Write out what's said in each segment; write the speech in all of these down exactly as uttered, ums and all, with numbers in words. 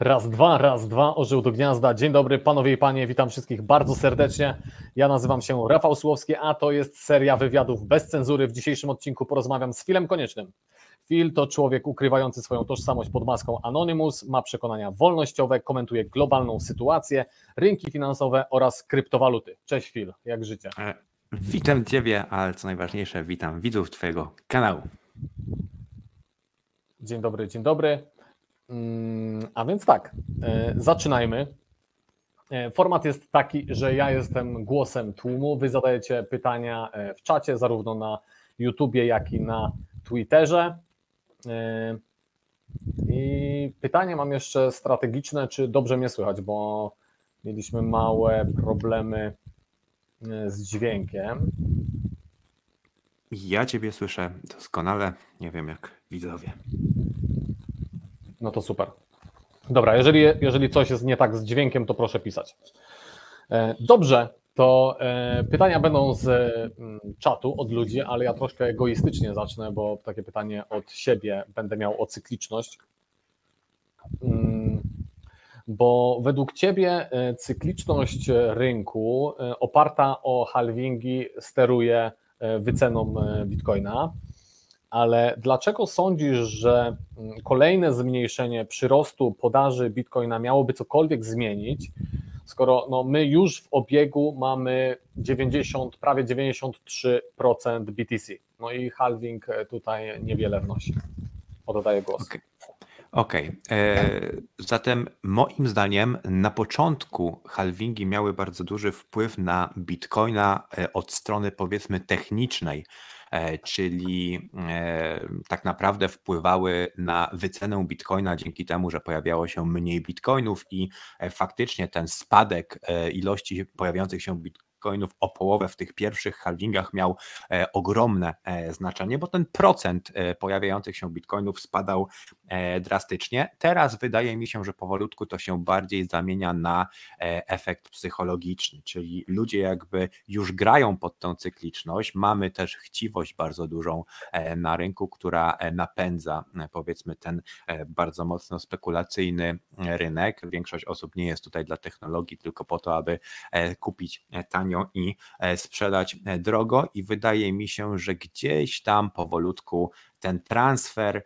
Raz, dwa, raz, dwa, orzeł do gniazda. Dzień dobry panowie i panie, witam wszystkich bardzo serdecznie. Ja nazywam się Rafał Słowski, a to jest seria wywiadów bez cenzury. W dzisiejszym odcinku porozmawiam z Philem Koniecznym. Phil to człowiek ukrywający swoją tożsamość pod maską Anonymous, ma przekonania wolnościowe, komentuje globalną sytuację, rynki finansowe oraz kryptowaluty. Cześć Phil, jak życie? Witam Ciebie, ale co najważniejsze, witam widzów Twojego kanału. Dzień dobry, dzień dobry. A więc tak, zaczynajmy. Format jest taki, że ja jestem głosem tłumu, wy zadajecie pytania w czacie, zarówno na YouTubie, jak i na Twitterze. I pytanie mam jeszcze strategiczne, czy dobrze mnie słychać, bo mieliśmy małe problemy z dźwiękiem. Ja Ciebie słyszę doskonale, nie wiem jak widzowie. No to super. Dobra, jeżeli, jeżeli coś jest nie tak z dźwiękiem, to proszę pisać. Dobrze, to pytania będą z czatu, od ludzi, ale ja troszkę egoistycznie zacznę, bo takie pytanie od siebie będę miał o cykliczność. Bo według Ciebie cykliczność rynku oparta o halvingi steruje wyceną Bitcoina, ale dlaczego sądzisz, że kolejne zmniejszenie przyrostu podaży Bitcoina miałoby cokolwiek zmienić, skoro no my już w obiegu mamy dziewięćdziesiąt, prawie dziewięćdziesiąt trzy procent B T C, no i halving tutaj niewiele wnosi. Oddaję głos. Okay. Okej, okay. Zatem moim zdaniem na początku halvingi miały bardzo duży wpływ na Bitcoina od strony powiedzmy technicznej, czyli tak naprawdę wpływały na wycenę Bitcoina dzięki temu, że pojawiało się mniej Bitcoinów i faktycznie ten spadek ilości pojawiających się Bitcoinów o połowę w tych pierwszych halvingach miał e, ogromne e, znaczenie, bo ten procent e, pojawiających się bitcoinów spadał e, drastycznie. Teraz wydaje mi się, że powolutku to się bardziej zamienia na e, efekt psychologiczny, czyli ludzie jakby już grają pod tą cykliczność. Mamy też chciwość bardzo dużą e, na rynku, która e, napędza e, powiedzmy ten e, bardzo mocno spekulacyjny rynek. Większość osób nie jest tutaj dla technologii, tylko po to, aby e, kupić e, tanio i sprzedać drogo i wydaje mi się, że gdzieś tam powolutku ten transfer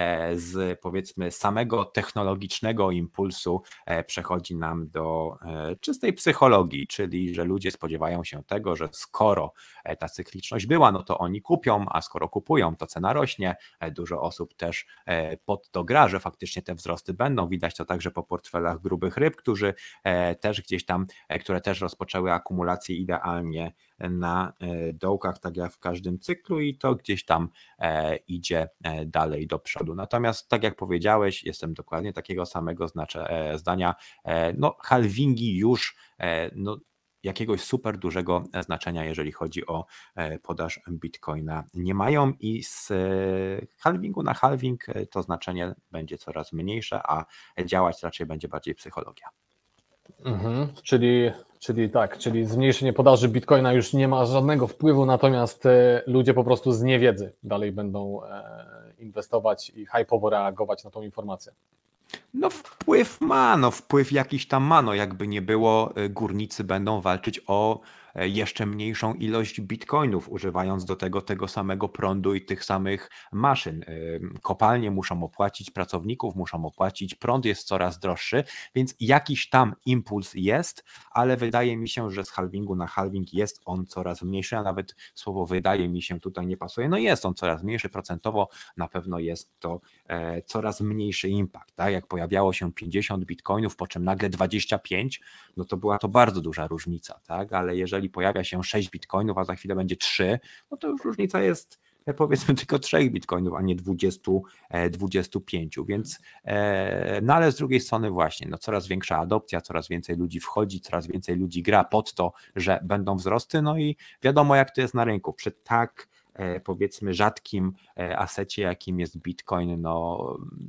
z powiedzmy samego technologicznego impulsu przechodzi nam do czystej psychologii, czyli że ludzie spodziewają się tego, że skoro ta cykliczność była, no to oni kupią, a skoro kupują, to cena rośnie. Dużo osób też pod to gra, że faktycznie te wzrosty będą. Widać to także po portfelach grubych ryb, którzy też gdzieś tam, które też rozpoczęły akumulację idealnie na dołkach, tak jak w każdym cyklu i to gdzieś tam idzie dalej do przodu. Natomiast tak jak powiedziałeś, jestem dokładnie takiego samego zdania, no halvingi już no, jakiegoś super dużego znaczenia, jeżeli chodzi o podaż Bitcoina nie mają i z halvingu na halving to znaczenie będzie coraz mniejsze, a działać raczej będzie bardziej psychologia. Mhm, czyli, czyli tak, czyli zmniejszenie podaży Bitcoina już nie ma żadnego wpływu, natomiast ludzie po prostu z niewiedzy dalej będą inwestować i hype'owo reagować na tą informację. No wpływ ma, no wpływ jakiś tam ma, no jakby nie było, górnicy będą walczyć o jeszcze mniejszą ilość bitcoinów, używając do tego tego samego prądu i tych samych maszyn. Kopalnie muszą opłacić pracowników, muszą opłacić, prąd jest coraz droższy, więc jakiś tam impuls jest, ale wydaje mi się, że z halvingu na halving jest on coraz mniejszy, a nawet słowo wydaje mi się tutaj nie pasuje, no jest on coraz mniejszy, procentowo na pewno jest to e, coraz mniejszy impact, tak? Jak pojawiało się pięćdziesiąt bitcoinów, po czym nagle dwadzieścia pięć, no to była to bardzo duża różnica, tak? Ale jeżeli pojawia się sześć bitcoinów, a za chwilę będzie trzy, no to już różnica jest powiedzmy tylko trzech bitcoinów, a nie dwudziestu, dwudziestu pięciu, więc no ale z drugiej strony właśnie, no coraz większa adopcja, coraz więcej ludzi wchodzi, coraz więcej ludzi gra pod to, że będą wzrosty, no i wiadomo jak to jest na rynku, przy tak powiedzmy rzadkim asecie, jakim jest Bitcoin, no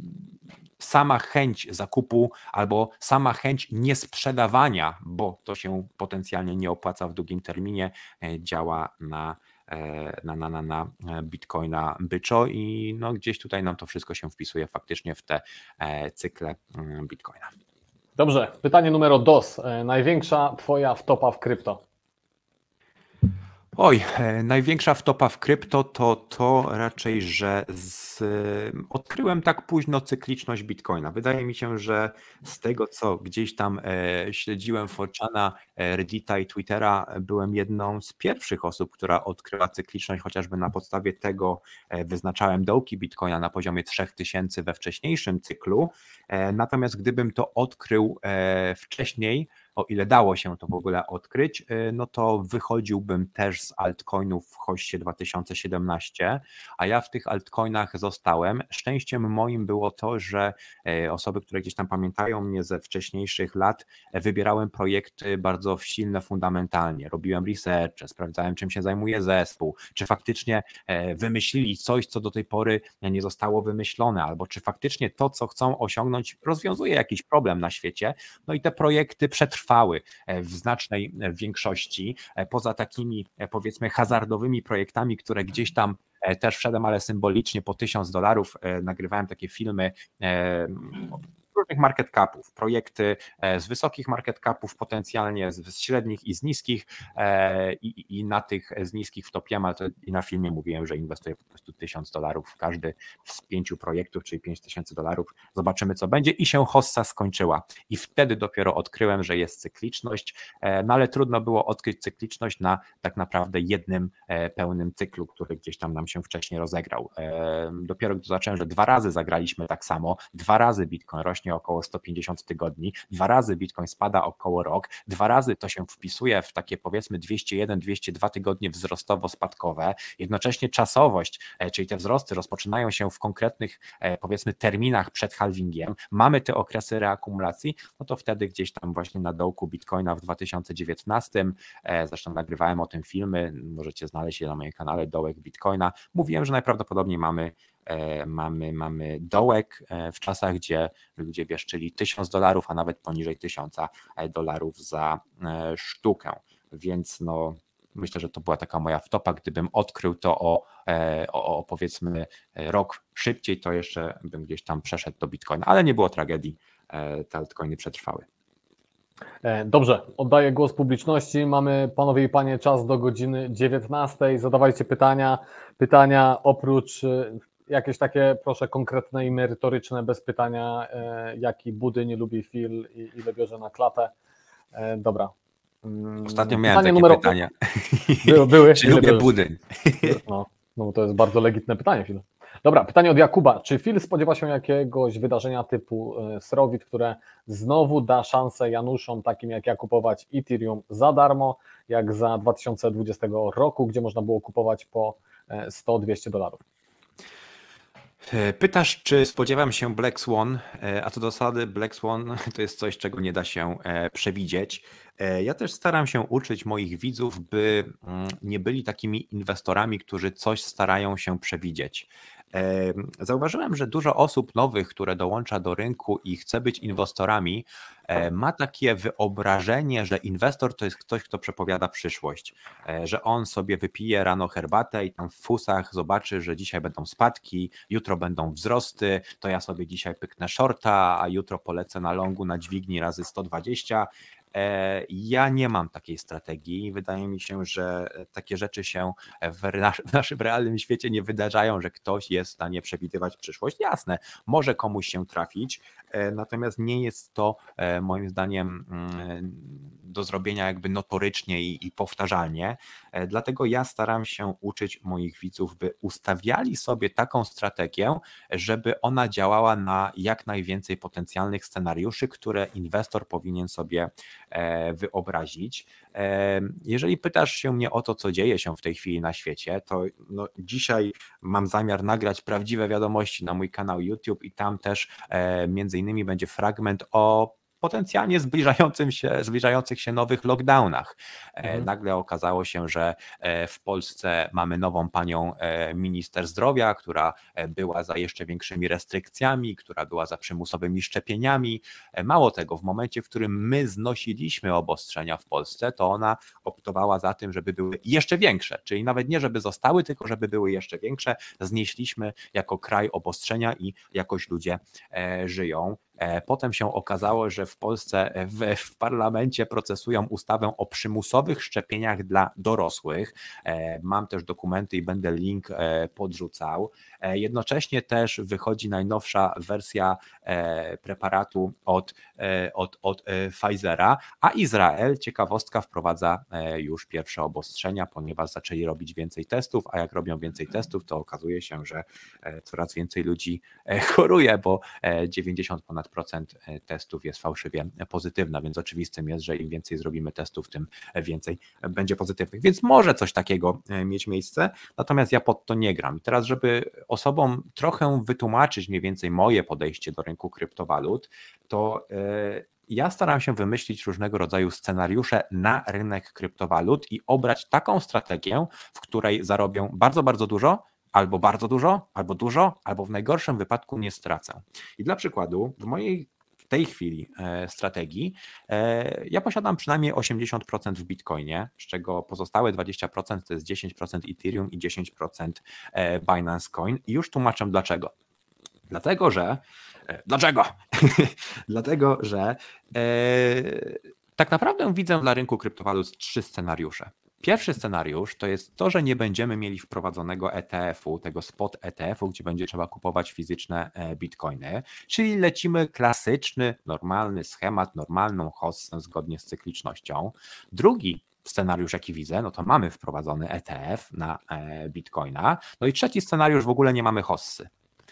sama chęć zakupu albo sama chęć niesprzedawania, bo to się potencjalnie nie opłaca w długim terminie, działa na na, na, na, na Bitcoina byczo i no gdzieś tutaj nam to wszystko się wpisuje faktycznie w te cykle Bitcoina. Dobrze, pytanie numer dos. Największa twoja wtopa w krypto? Oj, największa wtopa w krypto to to raczej, że z, odkryłem tak późno cykliczność Bitcoina. Wydaje mi się, że z tego, co gdzieś tam e, śledziłem Forchana, Reddita i Twittera, byłem jedną z pierwszych osób, która odkryła cykliczność, chociażby na podstawie tego e, wyznaczałem dołki Bitcoina na poziomie trzy tysiące we wcześniejszym cyklu. E, natomiast gdybym to odkrył e, wcześniej, o ile dało się to w ogóle odkryć, no to wychodziłbym też z altcoinów w hoście dwa tysiące siedemnaście, a ja w tych altcoinach zostałem. Szczęściem moim było to, że osoby, które gdzieś tam pamiętają mnie ze wcześniejszych lat, wybierałem projekty bardzo silne fundamentalnie, robiłem research, sprawdzałem, czym się zajmuje zespół, czy faktycznie wymyślili coś, co do tej pory nie zostało wymyślone, albo czy faktycznie to, co chcą osiągnąć, rozwiązuje jakiś problem na świecie. No i te projekty przetrwały w znacznej większości, poza takimi powiedzmy hazardowymi projektami, które gdzieś tam też wszedłem, ale symbolicznie po tysiąc dolarów nagrywałem takie filmy różnych market capów, projekty z wysokich market capów, potencjalnie z średnich i z niskich i, i na tych z niskich wtopiłem, ale to i na filmie mówiłem, że inwestuję po prostu tysiąc dolarów w każdy z pięciu projektów, czyli pięć tysięcy dolarów, zobaczymy co będzie i się hossa skończyła i wtedy dopiero odkryłem, że jest cykliczność, no ale trudno było odkryć cykliczność na tak naprawdę jednym pełnym cyklu, który gdzieś tam nam się wcześniej rozegrał. Dopiero gdy zobaczyłem, że dwa razy zagraliśmy tak samo, dwa razy Bitcoin rośnie około sto pięćdziesiąt tygodni, dwa razy Bitcoin spada około rok, dwa razy to się wpisuje w takie powiedzmy dwieście jeden dwieście dwa tygodnie wzrostowo-spadkowe, jednocześnie czasowość, czyli te wzrosty rozpoczynają się w konkretnych powiedzmy terminach przed halvingiem, mamy te okresy reakumulacji, no to wtedy gdzieś tam właśnie na dołku Bitcoina w dwa tysiące dziewiętnastym, zresztą nagrywałem o tym filmy, możecie znaleźć je na moim kanale Dołek Bitcoina, mówiłem, że najprawdopodobniej mamy Mamy, mamy dołek w czasach, gdzie ludzie wieszczyli tysiąc dolarów, a nawet poniżej tysiąca dolarów za sztukę, więc no myślę, że to była taka moja wtopa, gdybym odkrył to o, o, o powiedzmy rok szybciej, to jeszcze bym gdzieś tam przeszedł do Bitcoina, ale nie było tragedii, te altcoiny przetrwały. Dobrze, oddaję głos publiczności. Mamy, panowie i panie, czas do godziny dziewiętnastej. Zadawajcie pytania. Pytania oprócz jakieś takie, proszę, konkretne i merytoryczne, bez pytania, jaki budy nie lubi Phil i ile bierze na klatę. Dobra. Ostatnio miałem pytanie takie numer... pytania. Były, były. Czy lubię budyń? No, no to jest bardzo legitne pytanie, Phil. Dobra, pytanie od Jakuba. Czy Phil spodziewa się jakiegoś wydarzenia typu Srowit, które znowu da szansę Januszom takim jak ja kupować Ethereum za darmo, jak za dwa tysiące dwudziestego roku, gdzie można było kupować po sto dwieście dolarów? Pytasz, czy spodziewam się Black Swan, a co do zasady Black Swan to jest coś, czego nie da się przewidzieć. Ja też staram się uczyć moich widzów, by nie byli takimi inwestorami, którzy coś starają się przewidzieć. Zauważyłem, że dużo osób nowych, które dołącza do rynku i chce być inwestorami, ma takie wyobrażenie, że inwestor to jest ktoś, kto przepowiada przyszłość, że on sobie wypije rano herbatę i tam w fusach zobaczy, że dzisiaj będą spadki, jutro będą wzrosty, to ja sobie dzisiaj pyknę shorta, a jutro polecę na longu na dźwigni razy sto dwadzieścia. Ja nie mam takiej strategii. Wydaje mi się, że takie rzeczy się w, nasz, w naszym realnym świecie nie wydarzają, że ktoś jest w stanie przewidywać przyszłość. Jasne, może komuś się trafić, natomiast nie jest to moim zdaniem do zrobienia jakby notorycznie i, i powtarzalnie. Dlatego ja staram się uczyć moich widzów, by ustawiali sobie taką strategię, żeby ona działała na jak najwięcej potencjalnych scenariuszy, które inwestor powinien sobie wyobrazić. Jeżeli pytasz się mnie o to, co dzieje się w tej chwili na świecie, to no dzisiaj mam zamiar nagrać prawdziwe wiadomości na mój kanał YouTube i tam też między innymi będzie fragment o potencjalnie zbliżającym się, zbliżających się nowych lockdownach. Mhm. Nagle okazało się, że w Polsce mamy nową panią minister zdrowia, która była za jeszcze większymi restrykcjami, która była za przymusowymi szczepieniami. Mało tego, w momencie, w którym my znosiliśmy obostrzenia w Polsce, to ona optowała za tym, żeby były jeszcze większe, czyli nawet nie żeby zostały, tylko żeby były jeszcze większe. Znieśliśmy jako kraj obostrzenia i jakoś ludzie żyją. Potem się okazało, że w Polsce w, w parlamencie procesują ustawę o przymusowych szczepieniach dla dorosłych. Mam też dokumenty i będę link podrzucał. Jednocześnie też wychodzi najnowsza wersja preparatu od, od, od Pfizera, a Izrael, ciekawostka, wprowadza już pierwsze obostrzenia, ponieważ zaczęli robić więcej testów, a jak robią więcej testów, to okazuje się, że coraz więcej ludzi choruje, bo dziewięćdziesiąt ponad procent testów jest fałszywie pozytywna, więc oczywistym jest, że im więcej zrobimy testów, tym więcej będzie pozytywnych. Więc może coś takiego mieć miejsce, natomiast ja pod to nie gram. I teraz, żeby osobom trochę wytłumaczyć mniej więcej moje podejście do rynku kryptowalut, to ja staram się wymyślić różnego rodzaju scenariusze na rynek kryptowalut i obrać taką strategię, w której zarobię bardzo, bardzo dużo, albo bardzo dużo, albo dużo, albo w najgorszym wypadku nie stracę. I dla przykładu, w mojej w tej chwili e, strategii e, ja posiadam przynajmniej osiemdziesiąt procent w Bitcoinie, z czego pozostałe dwadzieścia procent to jest dziesięć procent Ethereum i dziesięć procent e, Binance Coin. I już tłumaczę dlaczego. Dlatego, że e, dlaczego? Dlatego, że e, tak naprawdę widzę dla rynku kryptowalut trzy scenariusze. Pierwszy scenariusz to jest to, że nie będziemy mieli wprowadzonego E T F-u, tego spot E T F-u, gdzie będzie trzeba kupować fizyczne bitcoiny, czyli lecimy klasyczny, normalny schemat, normalną hossę zgodnie z cyklicznością. Drugi scenariusz, jaki widzę, no to mamy wprowadzony E T F na bitcoina. No i trzeci scenariusz, w ogóle nie mamy hossy.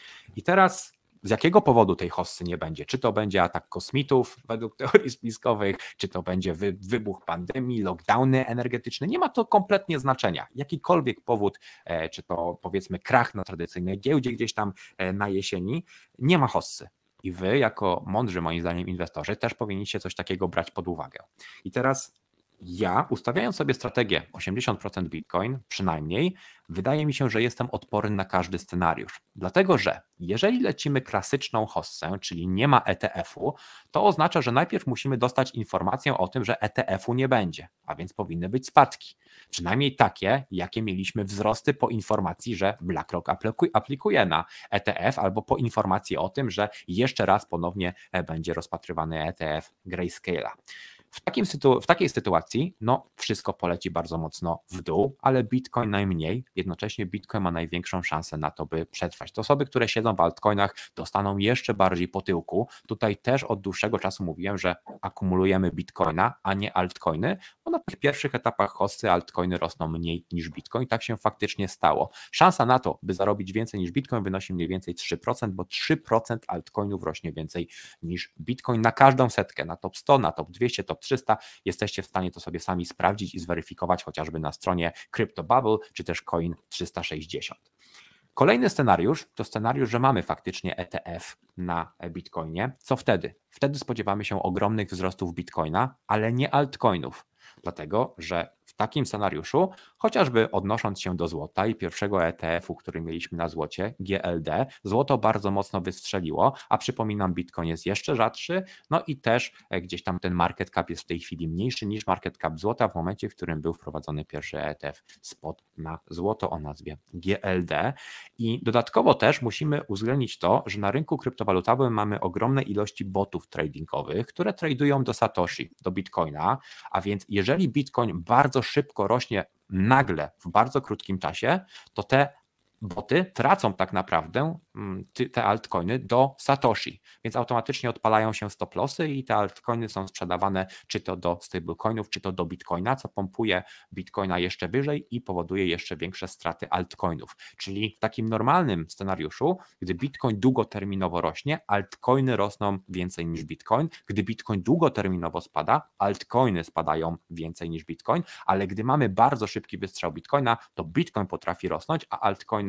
I teraz z jakiego powodu tej hossy nie będzie? Czy to będzie atak kosmitów według teorii spiskowych, czy to będzie wy, wybuch pandemii, lockdowny energetyczne? Nie ma to kompletnie znaczenia. Jakikolwiek powód, czy to powiedzmy krach na tradycyjnej giełdzie gdzieś tam na jesieni, nie ma hossy. I wy jako mądrzy moim zdaniem inwestorzy też powinniście coś takiego brać pod uwagę. I teraz ja, ustawiając sobie strategię osiemdziesiąt procent Bitcoin przynajmniej, wydaje mi się, że jestem odporny na każdy scenariusz. Dlatego, że jeżeli lecimy klasyczną hossę, czyli nie ma E T F-u, to oznacza, że najpierw musimy dostać informację o tym, że E T F-u nie będzie, a więc powinny być spadki. Przynajmniej takie, jakie mieliśmy wzrosty po informacji, że BlackRock aplikuje na E T F, albo po informacji o tym, że jeszcze raz ponownie będzie rozpatrywany E T F Grayscale'a. W, takim sytu- w takiej sytuacji no, wszystko poleci bardzo mocno w dół, ale Bitcoin najmniej, jednocześnie Bitcoin ma największą szansę na to, by przetrwać. To osoby, które siedzą w altcoinach, dostaną jeszcze bardziej po tyłku. Tutaj też od dłuższego czasu mówiłem, że akumulujemy Bitcoina, a nie altcoiny, bo na tych pierwszych etapach hossy altcoiny rosną mniej niż Bitcoin. Tak się faktycznie stało. Szansa na to, by zarobić więcej niż Bitcoin, wynosi mniej więcej trzy procent, bo trzy procent altcoinów rośnie więcej niż Bitcoin na każdą setkę, na top sto, na top dwieście, top trzysta. Jesteście w stanie to sobie sami sprawdzić i zweryfikować chociażby na stronie CryptoBubble czy też Coin trzysta sześćdziesiąt. Kolejny scenariusz to scenariusz, że mamy faktycznie E T F na Bitcoinie. Co wtedy? Wtedy spodziewamy się ogromnych wzrostów Bitcoina, ale nie altcoinów. Dlatego, że w takim scenariuszu, chociażby odnosząc się do złota i pierwszego E T F-u, który mieliśmy na złocie, G L D, złoto bardzo mocno wystrzeliło, a przypominam, Bitcoin jest jeszcze rzadszy, no i też gdzieś tam ten market cap jest w tej chwili mniejszy niż market cap złota w momencie, w którym był wprowadzony pierwszy E T F spot na złoto o nazwie G L D. I dodatkowo też musimy uwzględnić to, że na rynku kryptowalutowym mamy ogromne ilości botów tradingowych, które tradują do Satoshi, do Bitcoina, a więc jeżeli Bitcoin bardzo szybko rośnie nagle w bardzo krótkim czasie, to te boty tracą tak naprawdę te altcoiny do Satoshi, więc automatycznie odpalają się stop lossy i te altcoiny są sprzedawane czy to do stablecoinów, czy to do Bitcoina, co pompuje Bitcoina jeszcze wyżej i powoduje jeszcze większe straty altcoinów. Czyli w takim normalnym scenariuszu, gdy Bitcoin długoterminowo rośnie, altcoiny rosną więcej niż Bitcoin. Gdy Bitcoin długoterminowo spada, altcoiny spadają więcej niż Bitcoin, ale gdy mamy bardzo szybki wystrzał Bitcoina, to Bitcoin potrafi rosnąć, a altcoiny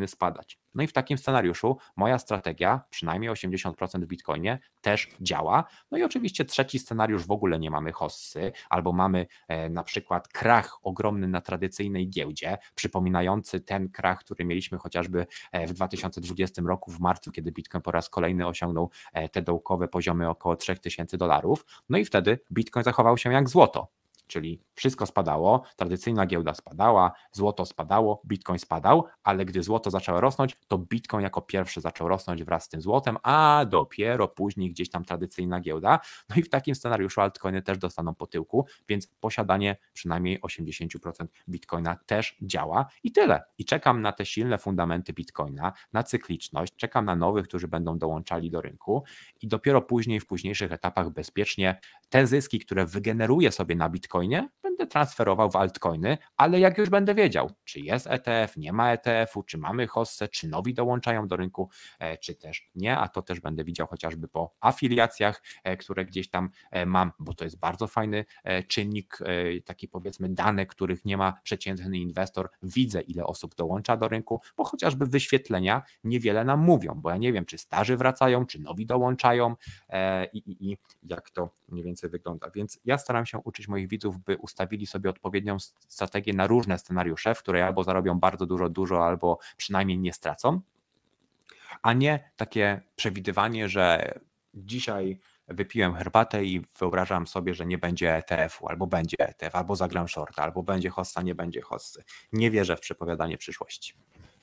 powinny spadać. No i w takim scenariuszu moja strategia, przynajmniej osiemdziesiąt procent w Bitcoinie, też działa. No i oczywiście trzeci scenariusz, w ogóle nie mamy hossy, albo mamy e, na przykład krach ogromny na tradycyjnej giełdzie, przypominający ten krach, który mieliśmy chociażby w dwa tysiące dwudziestym roku w marcu, kiedy Bitcoin po raz kolejny osiągnął te dołkowe poziomy około trzy tysiące dolarów. No i wtedy Bitcoin zachował się jak złoto. Czyli wszystko spadało, tradycyjna giełda spadała, złoto spadało, Bitcoin spadał, ale gdy złoto zaczęło rosnąć, to Bitcoin jako pierwszy zaczął rosnąć wraz z tym złotem, a dopiero później gdzieś tam tradycyjna giełda. No i w takim scenariuszu altcoiny też dostaną po tyłku, więc posiadanie przynajmniej osiemdziesiąt procent Bitcoina też działa i tyle. I czekam na te silne fundamenty Bitcoina, na cykliczność, czekam na nowych, którzy będą dołączali do rynku i dopiero później w późniejszych etapach bezpiecznie te zyski, które wygeneruję sobie na Bitcoinie, będę transferował w altcoiny, ale jak już będę wiedział, czy jest E T F, nie ma E T F-u, czy mamy hossę, czy nowi dołączają do rynku, czy też nie, a to też będę widział chociażby po afiliacjach, które gdzieś tam mam, bo to jest bardzo fajny czynnik, taki powiedzmy dane, których nie ma przeciętny inwestor, widzę ile osób dołącza do rynku, bo chociażby wyświetlenia niewiele nam mówią, bo ja nie wiem, czy starzy wracają, czy nowi dołączają i, i, i jak to mniej więcej wygląda, więc ja staram się uczyć moich widzów, by ustawili sobie odpowiednią strategię na różne scenariusze, w której albo zarobią bardzo dużo, dużo, albo przynajmniej nie stracą, a nie takie przewidywanie, że dzisiaj wypiłem herbatę i wyobrażam sobie, że nie będzie E T F-u, albo będzie E T F, albo zagram shorta, albo będzie hossa, nie będzie hossy. Nie wierzę w przepowiadanie przyszłości.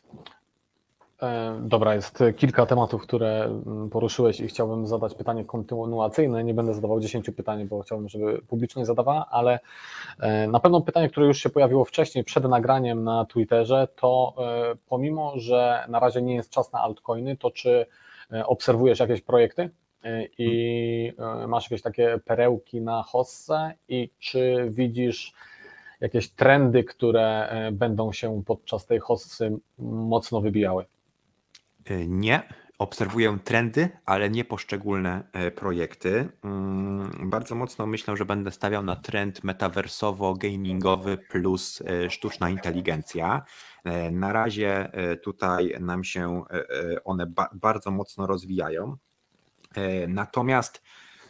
Dobra, jest kilka tematów, które poruszyłeś i chciałbym zadać pytanie kontynuacyjne. Nie będę zadawał dziesięciu pytań, bo chciałbym, żeby publicznie zadawała, ale na pewno pytanie, które już się pojawiło wcześniej, przed nagraniem na Twitterze, to pomimo, że na razie nie jest czas na altcoiny, to czy obserwujesz jakieś projekty i masz jakieś takie perełki na hossę i czy widzisz jakieś trendy, które będą się podczas tej hossy mocno wybijały? Nie, obserwuję trendy, ale nie poszczególne projekty. Bardzo mocno myślę, że będę stawiał na trend metaversowo-gamingowy plus sztuczna inteligencja. Na razie tutaj nam się one bardzo mocno rozwijają. Natomiast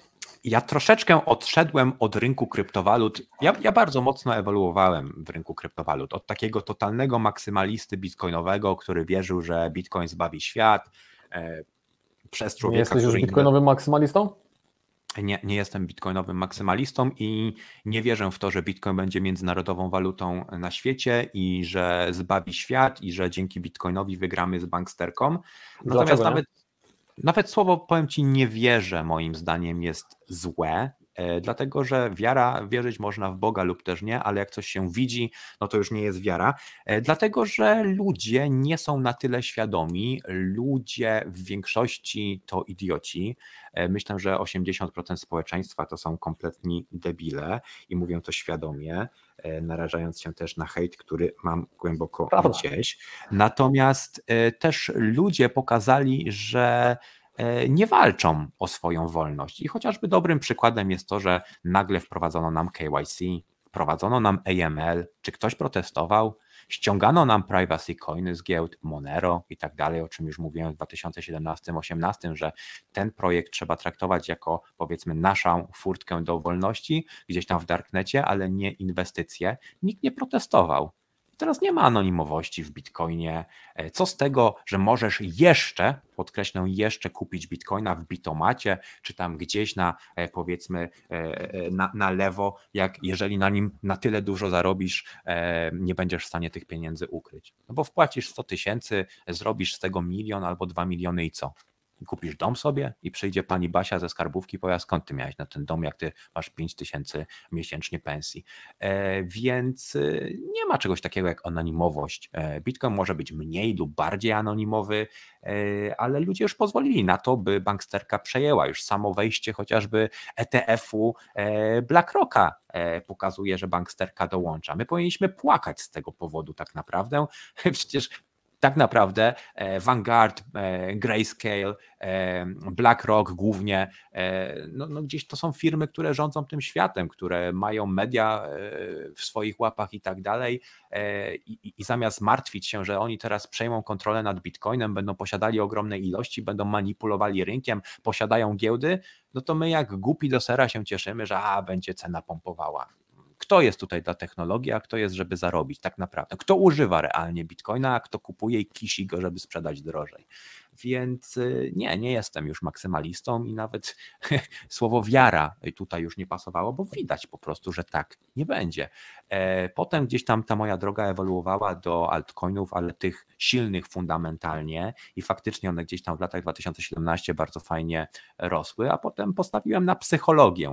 ja troszeczkę odszedłem od rynku kryptowalut. Ja, ja bardzo mocno ewoluowałem w rynku kryptowalut. Od takiego totalnego maksymalisty bitcoinowego, który wierzył, że bitcoin zbawi świat. E, przez człowieka, nie jesteś już który bitcoinowym maksymalistą? Nie, nie jestem bitcoinowym maksymalistą i nie wierzę w to, że bitcoin będzie międzynarodową walutą na świecie i że zbawi świat i że dzięki bitcoinowi wygramy z banksterką. Natomiast nawet Nawet słowo, powiem Ci, nie wierzę, moim zdaniem jest złe, dlatego że wiara, wierzyć można w Boga lub też nie, ale jak coś się widzi, no to już nie jest wiara, dlatego że ludzie nie są na tyle świadomi, ludzie w większości to idioci. Myślę, że osiemdziesiąt procent społeczeństwa to są kompletni debile i mówię to świadomie, narażając się też na hejt, który mam głęboko Prawda. gdzieś. Natomiast też ludzie pokazali, że nie walczą o swoją wolność i chociażby dobrym przykładem jest to, że nagle wprowadzono nam K Y C, wprowadzono nam A M L, czy ktoś protestował? Ściągano nam privacy coiny z giełd, Monero i tak dalej, o czym już mówiłem w dwa tysiące siedemnastym osiemnastym, że ten projekt trzeba traktować jako powiedzmy naszą furtkę do wolności gdzieś tam w darknecie, ale nie inwestycje. Nikt nie protestował. Teraz nie ma anonimowości w Bitcoinie. Co z tego, że możesz jeszcze, podkreślę jeszcze, kupić Bitcoina w Bitomacie, czy tam gdzieś na powiedzmy na, na lewo, jak jeżeli na nim na tyle dużo zarobisz, nie będziesz w stanie tych pieniędzy ukryć. No bo wpłacisz sto tysięcy, zrobisz z tego milion albo dwa miliony i co? Kupisz dom sobie i przyjdzie pani Basia ze skarbówki i powie, skąd ty miałeś na ten dom, jak ty masz pięć tysięcy miesięcznie pensji. E, więc nie ma czegoś takiego jak anonimowość. E, Bitcoin może być mniej lub bardziej anonimowy, e, ale ludzie już pozwolili na to, by banksterka przejęła. Już samo wejście chociażby E T F-u e, BlackRocka e, pokazuje, że banksterka dołącza. My powinniśmy płakać z tego powodu tak naprawdę. Przecież tak naprawdę Vanguard, Grayscale, BlackRock głównie, no, no gdzieś to są firmy, które rządzą tym światem, które mają media w swoich łapach i tak dalej i, i zamiast martwić się, że oni teraz przejmą kontrolę nad Bitcoinem, będą posiadali ogromne ilości, będą manipulowali rynkiem, posiadają giełdy, no to my jak głupi do sera się cieszymy, że a, będzie cena pompowała. Kto jest tutaj dla technologii, a kto jest, żeby zarobić tak naprawdę? Kto używa realnie Bitcoina, a kto kupuje i kisi go, żeby sprzedać drożej? Więc nie, nie jestem już maksymalistą i nawet słowo wiara tutaj już nie pasowało, bo widać po prostu, że tak nie będzie. Potem gdzieś tam ta moja droga ewoluowała do altcoinów, ale tych silnych fundamentalnie i faktycznie one gdzieś tam w latach dwa tysiące siedemnastym bardzo fajnie rosły, a potem postawiłem na psychologię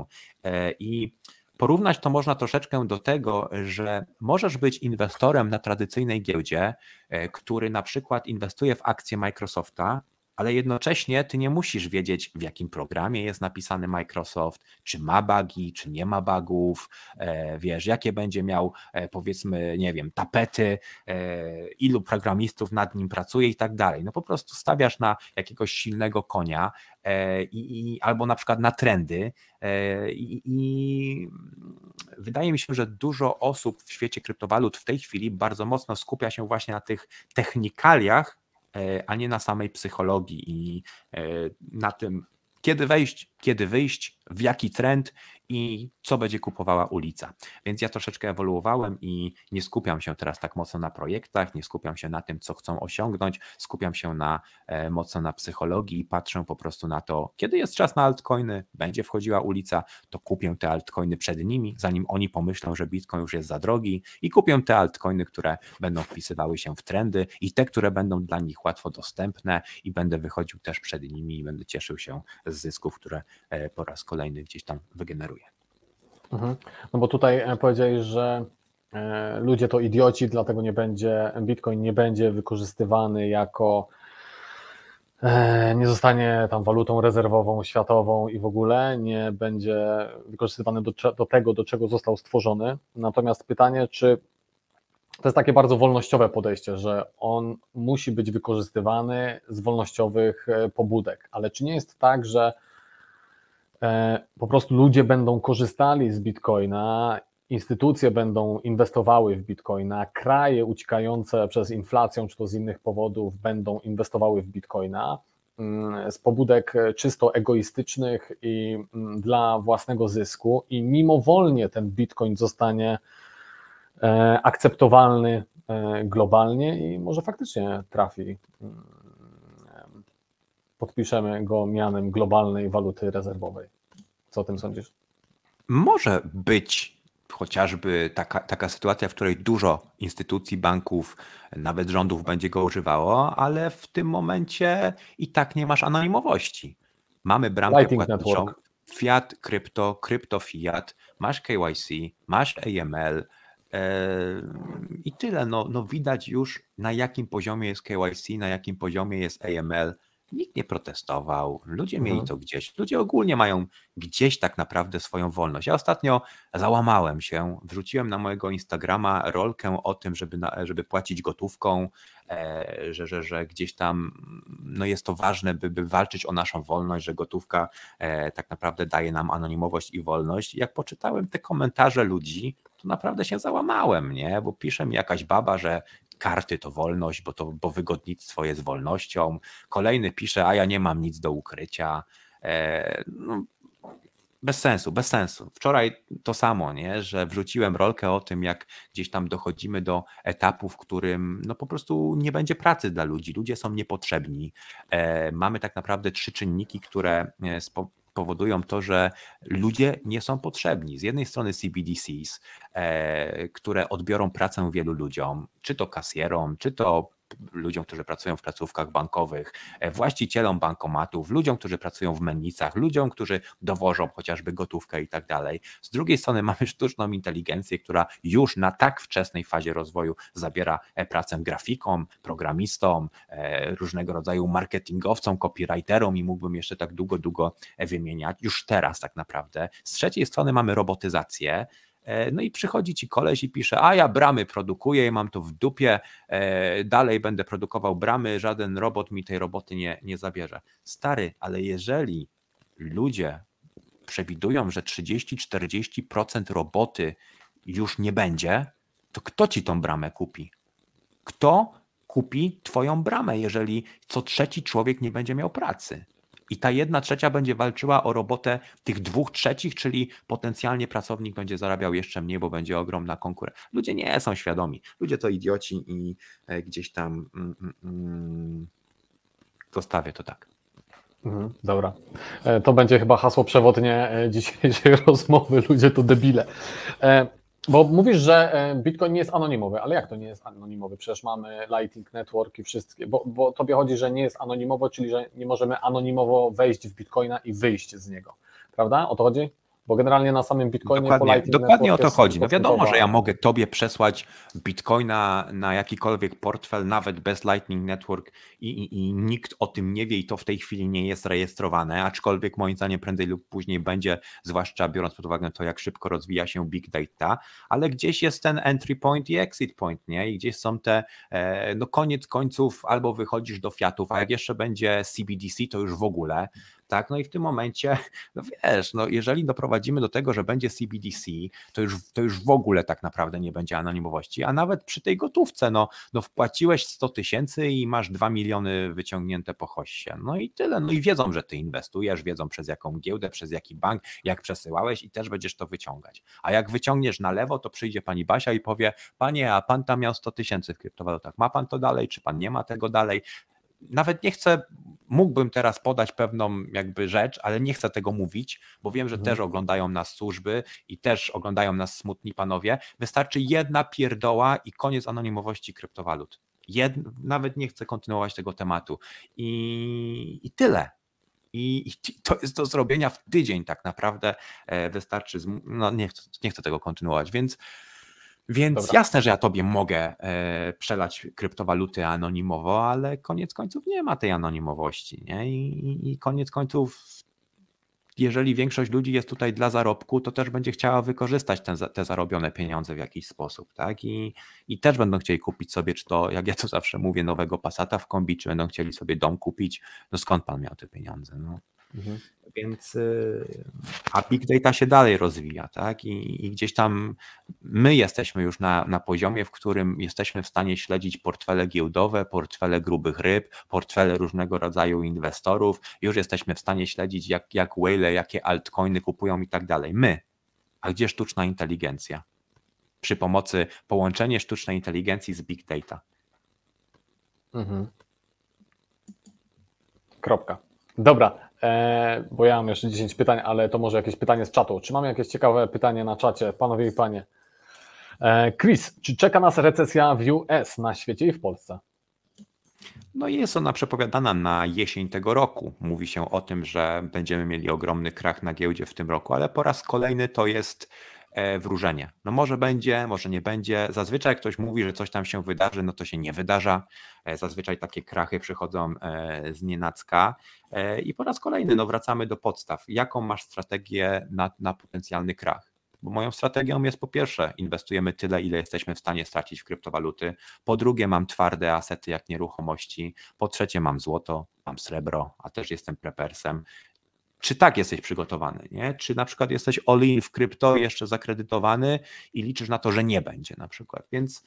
i porównać to można troszeczkę do tego, że możesz być inwestorem na tradycyjnej giełdzie, który na przykład inwestuje w akcje Microsofta, ale jednocześnie ty nie musisz wiedzieć, w jakim programie jest napisany Microsoft, czy ma bugi, czy nie ma bugów, wiesz, jakie będzie miał, powiedzmy, nie wiem, tapety, ilu programistów nad nim pracuje i tak dalej. No po prostu stawiasz na jakiegoś silnego konia i, i, albo na przykład na trendy i, i wydaje mi się, że dużo osób w świecie kryptowalut w tej chwili bardzo mocno skupia się właśnie na tych technikaliach, a nie na samej psychologii i na tym, kiedy wejść, kiedy wyjść, w jaki trend i co będzie kupowała ulica. Więc ja troszeczkę ewoluowałem i nie skupiam się teraz tak mocno na projektach, nie skupiam się na tym, co chcą osiągnąć, skupiam się na, mocno na psychologii i patrzę po prostu na to, kiedy jest czas na altcoiny, będzie wchodziła ulica, to kupię te altcoiny przed nimi, zanim oni pomyślą, że Bitcoin już jest za drogi i kupię te altcoiny, które będą wpisywały się w trendy i te, które będą dla nich łatwo dostępne i będę wychodził też przed nimi i będę cieszył się z zysków, które po raz kolejny gdzieś tam wygeneruje. Mhm. No bo tutaj powiedziałeś, że ludzie to idioci, dlatego nie będzie, Bitcoin nie będzie wykorzystywany jako, nie zostanie tam walutą rezerwową światową i w ogóle nie będzie wykorzystywany do, do tego, do czego został stworzony. Natomiast pytanie, czy to jest takie bardzo wolnościowe podejście, że on musi być wykorzystywany z wolnościowych pobudek, ale czy nie jest tak, że po prostu ludzie będą korzystali z Bitcoina, instytucje będą inwestowały w Bitcoina, kraje uciekające przez inflację czy to z innych powodów będą inwestowały w Bitcoina z pobudek czysto egoistycznych i dla własnego zysku i mimowolnie ten Bitcoin zostanie akceptowalny globalnie i może faktycznie trafi, podpiszemy go mianem globalnej waluty rezerwowej. Co o tym sądzisz? Może być chociażby taka, taka sytuacja, w której dużo instytucji, banków, nawet rządów będzie go używało, ale w tym momencie i tak nie masz anonimowości. Mamy bramkę Lightning płatniczą, Network. fiat, krypto, krypto, fiat, masz K Y C, masz A M L yy, i tyle. No, no widać już, na jakim poziomie jest K Y C, na jakim poziomie jest A M L. Nikt nie protestował, ludzie mieli to gdzieś, ludzie ogólnie mają gdzieś tak naprawdę swoją wolność. Ja ostatnio załamałem się, wrzuciłem na mojego Instagrama rolkę o tym, żeby, na, żeby płacić gotówką, e, że, że, że gdzieś tam no jest to ważne, by, by walczyć o naszą wolność, że gotówka e, tak naprawdę daje nam anonimowość i wolność. I jak poczytałem te komentarze ludzi, to naprawdę się załamałem, nie? Bo pisze mi jakaś baba, że karty to wolność, bo, to, bo wygodnictwo jest wolnością. Kolejny pisze, a ja nie mam nic do ukrycia. E, no, bez sensu, bez sensu. Wczoraj to samo, nie? Że wrzuciłem rolkę o tym, jak gdzieś tam dochodzimy do etapu, w którym no po prostu nie będzie pracy dla ludzi. Ludzie są niepotrzebni. E, mamy tak naprawdę trzy czynniki, które spo, powodują to, że ludzie nie są potrzebni. Z jednej strony C B D Cs, e, które odbiorą pracę wielu ludziom, czy to kasjerom, czy to ludziom, którzy pracują w placówkach bankowych, właścicielom bankomatów, ludziom, którzy pracują w mennicach, ludziom, którzy dowożą chociażby gotówkę i tak dalej. Z drugiej strony mamy sztuczną inteligencję, która już na tak wczesnej fazie rozwoju zabiera pracę grafikom, programistom, różnego rodzaju marketingowcom, copywriterom i mógłbym jeszcze tak długo, długo wymieniać. Już teraz tak naprawdę. Z trzeciej strony mamy robotyzację, No i przychodzi ci koleś i pisze, a ja bramy produkuję i mam to w dupie, dalej będę produkował bramy, żaden robot mi tej roboty nie, nie zabierze. Stary, ale jeżeli ludzie przewidują, że trzydzieści do czterdziestu procent roboty już nie będzie, to kto ci tą bramę kupi? Kto kupi twoją bramę, jeżeli co trzeci człowiek nie będzie miał pracy? I ta jedna trzecia będzie walczyła o robotę tych dwóch trzecich, czyli potencjalnie pracownik będzie zarabiał jeszcze mniej, bo będzie ogromna konkurencja. Ludzie nie są świadomi. Ludzie to idioci i gdzieś tam mm, mm, zostawię to tak. Mhm, dobra. To będzie chyba hasło przewodnie dzisiejszej rozmowy. Ludzie to debile. Bo mówisz, że Bitcoin nie jest anonimowy, ale jak to nie jest anonimowy? Przecież mamy Lightning Network i wszystkie, bo, bo tobie chodzi, że nie jest anonimowo, czyli że nie możemy anonimowo wejść w Bitcoina i wyjść z niego, prawda? O to chodzi? Bo generalnie na samym Bitcoinie dokładnie, po Lightning dokładnie o to jest chodzi. No wiadomo, podstawowa... że ja mogę tobie przesłać Bitcoina na jakikolwiek portfel, nawet bez Lightning Network i, i, i nikt o tym nie wie i to w tej chwili nie jest rejestrowane, aczkolwiek moim zdaniem prędzej lub później będzie, zwłaszcza biorąc pod uwagę to, jak szybko rozwija się Big Data, ale gdzieś jest ten entry point i exit point, nie? I gdzieś są te, no koniec końców albo wychodzisz do fiatów, a jak jeszcze będzie C B D C, to już w ogóle. Tak, no i w tym momencie, no wiesz, no jeżeli doprowadzimy do tego, że będzie C B D C, to już, to już w ogóle tak naprawdę nie będzie anonimowości, a nawet przy tej gotówce, no, no wpłaciłeś sto tysięcy i masz dwa miliony wyciągnięte po hossie, no i tyle, no i wiedzą, że ty inwestujesz, wiedzą przez jaką giełdę, przez jaki bank, jak przesyłałeś i też będziesz to wyciągać, a jak wyciągniesz na lewo, to przyjdzie pani Basia i powie, panie, a pan tam miał sto tysięcy w kryptowalutach, ma pan to dalej, czy pan nie ma tego dalej? Nawet nie chcę, mógłbym teraz podać pewną jakby rzecz, ale nie chcę tego mówić, bo wiem, że mhm. też oglądają nas służby i też oglądają nas smutni panowie. Wystarczy jedna pierdoła i koniec anonimowości kryptowalut. Jed... Nawet nie chcę kontynuować tego tematu. I, i tyle. I, I to jest do zrobienia w tydzień tak naprawdę. Wystarczy, z... no nie chcę, nie chcę tego kontynuować, więc Więc Dobra. jasne, że ja tobie mogę e, przelać kryptowaluty anonimowo, ale koniec końców nie ma tej anonimowości, nie? I, i koniec końców, jeżeli większość ludzi jest tutaj dla zarobku, to też będzie chciała wykorzystać ten, te zarobione pieniądze w jakiś sposób, tak? I, I też będą chcieli kupić sobie, czy to, jak ja to zawsze mówię, nowego Passata w kombi, czy będą chcieli sobie dom kupić, no skąd pan miał te pieniądze, no? Mhm. Więc a Big Data się dalej rozwija, tak? I, i gdzieś tam my jesteśmy już na, na poziomie, w którym jesteśmy w stanie śledzić portfele giełdowe, portfele grubych ryb, portfele różnego rodzaju inwestorów, już jesteśmy w stanie śledzić jak, jak whale, jakie altcoiny kupują i tak dalej. My. A gdzie sztuczna inteligencja? Przy pomocy połączenia sztucznej inteligencji z Big Data. Mhm. Kropka. Dobra. Bo ja mam jeszcze dziesięć pytań, ale to może jakieś pytanie z czatu. Czy mamy jakieś ciekawe pytanie na czacie, panowie i panie? Chris, czy czeka nas recesja w U S, na świecie i w Polsce? No jest ona przepowiadana na jesień tego roku. Mówi się o tym, że będziemy mieli ogromny krach na giełdzie w tym roku, ale po raz kolejny to jest wróżenie. No może będzie, może nie będzie. Zazwyczaj jak ktoś mówi, że coś tam się wydarzy, no to się nie wydarza. Zazwyczaj takie krachy przychodzą z nienacka. I po raz kolejny no wracamy do podstaw. Jaką masz strategię na, na potencjalny krach? Bo moją strategią jest po pierwsze, inwestujemy tyle, ile jesteśmy w stanie stracić w kryptowaluty. Po drugie, mam twarde asety jak nieruchomości. Po trzecie, mam złoto, mam srebro, a też jestem prepersem. Czy tak jesteś przygotowany, nie? Czy na przykład jesteś all-in w krypto, jeszcze zakredytowany i liczysz na to, że nie będzie na przykład. Więc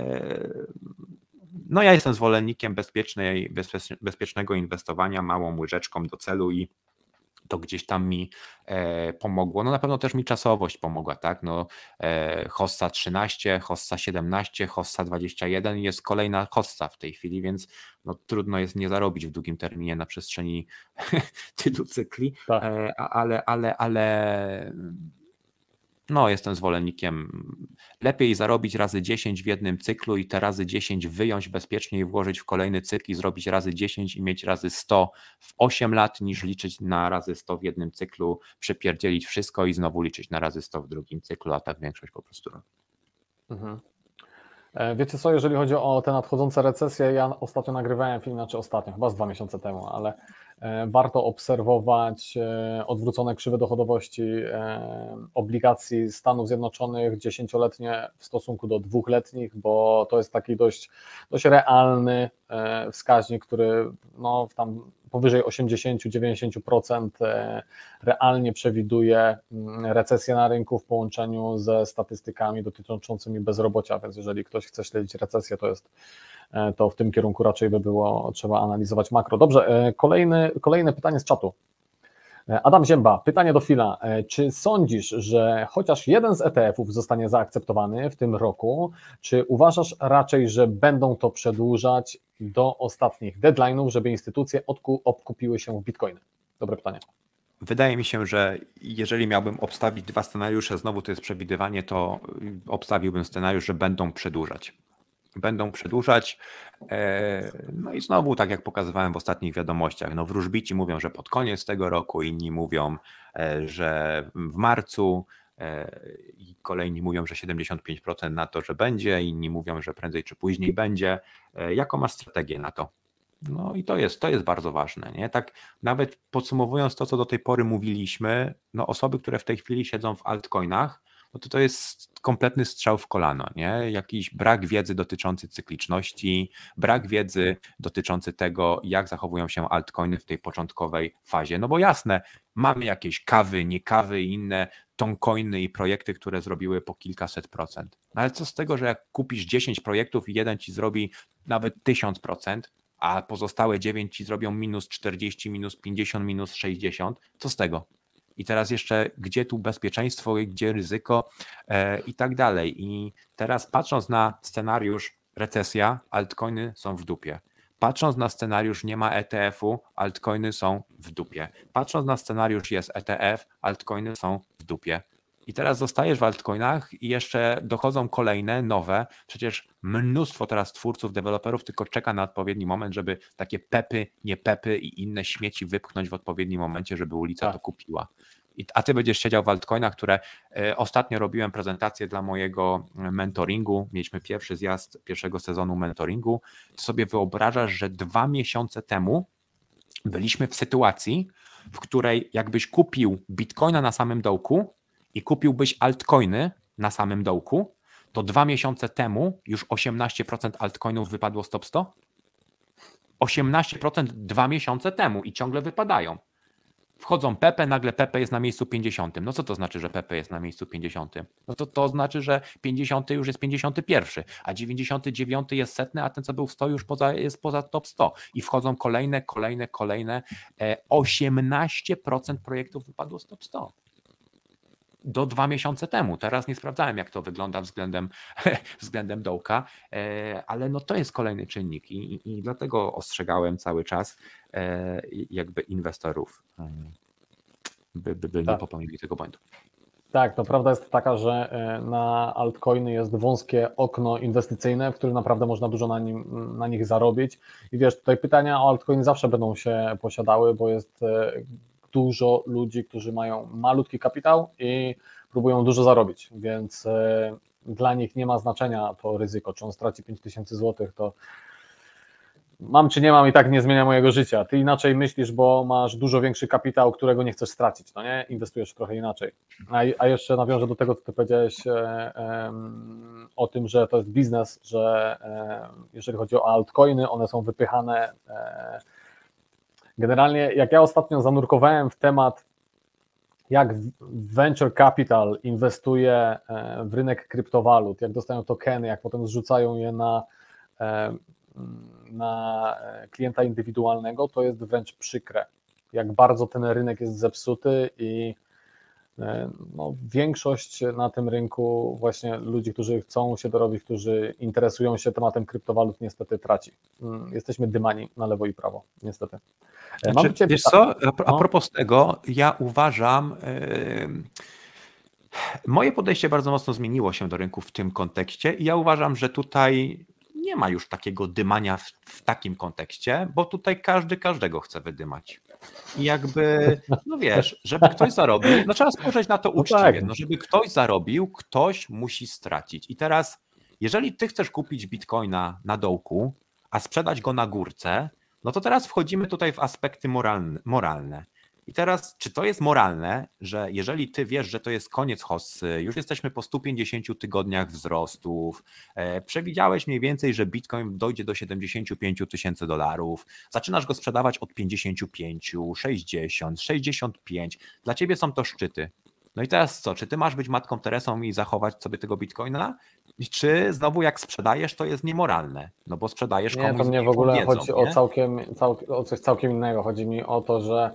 no ja jestem zwolennikiem bezpiecznej, bezpiecznego inwestowania małą łyżeczką do celu i to gdzieś tam mi e, pomogło. No na pewno też mi czasowość pomogła, tak? No e, Hossa trzynaście, Hossa siedemnaście, Hossa dwadzieścia jeden i jest kolejna Hossa w tej chwili, więc no, trudno jest nie zarobić w długim terminie na przestrzeni tylu cykli, tak. e, ale, ale, ale no jestem zwolennikiem lepiej zarobić razy dziesięć w jednym cyklu i te razy dziesięć wyjąć bezpiecznie i włożyć w kolejny cykl i zrobić razy dziesięć i mieć razy sto w osiem lat, niż liczyć na razy sto w jednym cyklu, przepierdzielić wszystko i znowu liczyć na razy sto w drugim cyklu, a tak większość po prostu robi. Mhm. Wiecie co, jeżeli chodzi o te nadchodzące recesje, ja ostatnio nagrywałem film, znaczy ostatnio, chyba z dwa miesiące temu, ale warto obserwować odwrócone krzywe dochodowości obligacji Stanów Zjednoczonych dziesięcioletnie w stosunku do dwuletnich, bo to jest taki dość, dość realny wskaźnik, który no, tam powyżej osiemdziesiąt do dziewięćdziesięciu procent realnie przewiduje recesję na rynku w połączeniu ze statystykami dotyczącymi bezrobocia, więc jeżeli ktoś chce śledzić recesję, to jest to w tym kierunku raczej by było trzeba analizować makro. Dobrze, kolejny, kolejne pytanie z czatu. Adam Zięba, pytanie do Phila. Czy sądzisz, że chociaż jeden z E T F-ów zostanie zaakceptowany w tym roku, czy uważasz raczej, że będą to przedłużać do ostatnich deadline'ów, żeby instytucje odkupiły się w bitcoiny? Dobre pytanie. Wydaje mi się, że jeżeli miałbym obstawić dwa scenariusze, znowu to jest przewidywanie, to obstawiłbym scenariusz, że będą przedłużać. Będą przedłużać, no i znowu tak jak pokazywałem w ostatnich wiadomościach, no wróżbici mówią, że pod koniec tego roku, inni mówią, że w marcu i kolejni mówią, że siedemdziesiąt pięć procent na to, że będzie, inni mówią, że prędzej czy później będzie. Jaką masz strategię na to? No i to jest, to jest bardzo ważne, nie? Tak nawet podsumowując to, co do tej pory mówiliśmy, no osoby, które w tej chwili siedzą w altcoinach, no to to jest kompletny strzał w kolano, nie? Jakiś brak wiedzy dotyczący cykliczności, brak wiedzy dotyczący tego, jak zachowują się altcoiny w tej początkowej fazie, no bo jasne, mamy jakieś kawy, nie kawy i inne toncoiny i projekty, które zrobiły po kilkaset procent, no ale co z tego, że jak kupisz dziesięć projektów i jeden ci zrobi nawet tysiąc procent, a pozostałe dziewięć ci zrobią minus czterdzieści, minus pięćdziesiąt, minus sześćdziesiąt, co z tego? I teraz jeszcze, gdzie tu bezpieczeństwo, gdzie ryzyko e, i tak dalej. I teraz patrząc na scenariusz recesja, altcoiny są w dupie. Patrząc na scenariusz nie ma E T F-u, altcoiny są w dupie. Patrząc na scenariusz jest E T F, altcoiny są w dupie. I teraz zostajesz w altcoinach i jeszcze dochodzą kolejne, nowe. Przecież mnóstwo teraz twórców, deweloperów tylko czeka na odpowiedni moment, żeby takie pepy, nie pepy i inne śmieci wypchnąć w odpowiednim momencie, żeby ulica tak to kupiła. I, a ty będziesz siedział w altcoinach, które y, ostatnio robiłem prezentację dla mojego mentoringu. Mieliśmy pierwszy zjazd pierwszego sezonu mentoringu. To sobie wyobrażasz, że dwa miesiące temu byliśmy w sytuacji, w której jakbyś kupił bitcoina na samym dołku i kupiłbyś altcoiny na samym dołku, to dwa miesiące temu już osiemnaście procent altcoinów wypadło z top sto? osiemnaście procent dwa miesiące temu i ciągle wypadają. Wchodzą Pepe, nagle Pepe jest na miejscu pięćdziesiątym. No co to znaczy, że Pepe jest na miejscu pięćdziesiątym? No to to znaczy, że pięćdziesiąty już jest pięćdziesiąty pierwszy, a dziewięćdziesiąty dziewiąty jest setny, a ten co był w sto już poza, jest poza top sto. I wchodzą kolejne, kolejne, kolejne. osiemnaście procent projektów wypadło z top sto. Do dwa miesiące temu. Teraz nie sprawdzałem, jak to wygląda względem, względem dołka, ale no to jest kolejny czynnik i, i dlatego ostrzegałem cały czas jakby inwestorów, by, by, by tak. nie popełnili tego błędu. Tak, to prawda jest taka, że na altcoiny jest wąskie okno inwestycyjne, w którym naprawdę można dużo na, nim, na nich zarobić. I wiesz, tutaj pytania o altcoiny zawsze będą się posiadały, bo jest dużo ludzi, którzy mają malutki kapitał i próbują dużo zarobić, więc dla nich nie ma znaczenia to ryzyko, czy on straci pięć tysięcy złotych, to mam czy nie mam i tak nie zmienia mojego życia. Ty inaczej myślisz, bo masz dużo większy kapitał, którego nie chcesz stracić, no nie? Inwestujesz trochę inaczej. A, a jeszcze nawiążę do tego, co ty powiedziałeś e, e, o tym, że to jest biznes, że e, jeżeli chodzi o altcoiny, one są wypychane. E, generalnie jak ja ostatnio zanurkowałem w temat, jak venture capital inwestuje w rynek kryptowalut, jak dostają tokeny, jak potem zrzucają je na na klienta indywidualnego, to jest wręcz przykre, jak bardzo ten rynek jest zepsuty i no, większość na tym rynku właśnie ludzi, którzy chcą się dorobić, którzy interesują się tematem kryptowalut, niestety traci. Jesteśmy dymani na lewo i prawo, niestety. Znaczy, ciebie... Wiesz co, a propos tego, ja uważam, yy... moje podejście bardzo mocno zmieniło się do rynku w tym kontekście i ja uważam, że tutaj nie ma już takiego dymania w, w takim kontekście, bo tutaj każdy każdego chce wydymać. I jakby, no wiesz, żeby ktoś zarobił, no trzeba spojrzeć na to uczciwie, no żeby ktoś zarobił, ktoś musi stracić. I teraz, jeżeli ty chcesz kupić bitcoina na dołku, a sprzedać go na górce, No to teraz wchodzimy tutaj w aspekty moralne. moralne. I teraz, czy to jest moralne, że jeżeli ty wiesz, że to jest koniec hossy, już jesteśmy po stu pięćdziesięciu tygodniach wzrostów, e, przewidziałeś mniej więcej, że Bitcoin dojdzie do siedemdziesięciu pięciu tysięcy dolarów, zaczynasz go sprzedawać od pięćdziesięciu pięciu, sześćdziesiąt, sześćdziesiąt pięć, dla ciebie są to szczyty. No i teraz co, czy ty masz być Matką Teresą i zachować sobie tego Bitcoina? Czy znowu jak sprzedajesz, to jest niemoralne? No bo sprzedajesz Nie, komuś to z mnie w mniejszą ogóle wiedzą, chodzi o, nie? całkiem, cał, o coś całkiem innego. Chodzi mi o to, że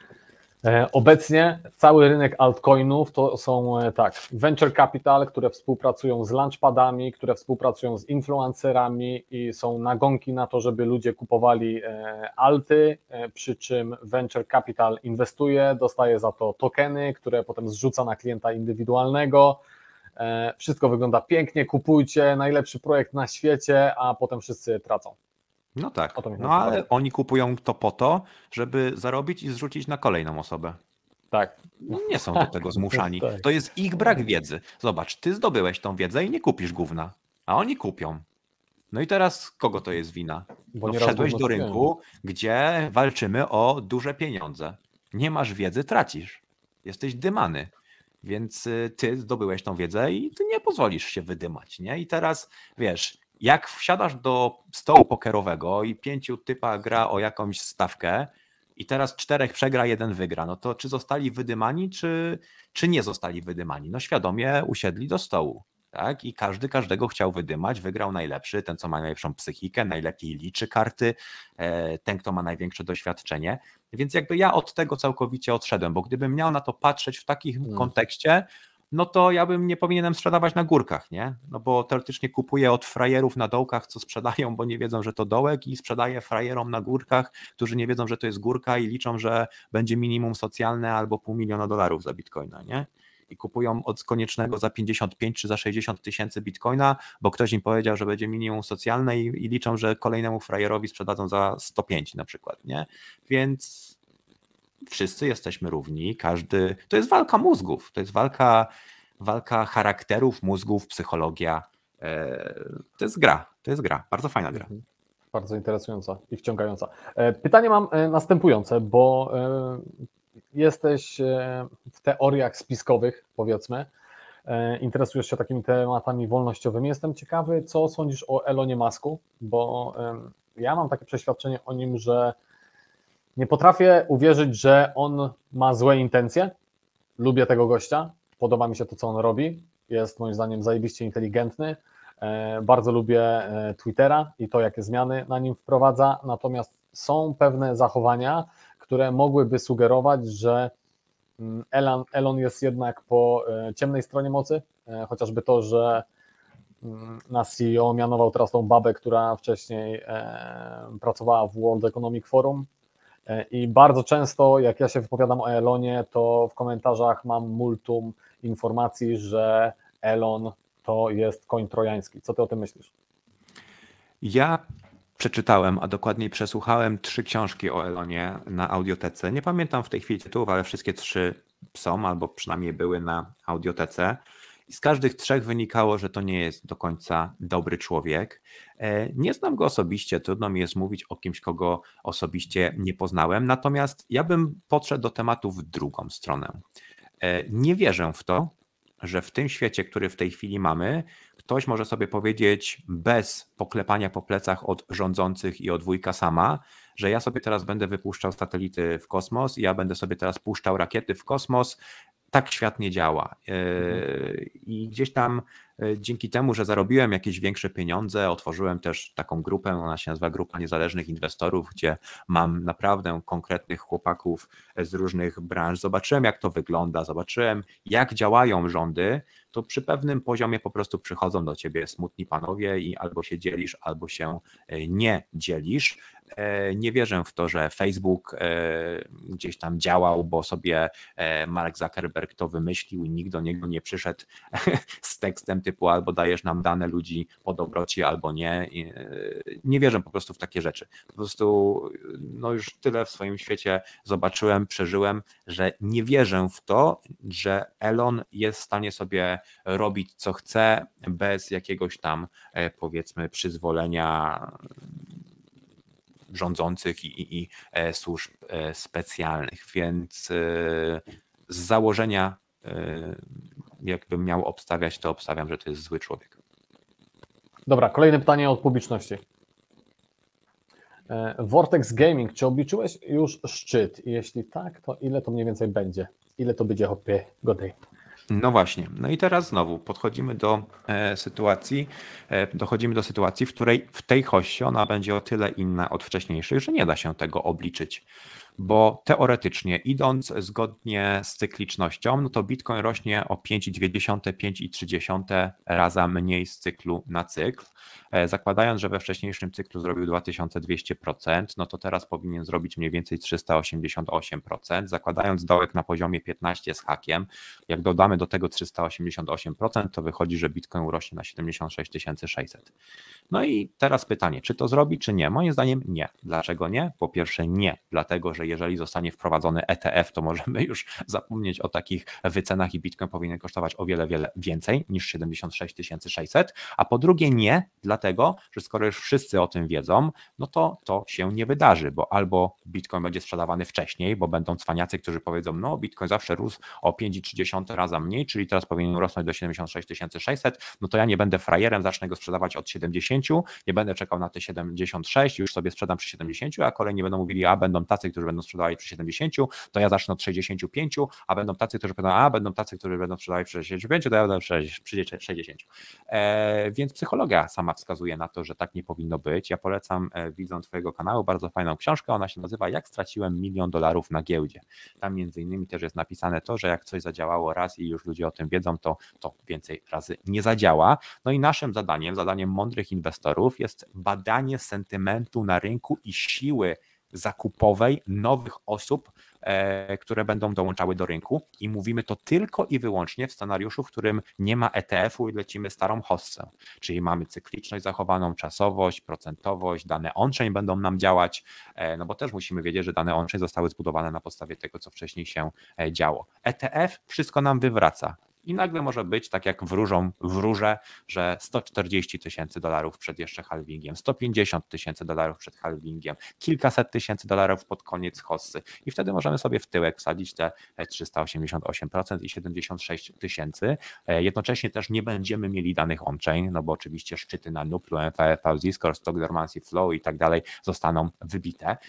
e, obecnie cały rynek altcoinów to są e, tak, venture capital, które współpracują z launchpadami, które współpracują z influencerami i są nagonki na to, żeby ludzie kupowali e, alty, e, przy czym venture capital inwestuje, dostaje za to tokeny, które potem zrzuca na klienta indywidualnego. E, wszystko wygląda pięknie, kupujcie, najlepszy projekt na świecie, a potem wszyscy tracą. No tak, O to mi no chodzi. ale oni kupują to po to, żeby zarobić i zrzucić na kolejną osobę. Tak. Nie są do tego zmuszani. Tak. To jest ich brak wiedzy. Zobacz, ty zdobyłeś tą wiedzę i nie kupisz gówna, a oni kupią. No i teraz kogo to jest wina? Bo No nieraz wszedłeś gówno do kupiłem. rynku, gdzie walczymy o duże pieniądze. Nie masz wiedzy, tracisz. Jesteś dymany. Więc y, ty zdobyłeś tą wiedzę i ty nie pozwolisz się wydymać, nie? I teraz, wiesz, jak wsiadasz do stołu pokerowego i pięciu typa gra o jakąś stawkę i teraz czterech przegra, jeden wygra, no to czy zostali wydymani, czy, czy nie zostali wydymani? No świadomie usiedli do stołu. Tak? I każdy każdego chciał wydymać, wygrał najlepszy, ten co ma najlepszą psychikę, najlepiej liczy karty, ten kto ma największe doświadczenie, więc jakby ja od tego całkowicie odszedłem, bo gdybym miał na to patrzeć w takim hmm. kontekście, no to ja bym nie powinienem sprzedawać na górkach, nie? No bo teoretycznie kupuję od frajerów na dołkach, co sprzedają, bo nie wiedzą, że to dołek i sprzedaję frajerom na górkach, którzy nie wiedzą, że to jest górka i liczą, że będzie minimum socjalne albo pół miliona dolarów za Bitcoina, nie? I kupują od koniecznego za pięćdziesiąt pięć czy za sześćdziesiąt tysięcy Bitcoina, bo ktoś im powiedział, że będzie minimum socjalne i, i liczą, że kolejnemu frajerowi sprzedadzą za sto pięć na przykład, nie? Więc wszyscy jesteśmy równi, każdy, to jest walka mózgów, to jest walka, walka charakterów, mózgów, psychologia, to jest gra, to jest gra, bardzo fajna gra. Bardzo interesująca i wciągająca. Pytanie mam następujące, bo jesteś w teoriach spiskowych, powiedzmy, interesujesz się takimi tematami wolnościowymi. Jestem ciekawy, co sądzisz o Elonie Musku, bo ja mam takie przeświadczenie o nim, że nie potrafię uwierzyć, że on ma złe intencje. Lubię tego gościa, podoba mi się to, co on robi. Jest moim zdaniem zajebiście inteligentny. Bardzo lubię Twittera i to, jakie zmiany na nim wprowadza. Natomiast są pewne zachowania, które mogłyby sugerować, że Elon, Elon jest jednak po ciemnej stronie mocy. Chociażby to, że na C E O mianował teraz tą babę, która wcześniej pracowała w World Economic Forum. I bardzo często, jak ja się wypowiadam o Elonie, to w komentarzach mam multum informacji, że Elon to jest koń trojański. Co ty o tym myślisz? Ja przeczytałem, a dokładniej przesłuchałem trzy książki o Elonie na audiotece. Nie pamiętam w tej chwili tytułów, ale wszystkie trzy są, albo przynajmniej były na audiotece. I z każdych trzech wynikało, że to nie jest do końca dobry człowiek. Nie znam go osobiście, trudno mi jest mówić o kimś, kogo osobiście nie poznałem, natomiast ja bym podszedł do tematu w drugą stronę. Nie wierzę w to, że w tym świecie, który w tej chwili mamy, ktoś może sobie powiedzieć bez poklepania po plecach od rządzących i od wujka sama, że ja sobie teraz będę wypuszczał satelity w kosmos i ja będę sobie teraz puszczał rakiety w kosmos. Tak świat nie działa. I gdzieś tam dzięki temu, że zarobiłem jakieś większe pieniądze, otworzyłem też taką grupę, ona się nazywa Grupa Niezależnych Inwestorów, gdzie mam naprawdę konkretnych chłopaków z różnych branż. Zobaczyłem, jak to wygląda, zobaczyłem, jak działają rządy, to przy pewnym poziomie po prostu przychodzą do ciebie smutni panowie i albo się dzielisz, albo się nie dzielisz. Nie wierzę w to, że Facebook gdzieś tam działał, bo sobie Mark Zuckerberg to wymyślił i nikt do niego nie przyszedł z tekstem typu albo dajesz nam dane ludzi po dobroci, albo nie. Nie wierzę po prostu w takie rzeczy. Po prostu no już tyle w swoim świecie zobaczyłem, przeżyłem, że nie wierzę w to, że Elon jest w stanie sobie robić co chce bez jakiegoś tam powiedzmy przyzwolenia rządzących i, i, i służb specjalnych, więc z założenia jakbym miał obstawiać, to obstawiam, że to jest zły człowiek. Dobra, kolejne pytanie od publiczności. Vortex Gaming, czy obliczyłeś już szczyt? Jeśli tak, to ile to mniej więcej będzie? Ile to będzie hopie godej? No właśnie. No i teraz znowu podchodzimy do e, sytuacji, e, dochodzimy do sytuacji, w której w tej hoście ona będzie o tyle inna od wcześniejszych, że nie da się tego obliczyć. Bo teoretycznie idąc zgodnie z cyklicznością, no to Bitcoin rośnie o pięć przecinek dwa, pięć przecinek trzy raza mniej z cyklu na cykl. Zakładając, że we wcześniejszym cyklu zrobił dwa tysiące dwieście procent, no to teraz powinien zrobić mniej więcej trzysta osiemdziesiąt osiem procent. Zakładając dołek na poziomie piętnaście z hakiem, jak dodamy do tego trzysta osiemdziesiąt osiem procent, to wychodzi, że Bitcoin urośnie na siedemdziesiąt sześć tysięcy sześćset. No i teraz pytanie, czy to zrobi, czy nie? Moim zdaniem nie. Dlaczego nie? Po pierwsze nie, dlatego że jeżeli zostanie wprowadzony E T F, to możemy już zapomnieć o takich wycenach i Bitcoin powinien kosztować o wiele, wiele więcej niż siedemdziesiąt sześć tysięcy sześćset, a po drugie nie, dlatego, że skoro już wszyscy o tym wiedzą, no to to się nie wydarzy, bo albo Bitcoin będzie sprzedawany wcześniej, bo będą cwaniacy, którzy powiedzą, no Bitcoin zawsze rósł o pięć przecinek trzy raza mniej, czyli teraz powinien rosnąć do siedemdziesiąt sześć tysięcy sześćset, no to ja nie będę frajerem, zacznę go sprzedawać od siedemdziesiąt, nie będę czekał na te siedemdziesiąt sześć, już sobie sprzedam przy siedemdziesiąt, a kolejni będą mówili, a będą tacy, którzy będą sprzedawali przy siedemdziesiąt, to ja zacznę od sześćdziesiąt pięć, a będą tacy, którzy będą, a będą tacy, którzy będą sprzedawali przy sześćdziesiąt pięć, to ja będę przy sześćdziesiąt. E, więc psychologia sama wskazuje na to, że tak nie powinno być. Ja polecam e, widzom twojego kanału bardzo fajną książkę, ona się nazywa Jak straciłem milion dolarów na giełdzie. Tam między innymi też jest napisane to, że jak coś zadziałało raz i już ludzie o tym wiedzą, to to więcej razy nie zadziała. No i naszym zadaniem, zadaniem mądrych inwestorów jest badanie sentymentu na rynku i siły zakupowej nowych osób, e, które będą dołączały do rynku i mówimy to tylko i wyłącznie w scenariuszu, w którym nie ma E T F-u i lecimy starą hossę, czyli mamy cykliczność zachowaną, czasowość, procentowość, dane on-chain będą nam działać, e, no bo też musimy wiedzieć, że dane on-chain zostały zbudowane na podstawie tego, co wcześniej się e, działo. E T F wszystko nam wywraca. I nagle może być tak jak wróżą wróże, że sto czterdzieści tysięcy dolarów przed jeszcze halvingiem, sto pięćdziesiąt tysięcy dolarów przed halvingiem, kilkaset tysięcy dolarów pod koniec hossy i wtedy możemy sobie w tyłek wsadzić te trzysta osiemdziesiąt osiem procent i siedemdziesiąt sześć tysięcy. Jednocześnie też nie będziemy mieli danych on-chain, no bo oczywiście szczyty na Nuplu, M F V, Discord, Stock Dormancy Flow i tak dalej zostaną wybite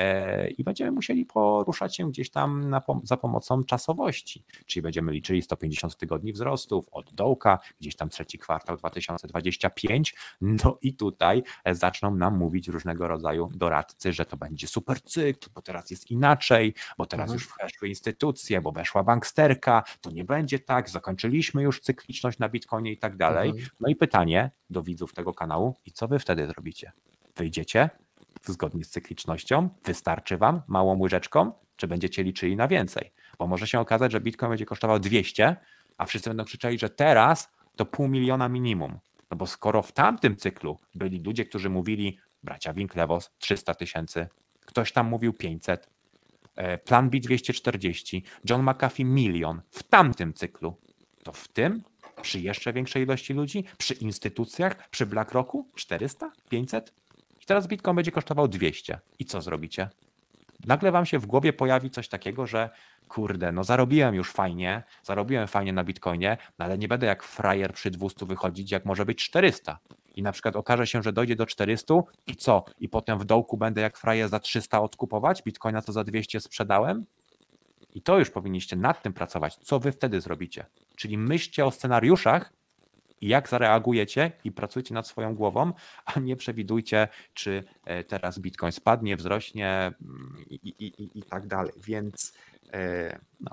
i będziemy musieli poruszać się gdzieś tam na, za pomocą czasowości, czyli będziemy liczyli sto pięćdziesiąt tygodni wzrostów od dołka, gdzieś tam trzeci kwartał dwa tysiące dwudziesty piąty, no i tutaj zaczną nam mówić różnego rodzaju doradcy, że to będzie super cykl, bo teraz jest inaczej, bo teraz mhm. już weszły instytucje, bo weszła banksterka, to nie będzie tak, zakończyliśmy już cykliczność na Bitcoinie i tak dalej. Mhm. No i pytanie do widzów tego kanału, i co wy wtedy zrobicie? Wyjdziecie zgodnie z cyklicznością? Wystarczy wam małą łyżeczką? Czy będziecie liczyli na więcej? Bo może się okazać, że Bitcoin będzie kosztował dwieście, a wszyscy będą krzyczeli, że teraz to pół miliona minimum. No bo skoro w tamtym cyklu byli ludzie, którzy mówili, bracia Winklevoss trzysta tysięcy, ktoś tam mówił pięćset, Plan B dwieście czterdzieści, John McAfee milion w tamtym cyklu, to w tym przy jeszcze większej ilości ludzi, przy instytucjach, przy BlackRocku czterysta, pięćset i teraz Bitcoin będzie kosztował dwieście. I co zrobicie? Nagle wam się w głowie pojawi coś takiego, że kurde, no zarobiłem już fajnie, zarobiłem fajnie na Bitcoinie, no ale nie będę jak frajer przy dwieście wychodzić, jak może być czterysta. I na przykład okaże się, że dojdzie do czterysta i co? I potem w dołku będę jak frajer za trzysta odkupować, Bitcoina to za dwieście sprzedałem? I to już powinniście nad tym pracować. Co wy wtedy zrobicie? Czyli myślcie o scenariuszach i jak zareagujecie i pracujcie nad swoją głową, a nie przewidujcie, czy teraz Bitcoin spadnie, wzrośnie i, i, i, i tak dalej. Więc no.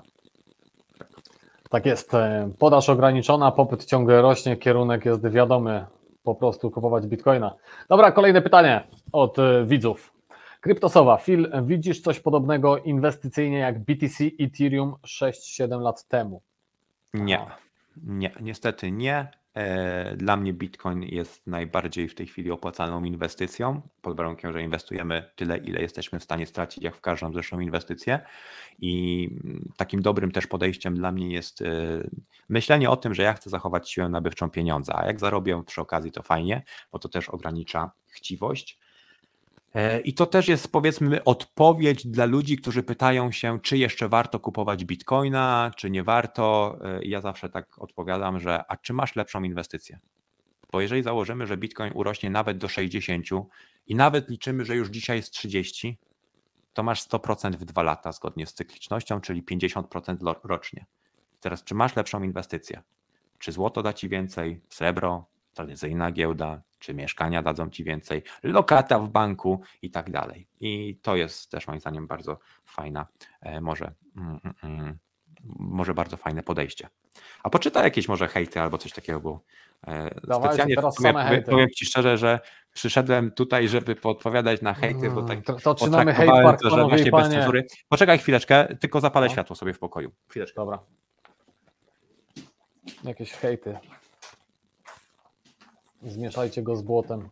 Tak jest. Podaż ograniczona, popyt ciągle rośnie, kierunek jest wiadomy, po prostu kupować Bitcoina. Dobra, kolejne pytanie od widzów. Kryptosowa, Phil, widzisz coś podobnego inwestycyjnie jak B T C, Ethereum sześć siedem lat temu? Nie, nie, niestety nie. Dla mnie Bitcoin jest najbardziej w tej chwili opłacalną inwestycją, pod warunkiem, że inwestujemy tyle, ile jesteśmy w stanie stracić, jak w każdą zresztą inwestycję. I takim dobrym też podejściem dla mnie jest myślenie o tym, że ja chcę zachować siłę nabywczą pieniądza, a jak zarobię przy okazji, to fajnie, bo to też ogranicza chciwość. I to też jest, powiedzmy, odpowiedź dla ludzi, którzy pytają się, czy jeszcze warto kupować bitcoina, czy nie warto. I ja zawsze tak odpowiadam, że a czy masz lepszą inwestycję? Bo jeżeli założymy, że bitcoin urośnie nawet do sześćdziesięciu i nawet liczymy, że już dzisiaj jest trzydzieści, to masz sto procent w dwa lata zgodnie z cyklicznością, czyli pięćdziesiąt procent rocznie. Teraz, czy masz lepszą inwestycję? Czy złoto da ci więcej, srebro, tradycyjna giełda, czy mieszkania dadzą ci więcej, lokata w banku i tak dalej. I to jest też moim zdaniem bardzo fajna, może, mm, mm, może bardzo fajne podejście. A poczytaj jakieś może hejty albo coś takiego, bo Dawajcie, specjalnie teraz powiem, same hejty. powiem ci szczerze, że przyszedłem tutaj, żeby podpowiadać na hejty, bo tak to, to trzymamy hate potraktowałem park, to, że panowie właśnie i bez panie. cenzury. Poczekaj chwileczkę, tylko zapalę No. światło sobie w pokoju. Chwileczkę. Dobra. Jakieś hejty. Zmieszajcie go z błotem.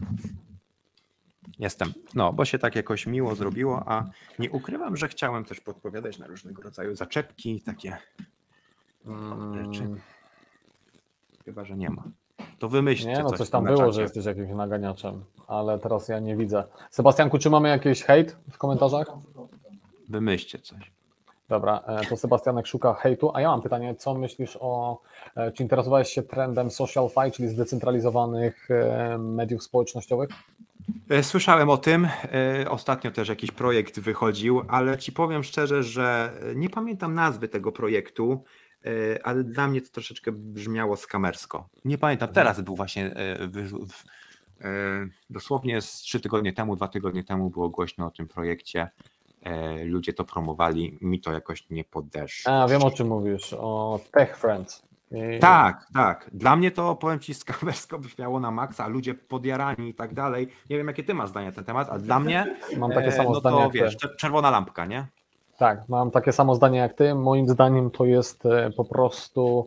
Jestem. No, bo się tak jakoś miło zrobiło, a nie ukrywam, że chciałem też podpowiadać na różnego rodzaju zaczepki, takie rzeczy. Mm, Chyba, że nie ma. To wymyślcie nie, no coś, coś tam na było, czacie. że jesteś jakimś naganiaczem, ale teraz ja nie widzę. Sebastianku, czy mamy jakiś hejt w komentarzach? Wymyślcie coś. Dobra, to Sebastianek szuka hejtu, a ja mam pytanie, co myślisz o, czy interesowałeś się trendem SocialFi, czyli zdecentralizowanych mediów społecznościowych? Słyszałem o tym, ostatnio też jakiś projekt wychodził, ale ci powiem szczerze, że nie pamiętam nazwy tego projektu, ale dla mnie to troszeczkę brzmiało skamersko. Nie pamiętam, teraz był właśnie, dosłownie z trzy tygodnie temu, dwa tygodnie temu było głośno o tym projekcie. Ludzie to promowali, mi to jakoś nie podeszło. A, wiem o czym mówisz, o Tech Friends. I... Tak, tak. Dla mnie to, powiem ci, skamersko brzmiało na maksa, ludzie podjarani i tak dalej. Nie wiem, jakie ty masz zdanie na ten temat, a dla mnie mam takie samo no zdanie to jak wiesz, ty. czerwona lampka, nie? Tak, mam takie samo zdanie jak ty. Moim zdaniem to jest po prostu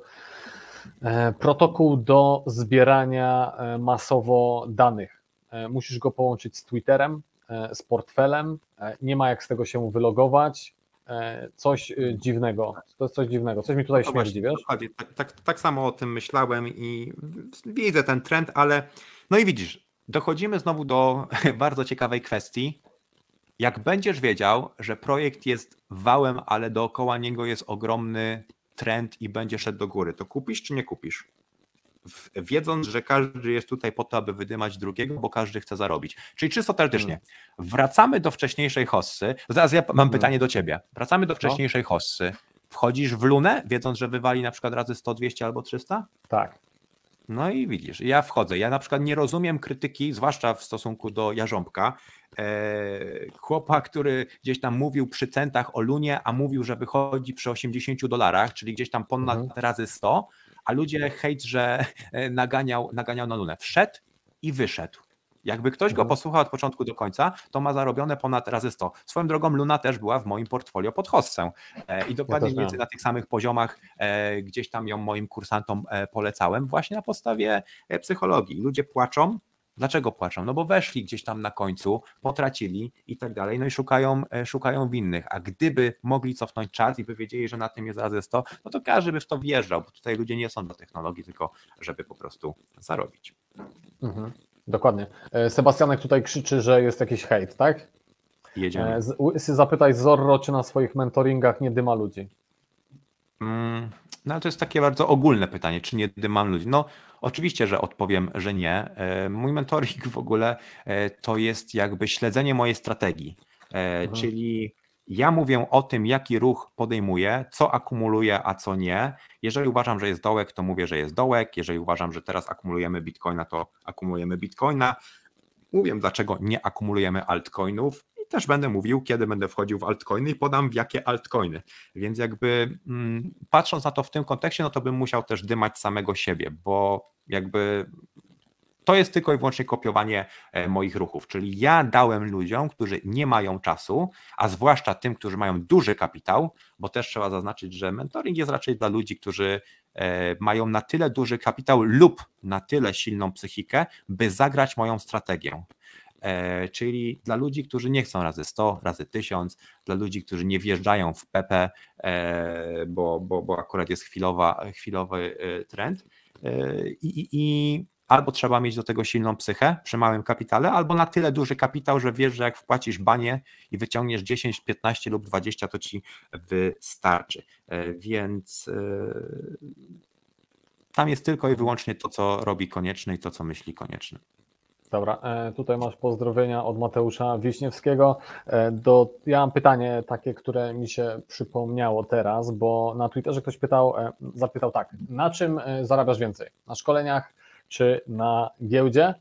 protokół do zbierania masowo danych. Musisz go połączyć z Twitterem, z portfelem, nie ma jak z tego się wylogować, coś dziwnego, to jest coś dziwnego, coś mi tutaj No śmierdzi, właśnie, wiesz? dokładnie, tak, tak, tak samo o tym myślałem i widzę ten trend, ale no i widzisz, dochodzimy znowu do bardzo ciekawej kwestii. Jak będziesz wiedział, że projekt jest wałem, ale dookoła niego jest ogromny trend i będzie szedł do góry, to kupisz czy nie kupisz? Wiedząc, że każdy jest tutaj po to, aby wydymać drugiego, bo każdy chce zarobić. Czyli czysto teoretycznie, hmm. wracamy do wcześniejszej hossy. Zaraz ja mam hmm. pytanie do ciebie. Wracamy do wcześniejszej no. hossy. Wchodzisz w lunę, wiedząc, że wywali na przykład razy sto, dwieście albo trzysta? Tak. No i widzisz, ja wchodzę. Ja na przykład nie rozumiem krytyki, zwłaszcza w stosunku do Jarząbka. Eee, chłopa, który gdzieś tam mówił przy centach o lunie, a mówił, że wychodzi przy osiemdziesięciu dolarach, czyli gdzieś tam ponad mhm. razy sto, a ludzie hejt, że naganiał, naganiał na lunę. Wszedł i wyszedł. Jakby ktoś go posłuchał od początku do końca, to ma zarobione ponad razy sto. Swoją drogą Luna też była w moim portfolio pod hossę i dokładnie ja między na tych samych poziomach gdzieś tam ją moim kursantom polecałem właśnie na podstawie psychologii. Ludzie płaczą. Dlaczego płaczą? No bo weszli gdzieś tam na końcu, potracili i tak dalej, no i szukają, szukają winnych, a gdyby mogli cofnąć czas i by wiedzieli, że na tym jest razy sto, no to każdy by w to wjeżdżał, bo tutaj ludzie nie są do technologii, tylko żeby po prostu zarobić. Mhm. Dokładnie. Sebastianek tutaj krzyczy, że jest jakiś hejt, tak? Jedziemy. Zapytaj Zorro, czy na swoich mentoringach nie dyma ludzi. Mm, no ale to jest takie bardzo ogólne pytanie, czy nie dymam ludzi. No oczywiście, że odpowiem, że nie. Mój mentoring w ogóle to jest jakby śledzenie mojej strategii, mhm. czyli ja mówię o tym, jaki ruch podejmuję, co akumuluję, a co nie. Jeżeli uważam, że jest dołek, to mówię, że jest dołek. Jeżeli uważam, że teraz akumulujemy bitcoina, to akumulujemy bitcoina. Mówię, dlaczego nie akumulujemy altcoinów i też będę mówił, kiedy będę wchodził w altcoiny i podam w jakie altcoiny. Więc jakby mm, patrząc na to w tym kontekście, no to bym musiał też dymać samego siebie, bo jakby to jest tylko i wyłącznie kopiowanie moich ruchów, czyli ja dałem ludziom, którzy nie mają czasu, a zwłaszcza tym, którzy mają duży kapitał, bo też trzeba zaznaczyć, że mentoring jest raczej dla ludzi, którzy mają na tyle duży kapitał lub na tyle silną psychikę, by zagrać moją strategię. Czyli dla ludzi, którzy nie chcą razy sto, razy tysiąc, dla ludzi, którzy nie wjeżdżają w P P, bo, bo, bo akurat jest chwilowa, chwilowy trend. I, i, i albo trzeba mieć do tego silną psychę przy małym kapitale, albo na tyle duży kapitał, że wiesz, że jak wpłacisz banie i wyciągniesz dziesięć, piętnaście lub dwadzieścia, to ci wystarczy. Więc tam jest tylko i wyłącznie to, co robi Konieczny i to, co myśli Konieczny. Dobra, tutaj masz pozdrowienia od Mateusza Wiśniewskiego. Do, ja mam pytanie takie, które mi się przypomniało teraz, bo na Twitterze ktoś pytał, zapytał tak, na czym zarabiasz więcej? Na szkoleniach czy na giełdzie?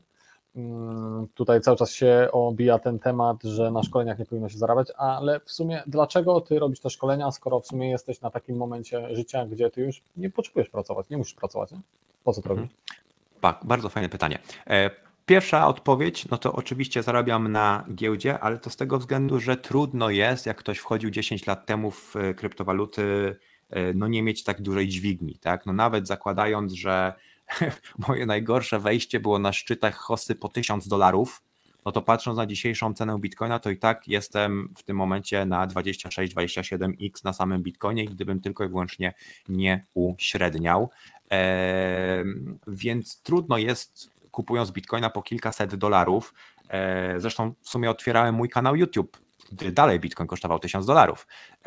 Tutaj cały czas się obija ten temat, że na szkoleniach nie powinno się zarabiać, ale w sumie dlaczego ty robisz te szkolenia, skoro w sumie jesteś na takim momencie życia, gdzie ty już nie potrzebujesz pracować, nie musisz pracować, nie? Po co to robisz? Tak, bardzo fajne pytanie. Pierwsza odpowiedź, no to oczywiście zarabiam na giełdzie, ale to z tego względu, że trudno jest, jak ktoś wchodził dziesięć lat temu w kryptowaluty, no nie mieć tak dużej dźwigni, tak? No nawet zakładając, że moje najgorsze wejście było na szczytach hossy po tysiąc dolarów, no to patrząc na dzisiejszą cenę Bitcoina, to i tak jestem w tym momencie na dwadzieścia sześć dwadzieścia siedem x na samym Bitcoinie, gdybym tylko i wyłącznie nie uśredniał. Eee, więc trudno jest, kupując Bitcoina po kilkaset dolarów, eee, zresztą w sumie otwierałem mój kanał YouTube, gdy dalej Bitcoin kosztował tysiąc dolarów,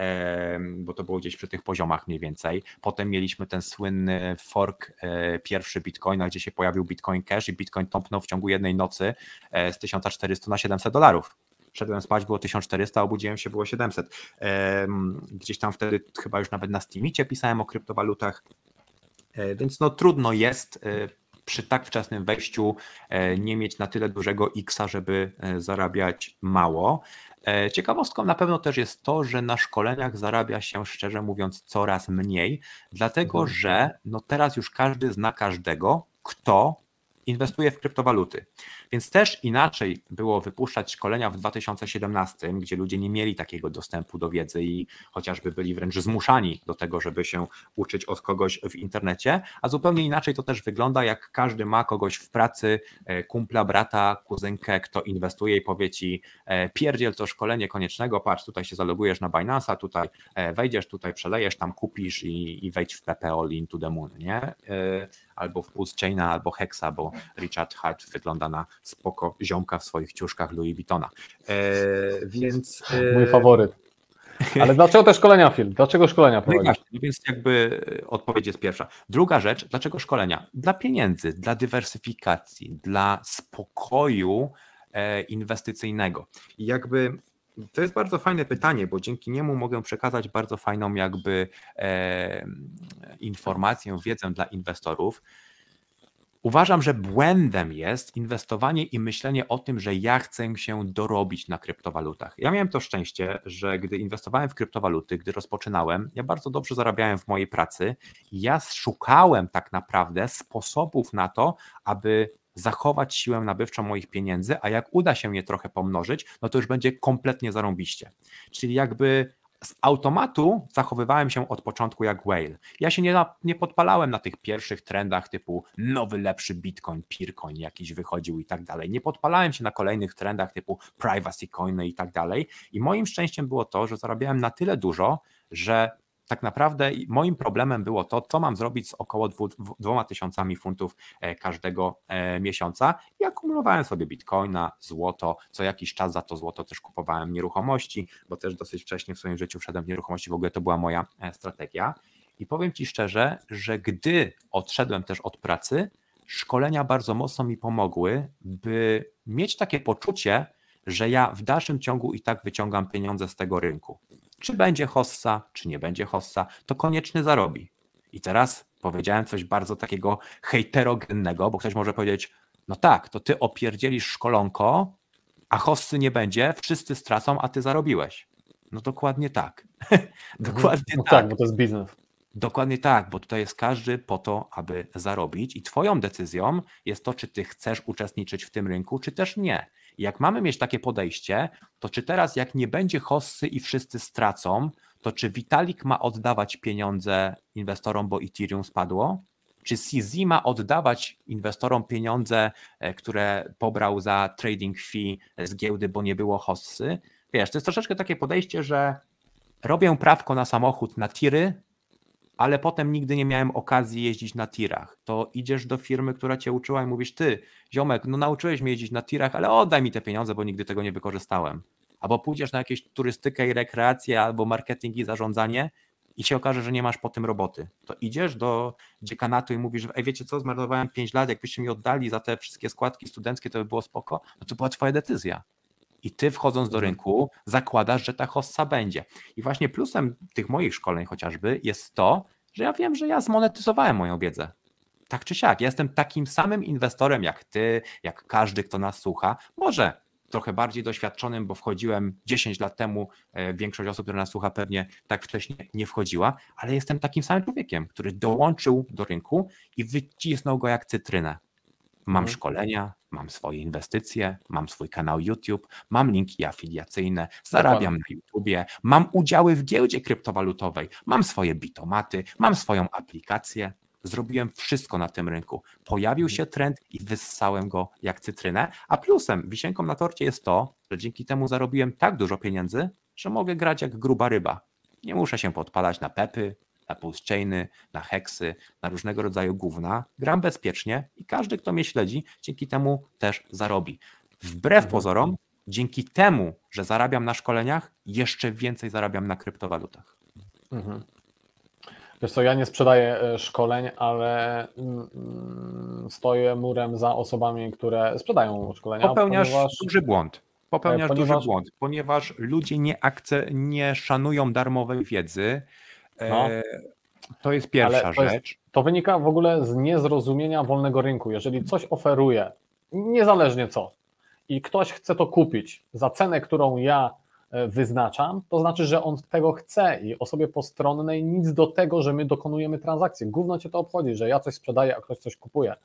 bo to było gdzieś przy tych poziomach mniej więcej. Potem mieliśmy ten słynny fork pierwszy Bitcoina, gdzie się pojawił Bitcoin Cash i Bitcoin tąpnął w ciągu jednej nocy z tysiąc czterysta na siedemset dolarów. Szedłem spać, było tysiąc czterysta, obudziłem się, było siedemset. Gdzieś tam wtedy chyba już nawet na Steamicie pisałem o kryptowalutach, więc no trudno jest przy tak wczesnym wejściu nie mieć na tyle dużego X-a, żeby zarabiać mało. Ciekawostką na pewno też jest to, że na szkoleniach zarabia się, szczerze mówiąc, coraz mniej, dlatego mhm. że no teraz już każdy zna każdego, kto inwestuje w kryptowaluty. Więc też inaczej było wypuszczać szkolenia w dwa tysiące siedemnastym, gdzie ludzie nie mieli takiego dostępu do wiedzy i chociażby byli wręcz zmuszani do tego, żeby się uczyć od kogoś w internecie, a zupełnie inaczej to też wygląda, jak każdy ma kogoś w pracy, kumpla, brata, kuzynkę, kto inwestuje i powie ci, pierdziel to szkolenie Koniecznego, patrz, tutaj się zalogujesz na Binance'a, tutaj wejdziesz, tutaj przelejesz, tam kupisz i, i wejdź w P P All into the moon, nie? Albo w Pulsechaina, albo Hexa, bo Richard Hart wygląda na spoko ziomka w swoich ciuszkach Louis Vuittona. E, więc... E... Mój faworyt. Ale dlaczego te szkolenia, Phil? Dlaczego szkolenia prowadzisz? No właśnie, więc jakby odpowiedź jest pierwsza. Druga rzecz, dlaczego szkolenia? Dla pieniędzy, dla dywersyfikacji, dla spokoju e, inwestycyjnego. I jakby to jest bardzo fajne pytanie, bo dzięki niemu mogę przekazać bardzo fajną jakby e, informację, wiedzę dla inwestorów. Uważam, że błędem jest inwestowanie i myślenie o tym, że ja chcę się dorobić na kryptowalutach. Ja miałem to szczęście, że gdy inwestowałem w kryptowaluty, gdy rozpoczynałem, ja bardzo dobrze zarabiałem w mojej pracy i ja szukałem tak naprawdę sposobów na to, aby zachować siłę nabywczą moich pieniędzy, a jak uda się je trochę pomnożyć, no to już będzie kompletnie zarąbiście. Czyli jakby z automatu zachowywałem się od początku jak whale. Ja się nie, nie podpalałem na tych pierwszych trendach typu nowy, lepszy Bitcoin, Peercoin jakiś wychodził i tak dalej. Nie podpalałem się na kolejnych trendach typu privacy coiny i tak dalej. I moim szczęściem było to, że zarabiałem na tyle dużo, że tak naprawdę moim problemem było to, co mam zrobić z około dwu, dwoma tysiącami funtów każdego miesiąca i akumulowałem sobie bitcoina, złoto, co jakiś czas za to złoto też kupowałem nieruchomości, bo też dosyć wcześnie w swoim życiu wszedłem w nieruchomości, w ogóle to była moja strategia i powiem Ci szczerze, że gdy odszedłem też od pracy, szkolenia bardzo mocno mi pomogły, by mieć takie poczucie, że ja w dalszym ciągu i tak wyciągam pieniądze z tego rynku. Czy będzie hossa, czy nie będzie hossa, to Konieczny zarobi. I teraz powiedziałem coś bardzo takiego hejterogennego, bo ktoś może powiedzieć, no tak, to ty opierdzielisz szkolonko, a hossy nie będzie, wszyscy stracą, a ty zarobiłeś. No dokładnie tak. dokładnie no tak. tak, bo to jest biznes. Dokładnie tak, bo tutaj jest każdy po to, aby zarobić i twoją decyzją jest to, czy ty chcesz uczestniczyć w tym rynku, czy też nie. I jak mamy mieć takie podejście, to czy teraz jak nie będzie hossy i wszyscy stracą, to czy Vitalik ma oddawać pieniądze inwestorom, bo Ethereum spadło? Czy C Z ma oddawać inwestorom pieniądze, które pobrał za trading fee z giełdy, bo nie było hossy? Wiesz, to jest troszeczkę takie podejście, że robię prawko na samochód na tiry, ale potem nigdy nie miałem okazji jeździć na tirach. To idziesz do firmy, która cię uczyła i mówisz, ty, ziomek, no nauczyłeś mnie jeździć na tirach, ale oddaj mi te pieniądze, bo nigdy tego nie wykorzystałem. Albo pójdziesz na jakieś turystykę i rekreację, albo marketing i zarządzanie i się okaże, że nie masz po tym roboty. To idziesz do dziekanatu i mówisz, ej, wiecie co, zmarnowałem pięć lat, jakbyście mi oddali za te wszystkie składki studenckie, to by było spoko. No to była twoja decyzja. I ty wchodząc do rynku zakładasz, że ta hossa będzie. I właśnie plusem tych moich szkoleń chociażby jest to, że ja wiem, że ja zmonetyzowałem moją wiedzę. Tak czy siak, ja jestem takim samym inwestorem jak ty, jak każdy, kto nas słucha. Może trochę bardziej doświadczonym, bo wchodziłem dziesięć lat temu, większość osób, która nas słucha, pewnie tak wcześnie nie wchodziła, ale jestem takim samym człowiekiem, który dołączył do rynku i wycisnął go jak cytrynę. Mam mhm. szkolenia, mam swoje inwestycje, mam swój kanał YouTube, mam linki afiliacyjne, zarabiam na YouTubie, mam udziały w giełdzie kryptowalutowej, mam swoje bitomaty, mam swoją aplikację. Zrobiłem wszystko na tym rynku. Pojawił się trend i wyssałem go jak cytrynę, a plusem, wisienką na torcie jest to, że dzięki temu zarobiłem tak dużo pieniędzy, że mogę grać jak gruba ryba. Nie muszę się podpalać na pepy, na pulse chainy, na heksy, na różnego rodzaju gówna. Gram bezpiecznie i każdy, kto mnie śledzi, dzięki temu też zarobi. Wbrew mhm. pozorom, dzięki temu, że zarabiam na szkoleniach, jeszcze więcej zarabiam na kryptowalutach. Mhm. Wiesz co, ja nie sprzedaję szkoleń, ale stoję murem za osobami, które sprzedają szkolenia. Popełniasz ponieważ... duży błąd. Popełniasz ponieważ... duży błąd, ponieważ ludzie nie, akce... nie szanują darmowej wiedzy. No. To jest pierwsza to rzecz. Jest, to wynika w ogóle z niezrozumienia wolnego rynku. Jeżeli coś oferuje, niezależnie co, i ktoś chce to kupić za cenę, którą ja wyznaczam, to znaczy, że on tego chce i osobie postronnej nic do tego, że my dokonujemy transakcji. Gówno cię to obchodzi, że ja coś sprzedaję, a ktoś coś kupuje.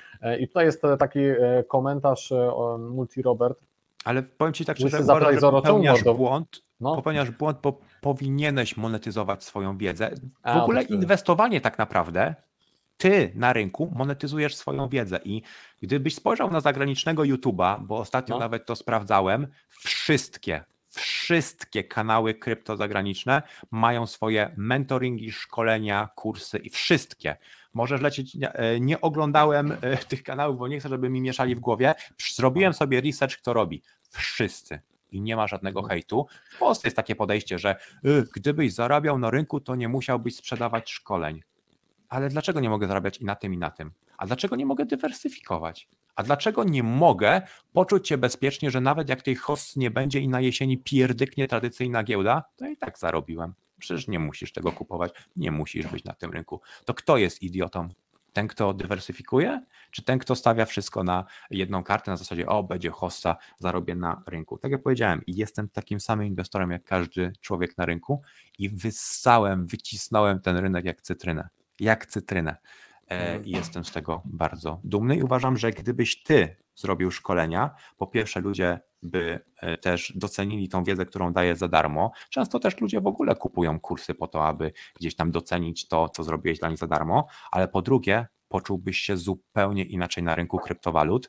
I tutaj jest taki komentarz Multi Robert. Ale powiem ci tak szczerze, uważam, że popełniasz błąd, no. popełniasz błąd, bo powinieneś monetyzować swoją wiedzę. W a, ogóle inwestowanie tak naprawdę, ty na rynku monetyzujesz swoją wiedzę i gdybyś spojrzał na zagranicznego YouTube'a, bo ostatnio no. nawet to sprawdzałem, wszystkie Wszystkie kanały krypto zagraniczne mają swoje mentoringi, szkolenia, kursy i wszystkie. Możesz lecieć, nie oglądałem tych kanałów, bo nie chcę, żeby mi mieszali w głowie. Zrobiłem sobie research, kto robi. Wszyscy. I nie ma żadnego hejtu. W Polsce jest takie podejście, że gdybyś zarabiał na rynku, to nie musiałbyś sprzedawać szkoleń. Ale dlaczego nie mogę zarabiać i na tym, i na tym? A dlaczego nie mogę dywersyfikować? A dlaczego nie mogę poczuć się bezpiecznie, że nawet jak tej hossy nie będzie i na jesieni pierdyknie tradycyjna giełda, to i tak zarobiłem. Przecież nie musisz tego kupować, nie musisz być na tym rynku. To kto jest idiotą? Ten, kto dywersyfikuje, czy ten, kto stawia wszystko na jedną kartę na zasadzie, o, będzie hossa, zarobię na rynku. Tak jak powiedziałem, jestem takim samym inwestorem jak każdy człowiek na rynku i wyssałem, wycisnąłem ten rynek jak cytrynę. Jak cytrynę. I jestem z tego bardzo dumny i uważam, że gdybyś ty zrobił szkolenia, po pierwsze ludzie by też docenili tą wiedzę, którą daję za darmo. Często też ludzie w ogóle kupują kursy po to, aby gdzieś tam docenić to, co zrobiłeś dla nich za darmo, ale po drugie poczułbyś się zupełnie inaczej na rynku kryptowalut,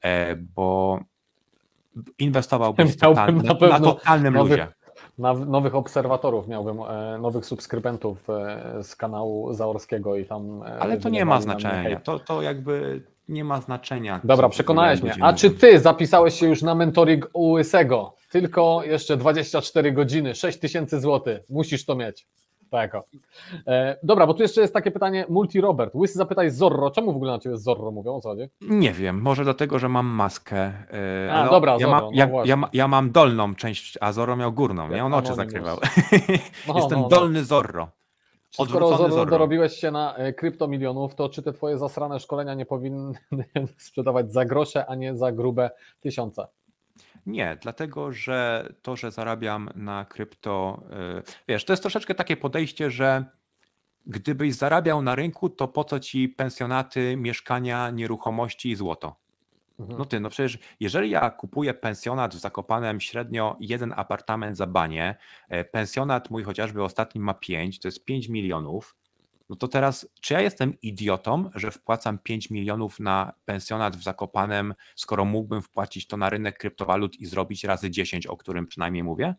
bo inwestowałbyś total, na, na totalnym nowych, ludzie. Na nowych obserwatorów miałbym, nowych subskrybentów z kanału Zaorskiego i tam... Ale to nie ma znaczenia, to, to jakby nie ma znaczenia. Dobra, przekonałeś mnie. A czy ty zapisałeś się już na mentoring u Łysego? Tylko jeszcze dwadzieścia cztery godziny, sześć tysięcy złotych, musisz to mieć. Tak. E, dobra, bo tu jeszcze jest takie pytanie, Multi Robert. Łysy, zapytaj Zorro, czemu w ogóle na ciebie Zorro mówią, o co chodzi? Nie wiem, może dlatego, że mam maskę. Yy, a, dobra, ja, Zorro, ma, no ja, ja, ja mam dolną część, a Zorro miał górną, nie? On oczy zakrywał. No, Jestem no, no. dolny Zorro. Skoro Zorro, Zorro dorobiłeś się na kryptomilionów, to czy te twoje zasrane szkolenia nie powinny sprzedawać za grosze, a nie za grube tysiące? Nie, dlatego że to, że zarabiam na krypto, wiesz, to jest troszeczkę takie podejście, że gdybyś zarabiał na rynku, to po co ci pensjonaty, mieszkania, nieruchomości i złoto? Mhm. No ty, no przecież jeżeli ja kupuję pensjonat w Zakopanem średnio jeden apartament za banie, pensjonat mój chociażby ostatni ma pięć, to jest pięć milionów, no to teraz, czy ja jestem idiotą, że wpłacam pięć milionów na pensjonat w Zakopanem, skoro mógłbym wpłacić to na rynek kryptowalut i zrobić razy dziesięć, o którym przynajmniej mówię?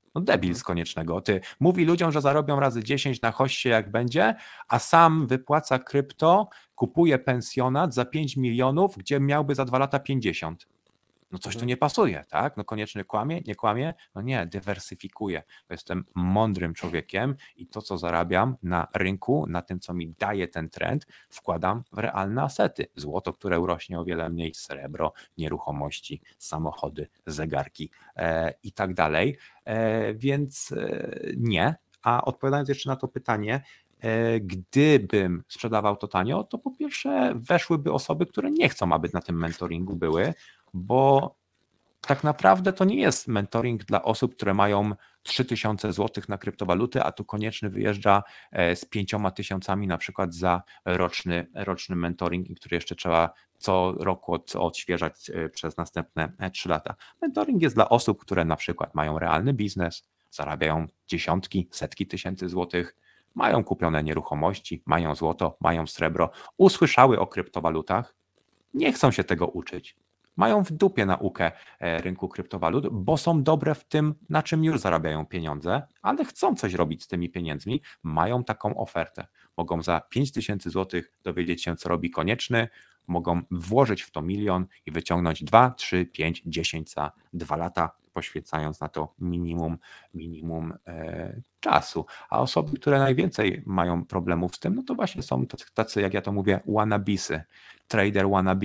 No debil z Koniecznego. Ty mówi ludziom, że zarobią razy dziesięć na hoście jak będzie, a sam wypłaca krypto, kupuje pensjonat za pięć milionów, gdzie miałby za dwa lata pięćdziesiąt. No coś tu nie pasuje, tak? No Konieczny kłamie, nie kłamie? No nie, dywersyfikuje. Jestem mądrym człowiekiem i to, co zarabiam na rynku, na tym, co mi daje ten trend, wkładam w realne asety. Złoto, które urośnie o wiele mniej, srebro, nieruchomości, samochody, zegarki e, i tak dalej. E, więc e, nie. A odpowiadając jeszcze na to pytanie, e, gdybym sprzedawał to tanio, to po pierwsze weszłyby osoby, które nie chcą, aby na tym mentoringu były, bo tak naprawdę to nie jest mentoring dla osób, które mają trzy tysiące złotych na kryptowaluty, a tu Konieczny wyjeżdża z pięcioma tysiącami na przykład za roczny, roczny mentoring, który jeszcze trzeba co roku od, odświeżać przez następne trzy lata. Mentoring jest dla osób, które na przykład mają realny biznes, zarabiają dziesiątki, setki tysięcy złotych, mają kupione nieruchomości, mają złoto, mają srebro, usłyszały o kryptowalutach, nie chcą się tego uczyć. Mają w dupie naukę rynku kryptowalut, bo są dobre w tym, na czym już zarabiają pieniądze, ale chcą coś robić z tymi pieniędzmi, mają taką ofertę. Mogą za pięć tysięcy złotych dowiedzieć się, co robi Konieczny, mogą włożyć w to milion i wyciągnąć dwa, trzy, pięć, dziesięć za dwa lata, poświęcając na to minimum, minimum e, czasu. A osoby, które najwięcej mają problemów z tym, no to właśnie są tacy, jak ja to mówię, wannabisy, trader wannabe.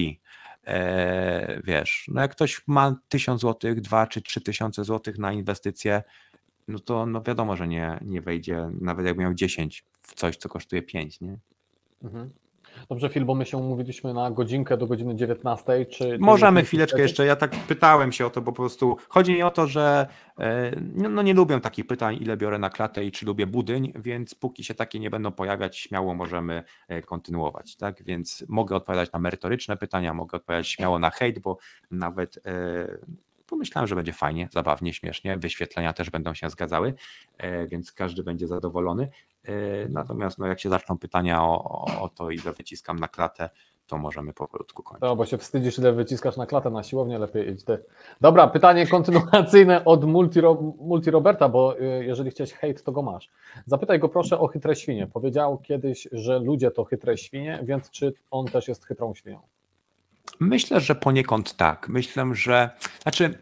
E, wiesz, no jak ktoś ma tysiąc złotych, dwa czy trzy tysiące złotych na inwestycje, no to no wiadomo, że nie, nie wejdzie, nawet jak miał dziesięć w coś, co kosztuje pięć, nie? Mhm. Dobrze, Phil, bo my się umówiliśmy na godzinkę do godziny dziewiętnastej. Czy możemy chwileczkę jeszcze, ja tak pytałem się o to, bo po prostu chodzi mi o to, że no nie lubię takich pytań, ile biorę na klatę i czy lubię budyń, więc póki się takie nie będą pojawiać, śmiało możemy kontynuować, tak? Więc mogę odpowiadać na merytoryczne pytania, mogę odpowiadać śmiało na hejt, bo nawet pomyślałem, że będzie fajnie, zabawnie, śmiesznie, wyświetlenia też będą się zgadzały, więc każdy będzie zadowolony. Natomiast no, jak się zaczną pytania o, o to, ile wyciskam na klatę, to możemy powolutku kończyć. No, bo się wstydzisz, ile wyciskasz na klatę na siłownię, lepiej idź ty. Dobra, pytanie kontynuacyjne od Multi, Multi Roberta, bo jeżeli chciałeś hejt, to go masz. Zapytaj go proszę o chytre świnie. Powiedział kiedyś, że ludzie to chytre świnie, więc czy on też jest chytrą świnią? Myślę, że poniekąd tak. Myślę, że znaczy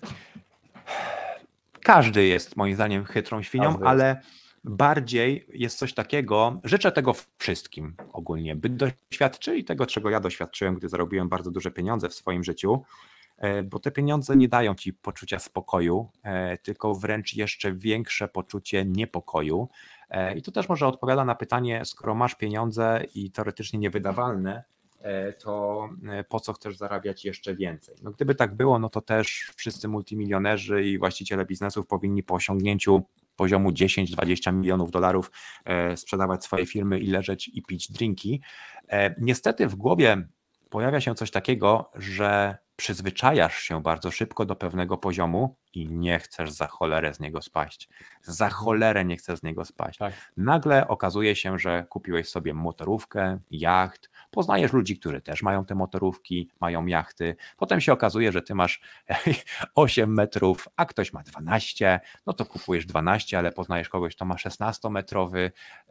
każdy jest moim zdaniem chytrą świnią, każdy ale jest. Bardziej jest coś takiego, życzę tego wszystkim ogólnie, by doświadczyli tego, czego ja doświadczyłem, gdy zarobiłem bardzo duże pieniądze w swoim życiu, bo te pieniądze nie dają ci poczucia spokoju, tylko wręcz jeszcze większe poczucie niepokoju. I to też może odpowiada na pytanie, skoro masz pieniądze i teoretycznie niewydawalne, to po co chcesz zarabiać jeszcze więcej? No gdyby tak było, no to też wszyscy multimilionerzy i właściciele biznesów powinni po osiągnięciu poziomu dziesięć dwadzieścia milionów dolarów sprzedawać swoje firmy i leżeć i pić drinki. Niestety w głowie pojawia się coś takiego, że przyzwyczajasz się bardzo szybko do pewnego poziomu i nie chcesz za cholerę z niego spaść. Za cholerę nie chcesz z niego spaść. Tak. Nagle okazuje się, że kupiłeś sobie motorówkę, jacht, poznajesz ludzi, którzy też mają te motorówki, mają jachty, potem się okazuje, że ty masz osiem metrów, a ktoś ma dwanaście, no to kupujesz dwanaście, ale poznajesz kogoś, kto ma szesnastometrowy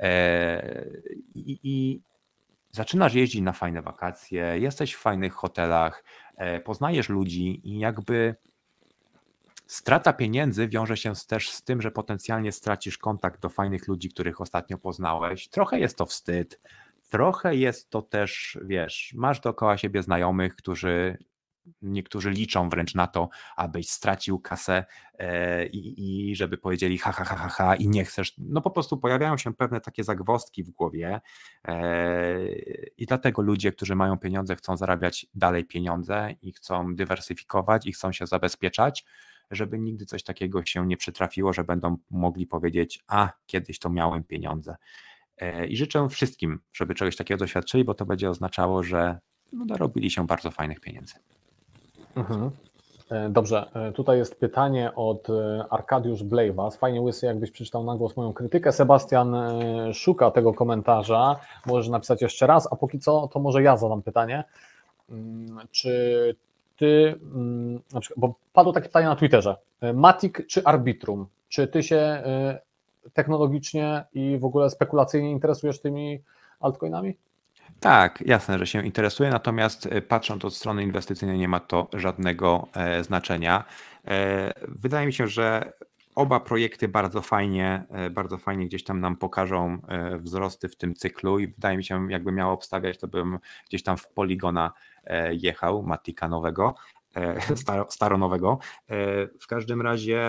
i, i zaczynasz jeździć na fajne wakacje, jesteś w fajnych hotelach, poznajesz ludzi i jakby strata pieniędzy wiąże się też z tym, że potencjalnie stracisz kontakt do fajnych ludzi, których ostatnio poznałeś. Trochę jest to wstyd, trochę jest to też, wiesz, masz dookoła siebie znajomych, którzy niektórzy liczą wręcz na to, abyś stracił kasę e, i, i żeby powiedzieli ha, ha, ha, ha, ha i nie chcesz, no po prostu pojawiają się pewne takie zagwozdki w głowie e, i dlatego ludzie, którzy mają pieniądze, chcą zarabiać dalej pieniądze i chcą dywersyfikować i chcą się zabezpieczać, żeby nigdy coś takiego się nie przytrafiło, że będą mogli powiedzieć, a kiedyś to miałem pieniądze. E, I życzę wszystkim, żeby czegoś takiego doświadczyli, bo to będzie oznaczało, że no, dorobili się bardzo fajnych pieniędzy. Mhm. Dobrze, tutaj jest pytanie od Arkadiusz Blejwas. Fajnie, Łysy, jakbyś przeczytał na głos moją krytykę. Sebastian szuka tego komentarza, możesz napisać jeszcze raz, a póki co to może ja zadam pytanie. Czy ty, na przykład, bo padło takie pytanie na Twitterze, Matic czy Arbitrum? Czy ty się technologicznie i w ogóle spekulacyjnie interesujesz tymi altcoinami? Tak, jasne, że się interesuję, natomiast patrząc od strony inwestycyjnej nie ma to żadnego znaczenia. Wydaje mi się, że oba projekty bardzo fajnie, bardzo fajnie gdzieś tam nam pokażą wzrosty w tym cyklu i wydaje mi się, jakby miało obstawiać, to bym gdzieś tam w Polygona jechał, Matika nowego, staronowego. W każdym razie,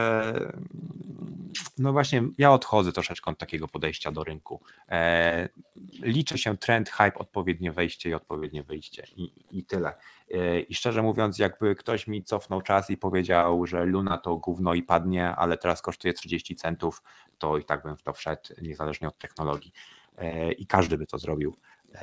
no właśnie, ja odchodzę troszeczkę od takiego podejścia do rynku. Liczy się trend, hype, odpowiednie wejście i odpowiednie wyjście i, i tyle. I szczerze mówiąc, jakby ktoś mi cofnął czas i powiedział, że Luna to gówno i padnie, ale teraz kosztuje trzydzieści centów, to i tak bym w to wszedł, niezależnie od technologii. I każdy by to zrobił,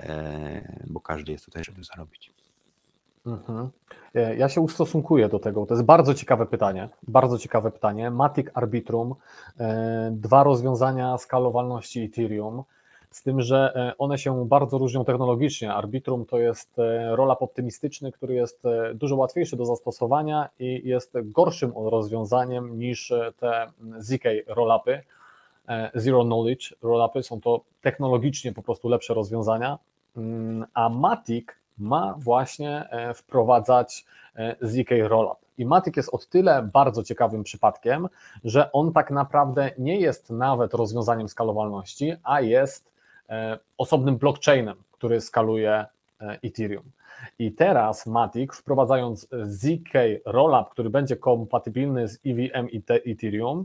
bo każdy jest tutaj, żeby zarobić. Mhm. Ja się ustosunkuję do tego. To jest bardzo ciekawe pytanie. Bardzo ciekawe pytanie. Matic, Arbitrum, dwa rozwiązania skalowalności Ethereum, z tym, że one się bardzo różnią technologicznie. Arbitrum to jest rollup optymistyczny, który jest dużo łatwiejszy do zastosowania i jest gorszym rozwiązaniem niż te Z K rollupy. Zero Knowledge rollupy są to technologicznie po prostu lepsze rozwiązania, a Matic ma właśnie wprowadzać Z K Rollup. I Matic jest o tyle bardzo ciekawym przypadkiem, że on tak naprawdę nie jest nawet rozwiązaniem skalowalności, a jest osobnym blockchainem, który skaluje Ethereum. I teraz Matic, wprowadzając Z K Rollup, który będzie kompatybilny z E V M i Ethereum,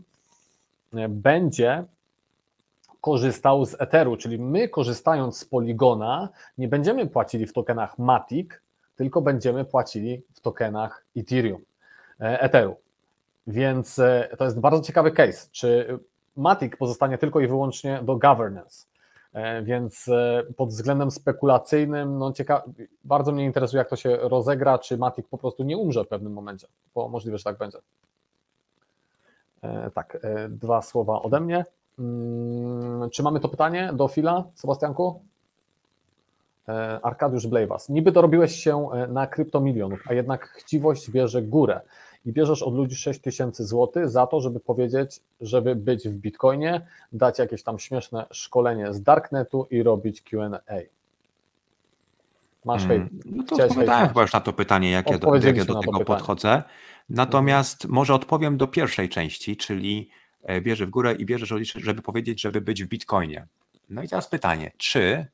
będzie korzystał z Etheru, czyli my korzystając z Polygona nie będziemy płacili w tokenach Matic, tylko będziemy płacili w tokenach Ethereum, Etheru. Więc to jest bardzo ciekawy case, czy Matic pozostanie tylko i wyłącznie do governance, więc pod względem spekulacyjnym no cieka- bardzo mnie interesuje, jak to się rozegra, czy Matic po prostu nie umrze w pewnym momencie, bo możliwe, że tak będzie. Tak, dwa słowa ode mnie. Czy mamy to pytanie do Fila, Sebastianku? Arkadiusz Blejwas. Niby dorobiłeś się na kryptomilionów, a jednak chciwość bierze górę i bierzesz od ludzi sześć tysięcy złotych za to, żeby powiedzieć, żeby być w Bitcoinie, dać jakieś tam śmieszne szkolenie z Darknetu i robić Q and A. Masz hejt. Hmm, no to odpowiadałem chyba już na to pytanie, jak ja do, jak ja do tego podchodzę. Natomiast mhm. może odpowiem do pierwszej części, czyli bierze w górę i bierzesz od ludzi, żeby powiedzieć, żeby być w Bitcoinie. No i teraz pytanie, czy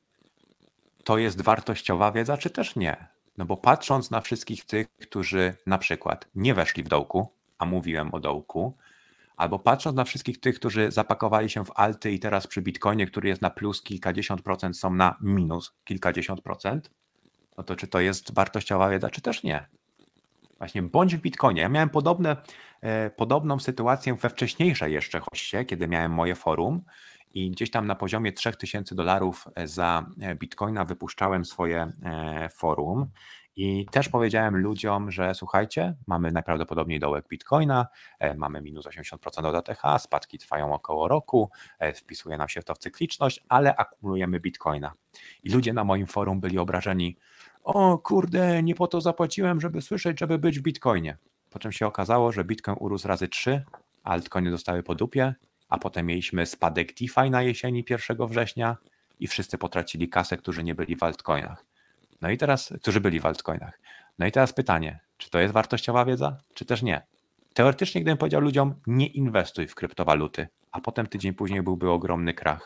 to jest wartościowa wiedza, czy też nie? No bo patrząc na wszystkich tych, którzy na przykład nie weszli w dołku, a mówiłem o dołku, albo patrząc na wszystkich tych, którzy zapakowali się w alty i teraz przy Bitcoinie, który jest na plus kilkadziesiąt procent, są na minus kilkadziesiąt procent, no to czy to jest wartościowa wiedza, czy też nie? Właśnie bądź w Bitcoinie. Ja miałem podobne, eh, podobną sytuację we wcześniejszej jeszcze hoście, kiedy miałem moje forum i gdzieś tam na poziomie trzech tysięcy dolarów za Bitcoina wypuszczałem swoje eh, forum i też powiedziałem ludziom, że słuchajcie, mamy najprawdopodobniej dołek Bitcoina, eh, mamy minus osiemdziesiąt procent od A T H, spadki trwają około roku, eh, wpisuje nam się to w cykliczność, ale akumulujemy Bitcoina. I ludzie na moim forum byli obrażeni, o kurde, nie po to zapłaciłem, żeby słyszeć, żeby być w Bitcoinie. Po czym się okazało, że Bitcoin urósł razy trzy, altcoiny dostały po dupie, a potem mieliśmy spadek DeFi na jesieni pierwszego września i wszyscy potracili kasę, którzy nie byli w altcoinach. No i teraz, którzy byli w altcoinach. No i teraz pytanie, czy to jest wartościowa wiedza, czy też nie? Teoretycznie, gdybym powiedział ludziom, nie inwestuj w kryptowaluty, a potem tydzień później byłby ogromny krach.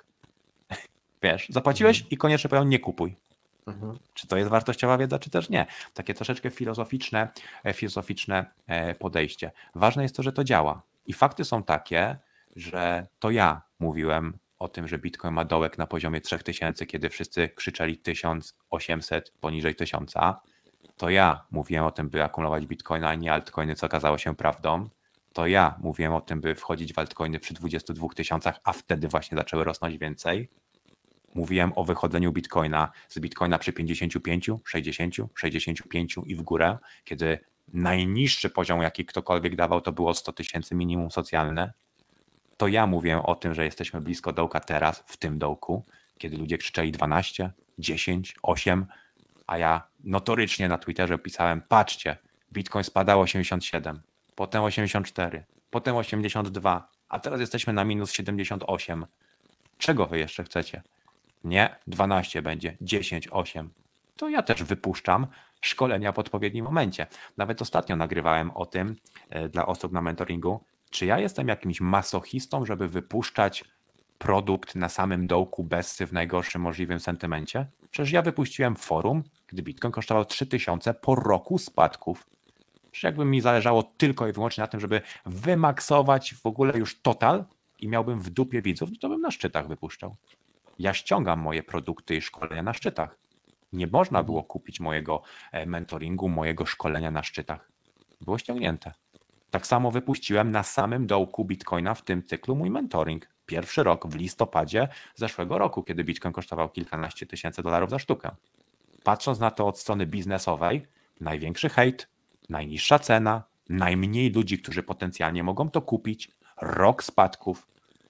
Wiesz, zapłaciłeś i koniecznie powiedział, nie kupuj. Mhm. Czy to jest wartościowa wiedza, czy też nie? Takie troszeczkę filozoficzne, filozoficzne podejście. Ważne jest to, że to działa. I fakty są takie, że to ja mówiłem o tym, że Bitcoin ma dołek na poziomie trzech tysięcy, kiedy wszyscy krzyczeli tysiąc osiemset poniżej tysiąca. To ja mówiłem o tym, by akumulować Bitcoina, a nie altcoiny, co okazało się prawdą. To ja mówiłem o tym, by wchodzić w altcoiny przy dwudziestu dwóch tysiącach, a wtedy właśnie zaczęły rosnąć więcej. Mówiłem o wychodzeniu Bitcoina z Bitcoina przy pięćdziesięciu pięciu, sześćdziesięciu, sześćdziesięciu pięciu i w górę, kiedy najniższy poziom, jaki ktokolwiek dawał, to było sto tysięcy minimum socjalne. To ja mówiłem o tym, że jesteśmy blisko dołka teraz, w tym dołku, kiedy ludzie krzyczeli dwanaście, dziesięć, osiem, a ja notorycznie na Twitterze pisałem, patrzcie, Bitcoin spadał osiemdziesiąt siedem, potem osiemdziesiąt cztery, potem osiemdziesiąt dwa, a teraz jesteśmy na minus siedemdziesiąt osiem. Czego wy jeszcze chcecie? Nie, dwanaście będzie, dziesięć, osiem. To ja też wypuszczam szkolenia w odpowiednim momencie. Nawet ostatnio nagrywałem o tym dla osób na mentoringu, czy ja jestem jakimś masochistą, żeby wypuszczać produkt na samym dołku bessy w najgorszym możliwym sentymencie? Przecież ja wypuściłem forum, gdy Bitcoin kosztował trzy tysiące po roku spadków. Przecież jakby mi zależało tylko i wyłącznie na tym, żeby wymaksować w ogóle już total i miałbym w dupie widzów, to bym na szczytach wypuszczał. Ja ściągam moje produkty i szkolenia na szczytach. Nie można było kupić mojego mentoringu, mojego szkolenia na szczytach. Było ściągnięte. Tak samo wypuściłem na samym dołku Bitcoina w tym cyklu mój mentoring. Pierwszy rok w listopadzie zeszłego roku, kiedy Bitcoin kosztował kilkanaście tysięcy dolarów za sztukę. Patrząc na to od strony biznesowej, największy hejt, najniższa cena, najmniej ludzi, którzy potencjalnie mogą to kupić, rok spadków.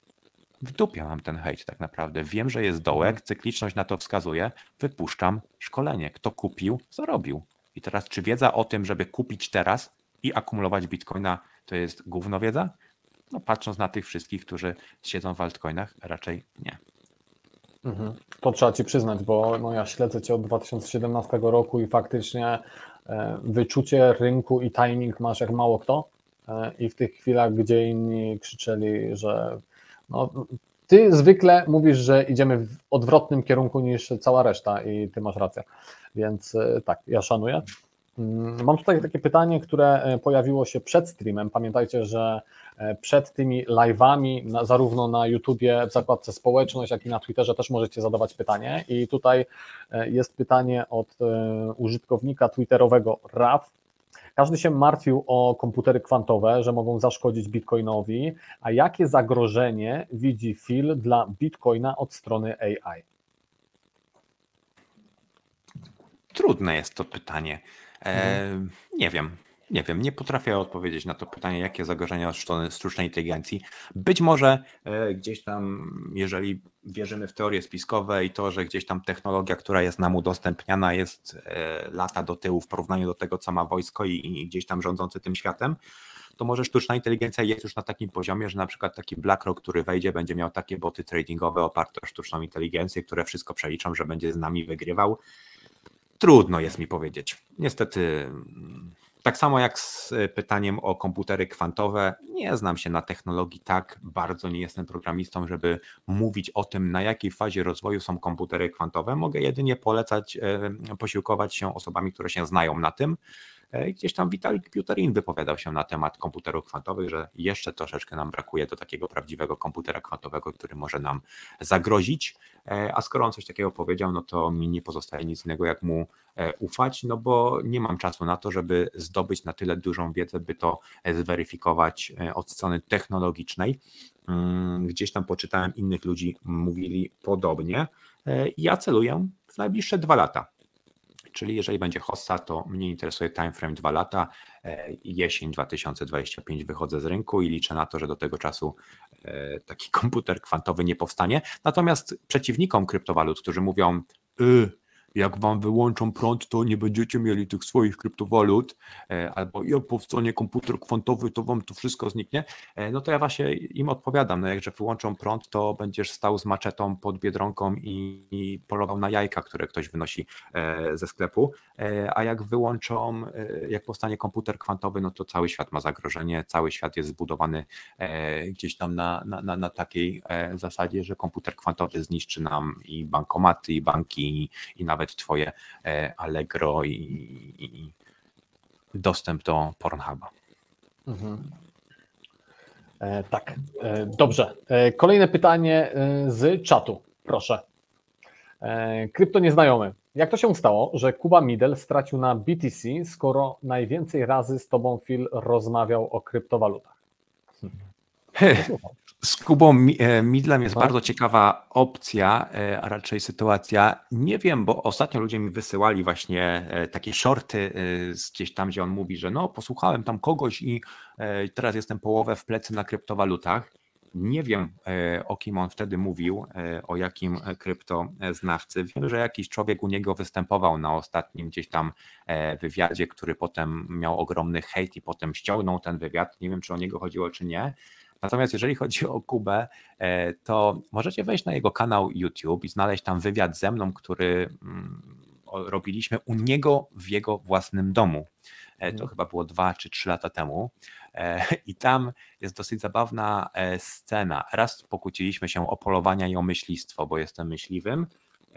W dupie mam ten hejt tak naprawdę. Wiem, że jest dołek, cykliczność na to wskazuje, wypuszczam szkolenie. Kto kupił, zarobił. I teraz czy wiedza o tym, żeby kupić teraz i akumulować Bitcoina, to jest gówno wiedza? No patrząc na tych wszystkich, którzy siedzą w altcoinach, raczej nie. Mhm. To trzeba Ci przyznać, bo no ja śledzę Cię od dwa tysiące siedemnastego roku i faktycznie e, wyczucie rynku i timing masz jak mało kto e, i w tych chwilach, gdzie inni krzyczeli, że no, Ty zwykle mówisz, że idziemy w odwrotnym kierunku niż cała reszta i Ty masz rację, więc e, tak, ja szanuję. Mam tutaj takie pytanie, które pojawiło się przed streamem. Pamiętajcie, że przed tymi live'ami, zarówno na YouTubie, w zakładce społeczność, jak i na Twitterze też możecie zadawać pytanie. I tutaj jest pytanie od użytkownika twitterowego Raf. Każdy się martwił o komputery kwantowe, że mogą zaszkodzić Bitcoinowi, a jakie zagrożenie widzi Phil dla Bitcoina od strony A I? Trudne jest to pytanie. E, nie wiem, nie wiem, nie potrafię odpowiedzieć na to pytanie, jakie zagrożenia od strony sztucznej inteligencji. Być może e, gdzieś tam, jeżeli wierzymy w teorie spiskowe i to, że gdzieś tam technologia, która jest nam udostępniana, jest e, lata do tyłu w porównaniu do tego, co ma wojsko i, i gdzieś tam rządzący tym światem, to może sztuczna inteligencja jest już na takim poziomie, że na przykład taki BlackRock, który wejdzie, będzie miał takie boty tradingowe oparte o sztuczną inteligencję, które wszystko przeliczą, że będzie z nami wygrywał. Trudno jest mi powiedzieć. Niestety, tak samo jak z pytaniem o komputery kwantowe, nie znam się na technologii tak bardzo, nie jestem programistą, żeby mówić o tym, na jakiej fazie rozwoju są komputery kwantowe. Mogę jedynie polecać, posiłkować się osobami, które się znają na tym. Gdzieś tam Vitalik Buterin wypowiadał się na temat komputerów kwantowych, że jeszcze troszeczkę nam brakuje do takiego prawdziwego komputera kwantowego, który może nam zagrozić, a skoro on coś takiego powiedział, no to mi nie pozostaje nic innego jak mu ufać, no bo nie mam czasu na to, żeby zdobyć na tyle dużą wiedzę, by to zweryfikować od strony technologicznej. Gdzieś tam poczytałem innych ludzi, mówili podobnie. Ja celuję w najbliższe dwa lata. Czyli jeżeli będzie hossa, to mnie interesuje timeframe dwa lata, jesień dwa tysiące dwudziesty piąty wychodzę z rynku i liczę na to, że do tego czasu taki komputer kwantowy nie powstanie. Natomiast przeciwnikom kryptowalut, którzy mówią, y, jak wam wyłączą prąd, to nie będziecie mieli tych swoich kryptowalut, albo jak powstanie komputer kwantowy, to wam to wszystko zniknie, no to ja właśnie im odpowiadam, no jak wyłączą prąd, to będziesz stał z maczetą pod Biedronką i, i polował na jajka, które ktoś wynosi ze sklepu, a jak wyłączą, jak powstanie komputer kwantowy, no to cały świat ma zagrożenie, cały świat jest zbudowany gdzieś tam na, na, na takiej zasadzie, że komputer kwantowy zniszczy nam i bankomaty, i banki, i, i nawet twoje Allegro i, i dostęp do Pornhuba. Mhm. E, tak, e, dobrze. E, kolejne pytanie e, z czatu, proszę. E, krypto nieznajomy. Jak to się stało, że Kuba Middle stracił na B T C, skoro najwięcej razy z tobą, Phil, rozmawiał o kryptowalutach? Hmm. Z Kubą Middlem jest bardzo ciekawa opcja, a raczej sytuacja. Nie wiem, bo ostatnio ludzie mi wysyłali właśnie takie shorty gdzieś tam, gdzie on mówi, że no posłuchałem tam kogoś i teraz jestem połowę w plecy na kryptowalutach. Nie wiem, o kim on wtedy mówił, o jakim kryptoznawcy. Wiem, że jakiś człowiek u niego występował na ostatnim gdzieś tam wywiadzie, który potem miał ogromny hejt i potem ściągnął ten wywiad. Nie wiem, czy o niego chodziło, czy nie. Natomiast jeżeli chodzi o Kubę, to możecie wejść na jego kanał YouTube i znaleźć tam wywiad ze mną, który robiliśmy u niego w jego własnym domu. To hmm. chyba było dwa czy trzy lata temu. I tam jest dosyć zabawna scena. Raz pokłóciliśmy się o polowania i o myślistwo, bo jestem myśliwym.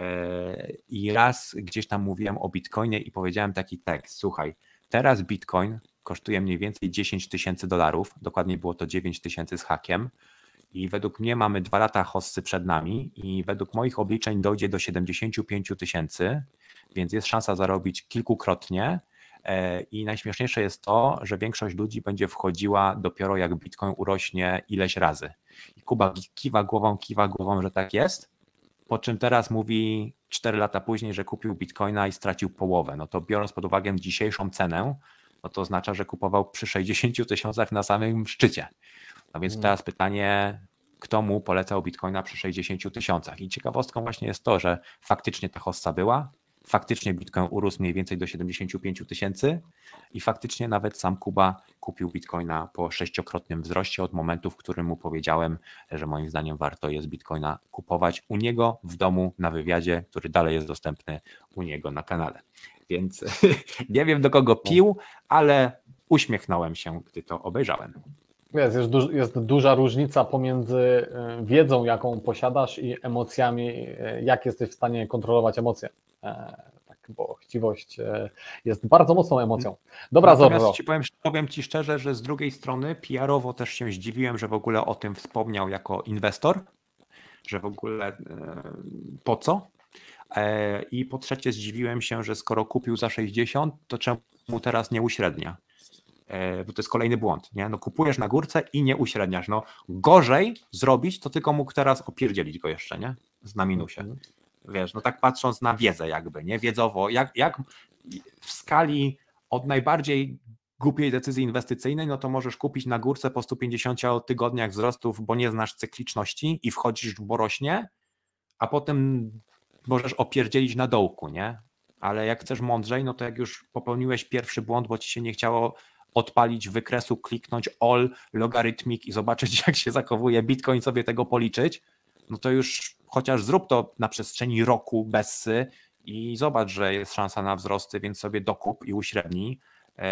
I raz gdzieś tam mówiłem o Bitcoinie i powiedziałem taki tekst: słuchaj, teraz Bitcoin kosztuje mniej więcej dziesięć tysięcy dolarów, dokładnie było to dziewięć tysięcy z hakiem i według mnie mamy dwa lata hossy przed nami i według moich obliczeń dojdzie do siedemdziesiąt pięć tysięcy, więc jest szansa zarobić kilkukrotnie i najśmieszniejsze jest to, że większość ludzi będzie wchodziła dopiero jak Bitcoin urośnie ileś razy. I Kuba kiwa głową, kiwa głową, że tak jest, po czym teraz mówi cztery lata później, że kupił Bitcoina i stracił połowę. No to biorąc pod uwagę dzisiejszą cenę, no to oznacza, że kupował przy sześćdziesięciu tysiącach na samym szczycie. No więc teraz pytanie, kto mu polecał Bitcoina przy sześćdziesięciu tysiącach? I ciekawostką właśnie jest to, że faktycznie ta hossa była, faktycznie Bitcoin urósł mniej więcej do siedemdziesięciu pięciu tysięcy i faktycznie nawet sam Kuba kupił Bitcoina po sześciokrotnym wzroście od momentu, w którym mu powiedziałem, że moim zdaniem warto jest Bitcoina kupować u niego w domu na wywiadzie, który dalej jest dostępny u niego na kanale. Więc nie wiem, do kogo pił, ale uśmiechnąłem się, gdy to obejrzałem. Jest, jest, duż, jest duża różnica pomiędzy wiedzą, jaką posiadasz i emocjami, jak jesteś w stanie kontrolować emocje. Tak, bo chciwość jest bardzo mocną emocją. Dobra, Zorro. Ci powiem, powiem Ci szczerze, że z drugiej strony P R-owo też się zdziwiłem, że w ogóle o tym wspomniał jako inwestor, że w ogóle po co? I po trzecie zdziwiłem się, że skoro kupił za sześćdziesiąt, to czemu teraz nie uśrednia? Bo to jest kolejny błąd, nie? No kupujesz na górce i nie uśredniasz. No gorzej zrobić, to tylko mógł teraz opierdzielić go jeszcze, nie? Na minusie. Wiesz, no tak patrząc na wiedzę jakby, nie? Wiedzowo, jak, jak w skali od najbardziej głupiej decyzji inwestycyjnej, no to możesz kupić na górce po stu pięćdziesięciu tygodniach wzrostów, bo nie znasz cykliczności i wchodzisz, bo rośnie, a potem możesz opierdzielić na dołku, nie? Ale jak chcesz mądrzej, no to jak już popełniłeś pierwszy błąd, bo ci się nie chciało odpalić wykresu, kliknąć all, logarytmik i zobaczyć, jak się zachowuje Bitcoin, sobie tego policzyć, no to już chociaż zrób to na przestrzeni roku bessy i zobacz, że jest szansa na wzrosty, więc sobie dokup i uśrednij.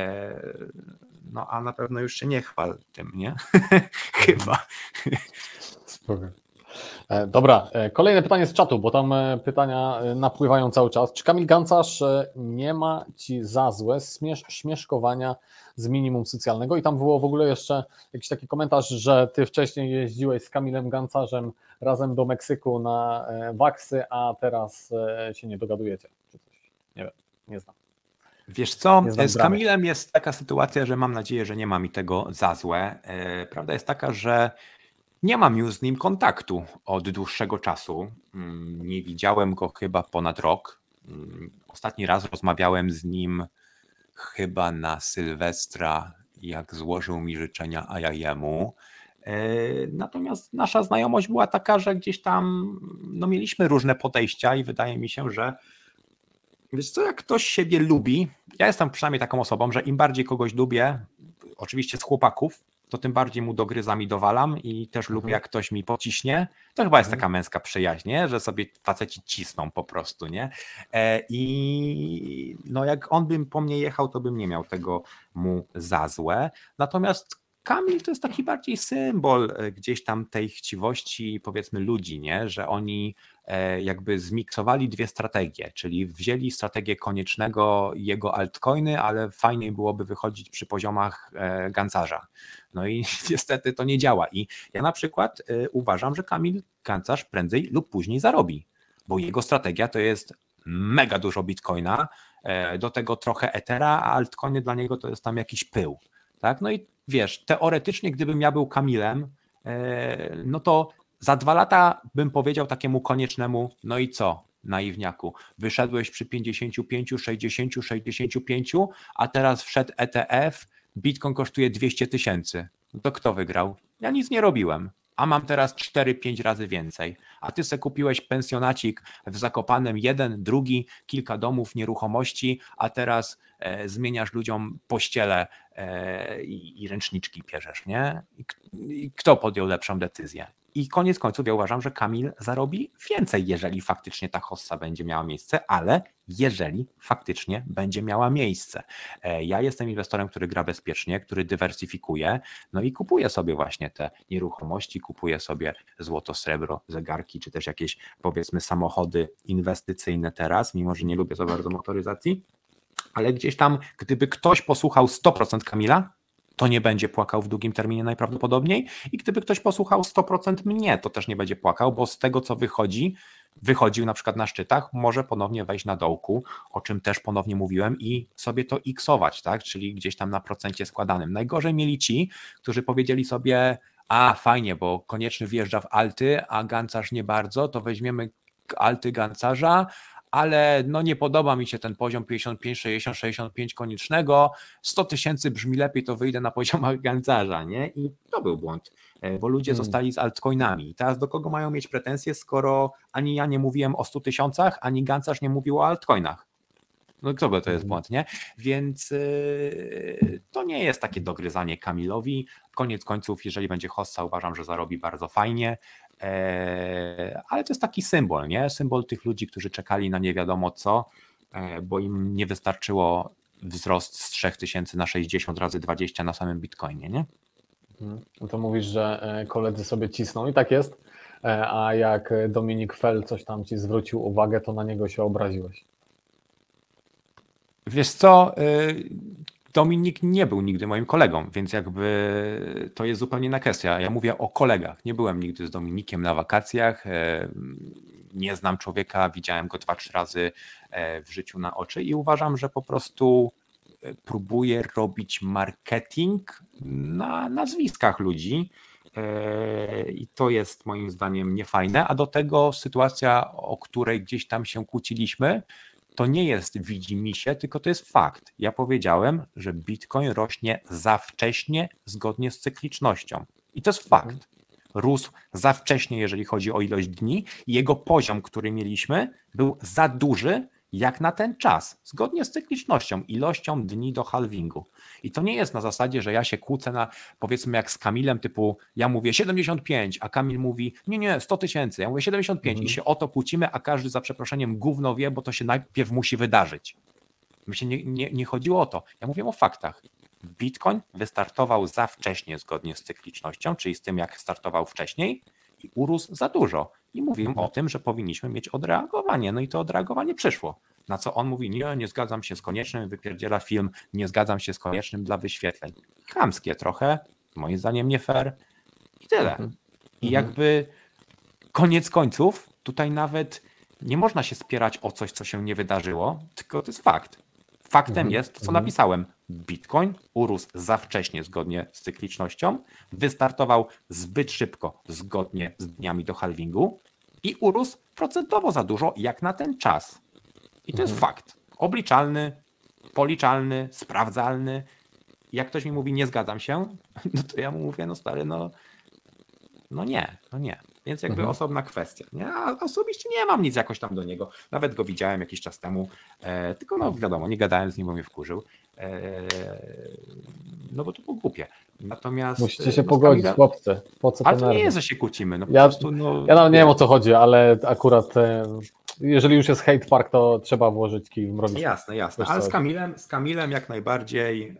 No a na pewno już się nie chwal tym, nie? Chyba. Spoko. Dobra, kolejne pytanie z czatu, bo tam pytania napływają cały czas. Czy Kamil Gancarz nie ma Ci za złe śmiesz, śmieszkowania z minimum socjalnego? I tam było w ogóle jeszcze jakiś taki komentarz, że Ty wcześniej jeździłeś z Kamilem Gancarzem razem do Meksyku na waksy, a teraz się nie dogadujecie. Czy coś? Nie wiem, nie znam. Wiesz co, z Kamilem jest taka sytuacja, że mam nadzieję, że nie ma mi tego za złe. Prawda jest taka, że nie mam już z nim kontaktu od dłuższego czasu. Nie widziałem go chyba ponad rok. Ostatni raz rozmawiałem z nim chyba na Sylwestra, jak złożył mi życzenia, a ja jemu. Natomiast nasza znajomość była taka, że gdzieś tam no, mieliśmy różne podejścia i wydaje mi się, że wiesz co, jak ktoś siebie lubi, ja jestem przynajmniej taką osobą, że im bardziej kogoś lubię, oczywiście z chłopaków, to tym bardziej mu dogryzam i dowalam i też mhm. lubię, jak ktoś mi pociśnie. To chyba jest mhm. taka męska przyjaźń, nie? Że sobie faceci cisną po prostu, nie? I no jak on by po mnie jechał, to bym nie miał tego mu za złe. Natomiast Kamil to jest taki bardziej symbol gdzieś tam tej chciwości, powiedzmy, ludzi, nie? Że oni jakby zmiksowali dwie strategie, czyli wzięli strategię Koniecznego i jego altcoiny, ale fajniej byłoby wychodzić przy poziomach Gancarza. No i niestety to nie działa. I ja na przykład uważam, że Kamil Gancarz prędzej lub później zarobi, bo jego strategia to jest mega dużo Bitcoina, do tego trochę Ethera, a altcoiny dla niego to jest tam jakiś pył. Tak? No i wiesz, teoretycznie gdybym ja był Kamilem, no to za dwa lata bym powiedział takiemu Koniecznemu, no i co, naiwniaku, wyszedłeś przy pięćdziesięciu pięciu, sześćdziesięciu, sześćdziesięciu pięciu, a teraz wszedł E T F, Bitcoin kosztuje dwieście tysięcy. No to kto wygrał? Ja nic nie robiłem, a mam teraz cztery pięć razy więcej. A ty se kupiłeś pensjonacik w Zakopanem, jeden, drugi, kilka domów, nieruchomości, a teraz e, zmieniasz ludziom pościele e, i, i ręczniczki pierzesz, nie? I, I kto podjął lepszą decyzję? I koniec końców ja uważam, że Kamil zarobi więcej, jeżeli faktycznie ta hossa będzie miała miejsce, ale jeżeli faktycznie będzie miała miejsce. Ja jestem inwestorem, który gra bezpiecznie, który dywersyfikuje, no i kupuje sobie właśnie te nieruchomości, kupuje sobie złoto, srebro, zegarki, czy też jakieś powiedzmy samochody inwestycyjne teraz, mimo że nie lubię za bardzo motoryzacji, ale gdzieś tam, gdyby ktoś posłuchał sto procent Kamila, to nie będzie płakał w długim terminie najprawdopodobniej i gdyby ktoś posłuchał sto procent mnie, to też nie będzie płakał, bo z tego co wychodzi, wychodził na przykład na szczytach, może ponownie wejść na dołku, o czym też ponownie mówiłem i sobie to iksować, tak? Czyli gdzieś tam na procencie składanym. Najgorzej mieli ci, którzy powiedzieli sobie, a fajnie, bo Konieczny wjeżdża w alty, a Gancarz nie bardzo, to weźmiemy alty Gancarza, ale no nie podoba mi się ten poziom pięćdziesiąt pięć, sześćdziesiąt, sześćdziesiąt pięć Koniecznego, sto tysięcy brzmi lepiej, to wyjdę na poziomach Gancarza, nie? I to był błąd, bo ludzie hmm. zostali z altcoinami. Teraz do kogo mają mieć pretensje, skoro ani ja nie mówiłem o stu tysiącach, ani Gancarz nie mówił o altcoinach. No kto to jest błąd, nie? Więc yy, to nie jest takie dogryzanie Kamilowi. Koniec końców, jeżeli będzie hossa, uważam, że zarobi bardzo fajnie. Ale to jest taki symbol, nie? Symbol tych ludzi, którzy czekali na nie wiadomo co, bo im nie wystarczyło wzrost z trzech tysięcy na sześćdziesiąt razy dwadzieścia na samym Bitcoinie, nie? No to mówisz, że koledzy sobie cisną i tak jest, a jak Dominik Fell coś tam ci zwrócił uwagę, to na niego się obraziłeś. Wiesz co, Dominik nie był nigdy moim kolegą, więc jakby to jest zupełnie inna kwestia. Ja mówię o kolegach. Nie byłem nigdy z Dominikiem na wakacjach, nie znam człowieka, widziałem go dwa, trzy razy w życiu na oczy i uważam, że po prostu próbuje robić marketing na nazwiskach ludzi i to jest moim zdaniem niefajne, a do tego sytuacja, o której gdzieś tam się kłóciliśmy, to nie jest widzimisię, tylko to jest fakt. Ja powiedziałem, że Bitcoin rośnie za wcześnie zgodnie z cyklicznością. I to jest fakt. Rósł za wcześnie, jeżeli chodzi o ilość dni i jego poziom, który mieliśmy, był za duży jak na ten czas, zgodnie z cyklicznością, ilością dni do halvingu. I to nie jest na zasadzie, że ja się kłócę na, powiedzmy jak z Kamilem, typu ja mówię siedemdziesiąt pięć, a Kamil mówi nie, nie, sto tysięcy, ja mówię siedemdziesiąt pięć mhm. i się o to kłócimy, a każdy za przeproszeniem gówno wie, bo to się najpierw musi wydarzyć. Mi się nie, nie, nie chodziło o to, ja mówię o faktach. Bitcoin wystartował za wcześnie zgodnie z cyklicznością, czyli z tym jak startował wcześniej i urósł za dużo. I mówiłem o tym, że powinniśmy mieć odreagowanie, no i to odreagowanie przyszło. Na co on mówi, nie, nie zgadzam się z Koniecznym, wypierdziela film, nie zgadzam się z Koniecznym dla wyświetleń. Chamskie trochę, moim zdaniem nie fair i tyle. Mhm. I jakby koniec końców, tutaj nawet nie można się spierać o coś, co się nie wydarzyło, tylko to jest fakt. Faktem mhm. jest to, co napisałem. Bitcoin urósł za wcześnie zgodnie z cyklicznością, wystartował zbyt szybko zgodnie z dniami do halvingu i urósł procentowo za dużo jak na ten czas. I to mhm. jest fakt. Obliczalny, policzalny, sprawdzalny. Jak ktoś mi mówi, nie zgadzam się, no to ja mu mówię, no stary, no, no nie, no nie. Więc jakby mhm. osobna kwestia. Nie? A osobiście nie mam nic jakoś tam do niego. Nawet go widziałem jakiś czas temu, e, tylko no wiadomo, nie gadałem z nim, bo mnie wkurzył. E, no bo to było głupie. Natomiast musicie się no, pogodzić, Kamila... chłopcy. Po co ale to nerwy? nie jest, że się kłócimy. No, po ja prostu, no, ja nawet nie wiem o co chodzi, ale akurat e, jeżeli już jest hate park, to trzeba włożyć kij w mrowisko. Jasne, jasne. Ale z Kamilem, z Kamilem jak najbardziej... Yy...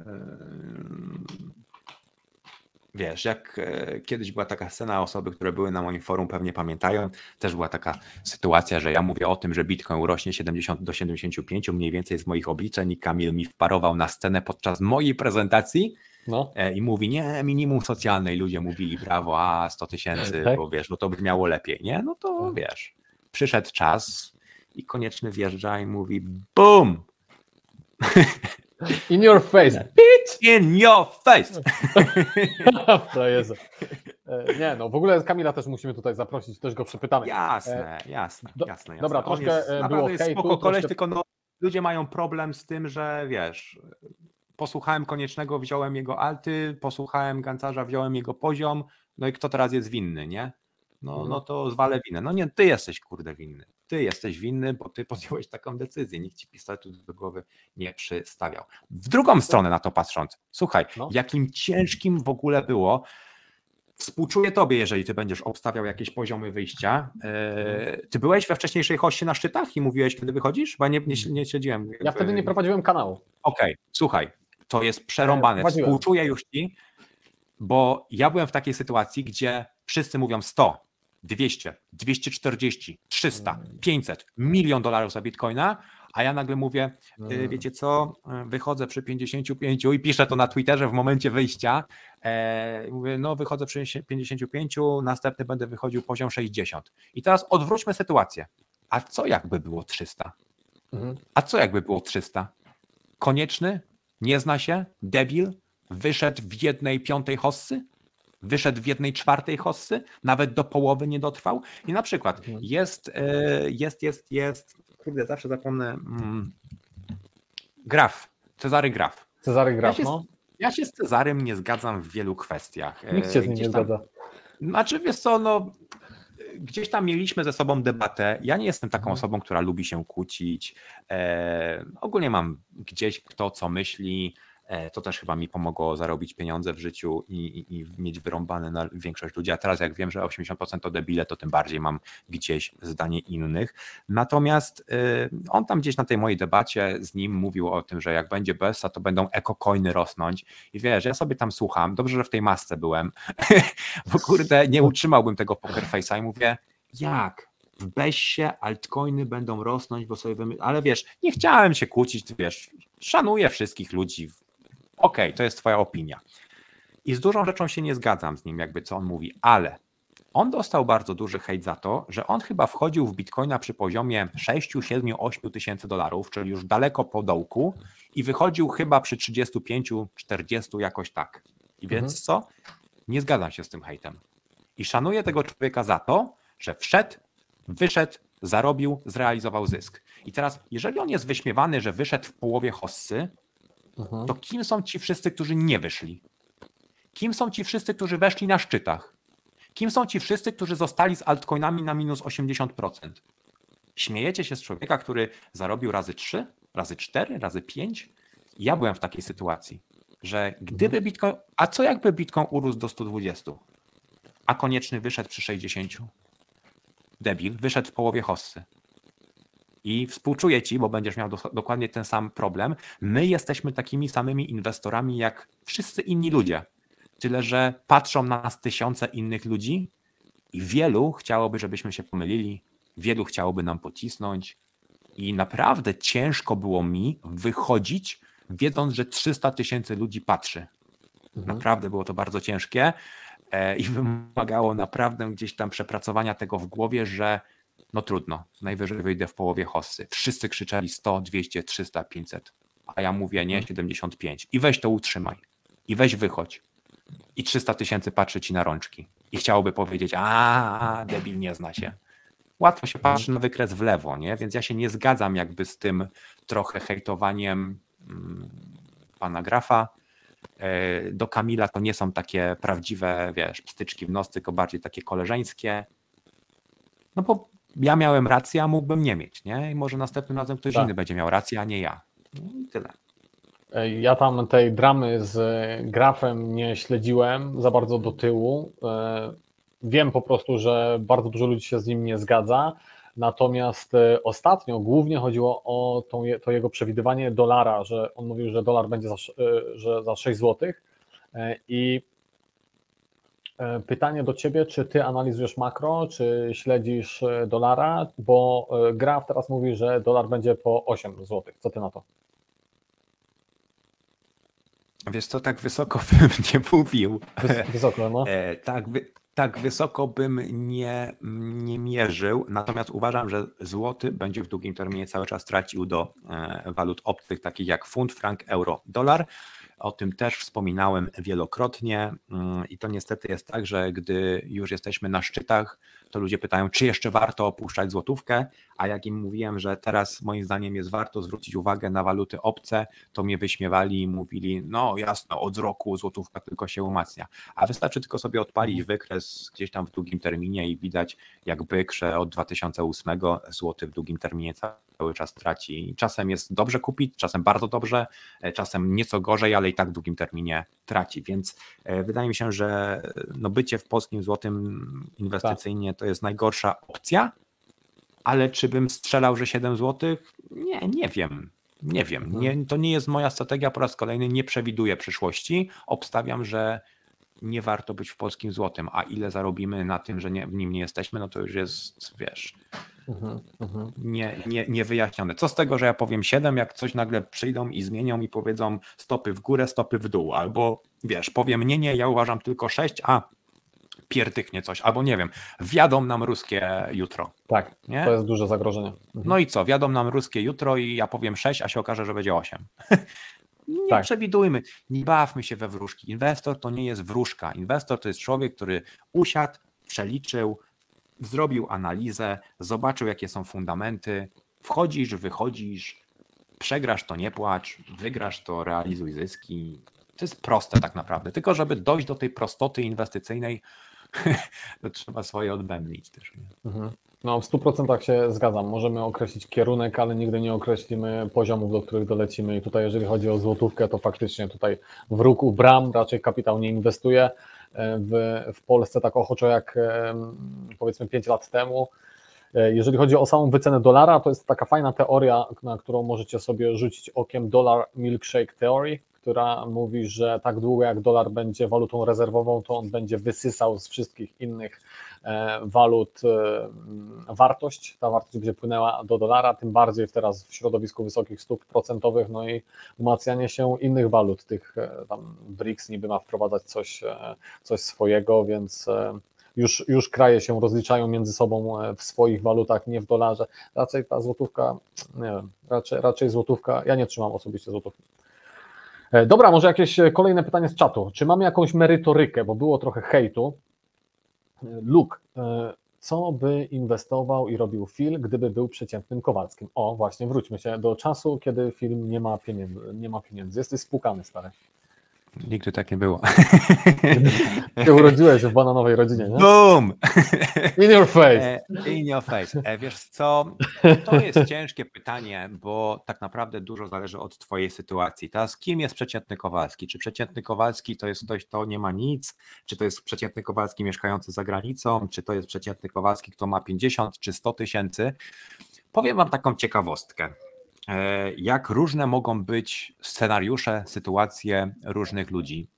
Wiesz, jak kiedyś była taka scena, osoby, które były na moim forum pewnie pamiętają, też była taka sytuacja, że ja mówię o tym, że Bitcoin urośnie siedemdziesiąt do siedemdziesięciu pięciu mniej więcej z moich obliczeń i Kamil mi wparował na scenę podczas mojej prezentacji no. i mówi, nie, minimum socjalne i ludzie mówili, brawo, a sto tysięcy, tak? Bo wiesz, bo to brzmiało lepiej, nie? No to tak. Wiesz, przyszedł czas i Konieczny wjeżdża i mówi, BOOM! In your face, bitch! In your face! Nie, no w ogóle Kamila też musimy tutaj zaprosić, też go przepytamy. Jasne, jasne, Do, jasne. Dobra, jasne. troszkę jest, było jest hejtu. Spoko koleś, troszkę... tylko no, ludzie mają problem z tym, że wiesz, posłuchałem Koniecznego, wziąłem jego alty, posłuchałem Gancarza, wziąłem jego poziom, no i kto teraz jest winny, nie? no, no to zwalę winę. No nie, ty jesteś kurde winny. Ty jesteś winny, bo ty podjąłeś taką decyzję. Nikt ci pistoletu do głowy nie przystawiał. W drugą stronę na to patrząc, słuchaj, No. jakim ciężkim w ogóle było. Współczuję tobie, jeżeli ty będziesz obstawiał jakieś poziomy wyjścia. Ty byłeś we wcześniejszej hoście na szczytach i mówiłeś, kiedy wychodzisz? Bo ja nie, nie, nie śledziłem. Ja wtedy nie prowadziłem kanału. Okej, okay, słuchaj, to jest przerąbane. Prowadziłem. Współczuję już ci, bo ja byłem w takiej sytuacji, gdzie wszyscy mówią sto, dwieście, dwieście czterdzieści, trzysta, pięćset, milion dolarów za bitcoina, a ja nagle mówię, wiecie co, wychodzę przy pięćdziesięciu pięciu i piszę to na Twitterze w momencie wyjścia. E, mówię, no wychodzę przy pięćdziesięciu pięciu, następny będę wychodził poziom sześćdziesiąt. I teraz odwróćmy sytuację. A co jakby było trzysta? Mhm. A co jakby było trzysta? Konieczny? Nie zna się? Debil? Wyszedł w jednej piątej hossy? Wyszedł w jednej czwartej hossy? Nawet do połowy nie dotrwał? I na przykład mhm. jest, jest, jest, jest, kurde, zawsze zapomnę, mm, Graf, Cezary Graf. Cezary Graf, ja się, no. Ja się z Cezarym nie zgadzam w wielu kwestiach. Nikt się z nim nie tam, zgadza. Znaczy, wiesz co, no, gdzieś tam mieliśmy ze sobą debatę. Ja nie jestem taką hmm. osobą, która lubi się kłócić. E, ogólnie mam gdzieś kto co myśli. E, to też chyba mi pomogło zarobić pieniądze w życiu i, i, i mieć wyrąbane na większość ludzi. A teraz jak wiem, że osiemdziesiąt procent to debile, to tym bardziej mam gdzieś zdanie innych. Natomiast e, on tam gdzieś na tej mojej debacie z nim mówił o tym, że jak będzie B E S A, to będą ekocoiny rosnąć. I wiesz, ja sobie tam słucham. Dobrze, że w tej masce byłem. Bo kurde, nie utrzymałbym tego poker face'a i mówię, jak? W B E S-ie altcoiny będą rosnąć, bo sobie wymyślę. Ale wiesz, nie chciałem się kłócić, wiesz, szanuję wszystkich ludzi. Okej, okay, to jest twoja opinia. I z dużą rzeczą się nie zgadzam z nim, jakby co on mówi, ale on dostał bardzo duży hejt za to, że on chyba wchodził w bitcoina przy poziomie sześć, siedem, osiem tysięcy dolarów, czyli już daleko po dołku i wychodził chyba przy trzydziestu pięciu, czterdziestu jakoś tak. I więc mhm. co? Nie zgadzam się z tym hejtem. I szanuję tego człowieka za to, że wszedł, wyszedł, zarobił, zrealizował zysk. I teraz, jeżeli on jest wyśmiewany, że wyszedł w połowie hossy, to kim są ci wszyscy, którzy nie wyszli? Kim są ci wszyscy, którzy weszli na szczytach? Kim są ci wszyscy, którzy zostali z altcoinami na minus osiemdziesiąt procent? Śmiejecie się z człowieka, który zarobił razy trzy, razy cztery, razy pięć? Ja byłem w takiej sytuacji, że gdyby Bitcoin... A co jakby Bitcoin urósł do stu dwudziestu? A Konieczny wyszedł przy sześćdziesięciu? Debil, wyszedł w połowie hossy. I współczuję ci, bo będziesz miał do, dokładnie ten sam problem. My jesteśmy takimi samymi inwestorami jak wszyscy inni ludzie. Tyle, że patrzą na nas tysiące innych ludzi i wielu chciałoby, żebyśmy się pomylili. Wielu chciałoby nam pocisnąć. I naprawdę ciężko było mi wychodzić, wiedząc, że trzysta tysięcy ludzi patrzy. Mhm. Naprawdę było to bardzo ciężkie i wymagało naprawdę gdzieś tam przepracowania tego w głowie, że no trudno, najwyżej wyjdę w połowie hossy. Wszyscy krzyczeli sto, dwieście, trzysta, pięćset, a ja mówię nie, siedemdziesiąt pięć i weź to utrzymaj i weź wychodź. I trzysta tysięcy patrzy ci na rączki i chciałoby powiedzieć, a debil nie zna się. Łatwo się patrzy na wykres w lewo, nie? Więc ja się nie zgadzam jakby z tym trochę hejtowaniem hmm, pana Grafa. Do Kamila to nie są takie prawdziwe, wiesz, pstyczki w nos, tylko bardziej takie koleżeńskie. No bo ja miałem rację, a mógłbym nie mieć, nie? I może następnym razem ktoś tak. inny będzie miał rację, a nie ja. No i tyle. Ja tam tej dramy z Grafem nie śledziłem za bardzo do tyłu. Wiem po prostu, że bardzo dużo ludzi się z nim nie zgadza. Natomiast ostatnio głównie chodziło o tą, to jego przewidywanie dolara, że on mówił, że dolar będzie za, że za sześć złotych. I pytanie do ciebie, czy ty analizujesz makro, czy śledzisz dolara, bo Graf teraz mówi, że dolar będzie po osiem złotych. Co ty na to? Wiesz co, tak wysoko bym nie mówił. Wysoko, no. E, tak, wy, tak wysoko bym nie, nie mierzył, natomiast uważam, że złoty będzie w długim terminie cały czas tracił do e, walut obcych, takich jak funt, frank, euro, dolar. O tym też wspominałem wielokrotnie i to niestety jest tak, że gdy już jesteśmy na szczytach, to ludzie pytają, czy jeszcze warto opuszczać złotówkę, a jak im mówiłem, że teraz moim zdaniem jest warto zwrócić uwagę na waluty obce, to mnie wyśmiewali i mówili, no jasne, od roku złotówka tylko się umacnia, a wystarczy tylko sobie odpalić wykres gdzieś tam w długim terminie i widać jak byk, że od dwa tysiące ósmego złoty w długim terminie cały czas traci. Czasem jest dobrze kupić, czasem bardzo dobrze, czasem nieco gorzej, ale i tak w długim terminie traci, więc wydaje mi się, że no bycie w polskim złotym inwestycyjnie to jest najgorsza opcja, ale czy bym strzelał, że siedem złotych? Nie, nie wiem. Nie wiem. Nie, to nie jest moja strategia, po raz kolejny nie przewiduję przyszłości. Obstawiam, że nie warto być w polskim złotym, a ile zarobimy na tym, że nie, w nim nie jesteśmy, no to już jest, wiesz, uh-huh, uh-huh. Nie, nie, niewyjaśnione. Co z tego, że ja powiem siedem, jak coś nagle przyjdą i zmienią i powiedzą stopy w górę, stopy w dół, albo wiesz, powiem nie, nie, ja uważam tylko sześć, a pierdyknie coś, albo nie wiem, wiadą nam ruskie jutro. Tak, nie? To jest duże zagrożenie. Mhm. No i co, wiadą nam ruskie jutro i ja powiem sześć, a się okaże, że będzie osiem. Nie tak. Przewidujmy, nie bawmy się we wróżki. Inwestor to nie jest wróżka. Inwestor to jest człowiek, który usiadł, przeliczył, zrobił analizę, zobaczył jakie są fundamenty, wchodzisz, wychodzisz, przegrasz to nie płacz, wygrasz to realizuj zyski. To jest proste tak naprawdę, tylko żeby dojść do tej prostoty inwestycyjnej, to trzeba swoje odbębnić też. Mhm. No w stu procentach się zgadzam. Możemy określić kierunek, ale nigdy nie określimy poziomów, do których dolecimy i tutaj jeżeli chodzi o złotówkę, to faktycznie tutaj w ruchu bram raczej kapitał nie inwestuje. W, w Polsce tak ochoczo jak powiedzmy pięć lat temu. Jeżeli chodzi o samą wycenę dolara, to jest taka fajna teoria, na którą możecie sobie rzucić okiem, Dollar Milkshake Theory, która mówi, że tak długo jak dolar będzie walutą rezerwową, to on będzie wysysał z wszystkich innych walut wartość, ta wartość będzie płynęła do dolara, tym bardziej teraz w środowisku wysokich stóp procentowych, no i umacnianie się innych walut, tych tam B R I C S niby ma wprowadzać coś, coś swojego, więc już, już kraje się rozliczają między sobą w swoich walutach, nie w dolarze, raczej ta złotówka, nie wiem, raczej, raczej złotówka, ja nie trzymam osobiście złotówki. Dobra, może jakieś kolejne pytanie z czatu. Czy mamy jakąś merytorykę, bo było trochę hejtu. Luke, co by inwestował i robił Phil, gdyby był przeciętnym Kowalskim? O, właśnie, wróćmy się do czasu, kiedy film nie ma pieniędzy. Nie ma pieniędzy. Jesteś spłukany, stary. Nigdy tak nie było. Ty urodziłeś się w bananowej rodzinie, nie? Boom! In your face. In your face. Wiesz co, to jest ciężkie pytanie, bo tak naprawdę dużo zależy od twojej sytuacji. Teraz kim jest przeciętny Kowalski? Czy przeciętny Kowalski to jest ktoś, kto nie ma nic? Czy to jest przeciętny Kowalski mieszkający za granicą? Czy to jest przeciętny Kowalski, kto ma pięćdziesiąt czy sto tysięcy? Powiem wam taką ciekawostkę. Jak różne mogą być scenariusze, sytuacje różnych ludzi.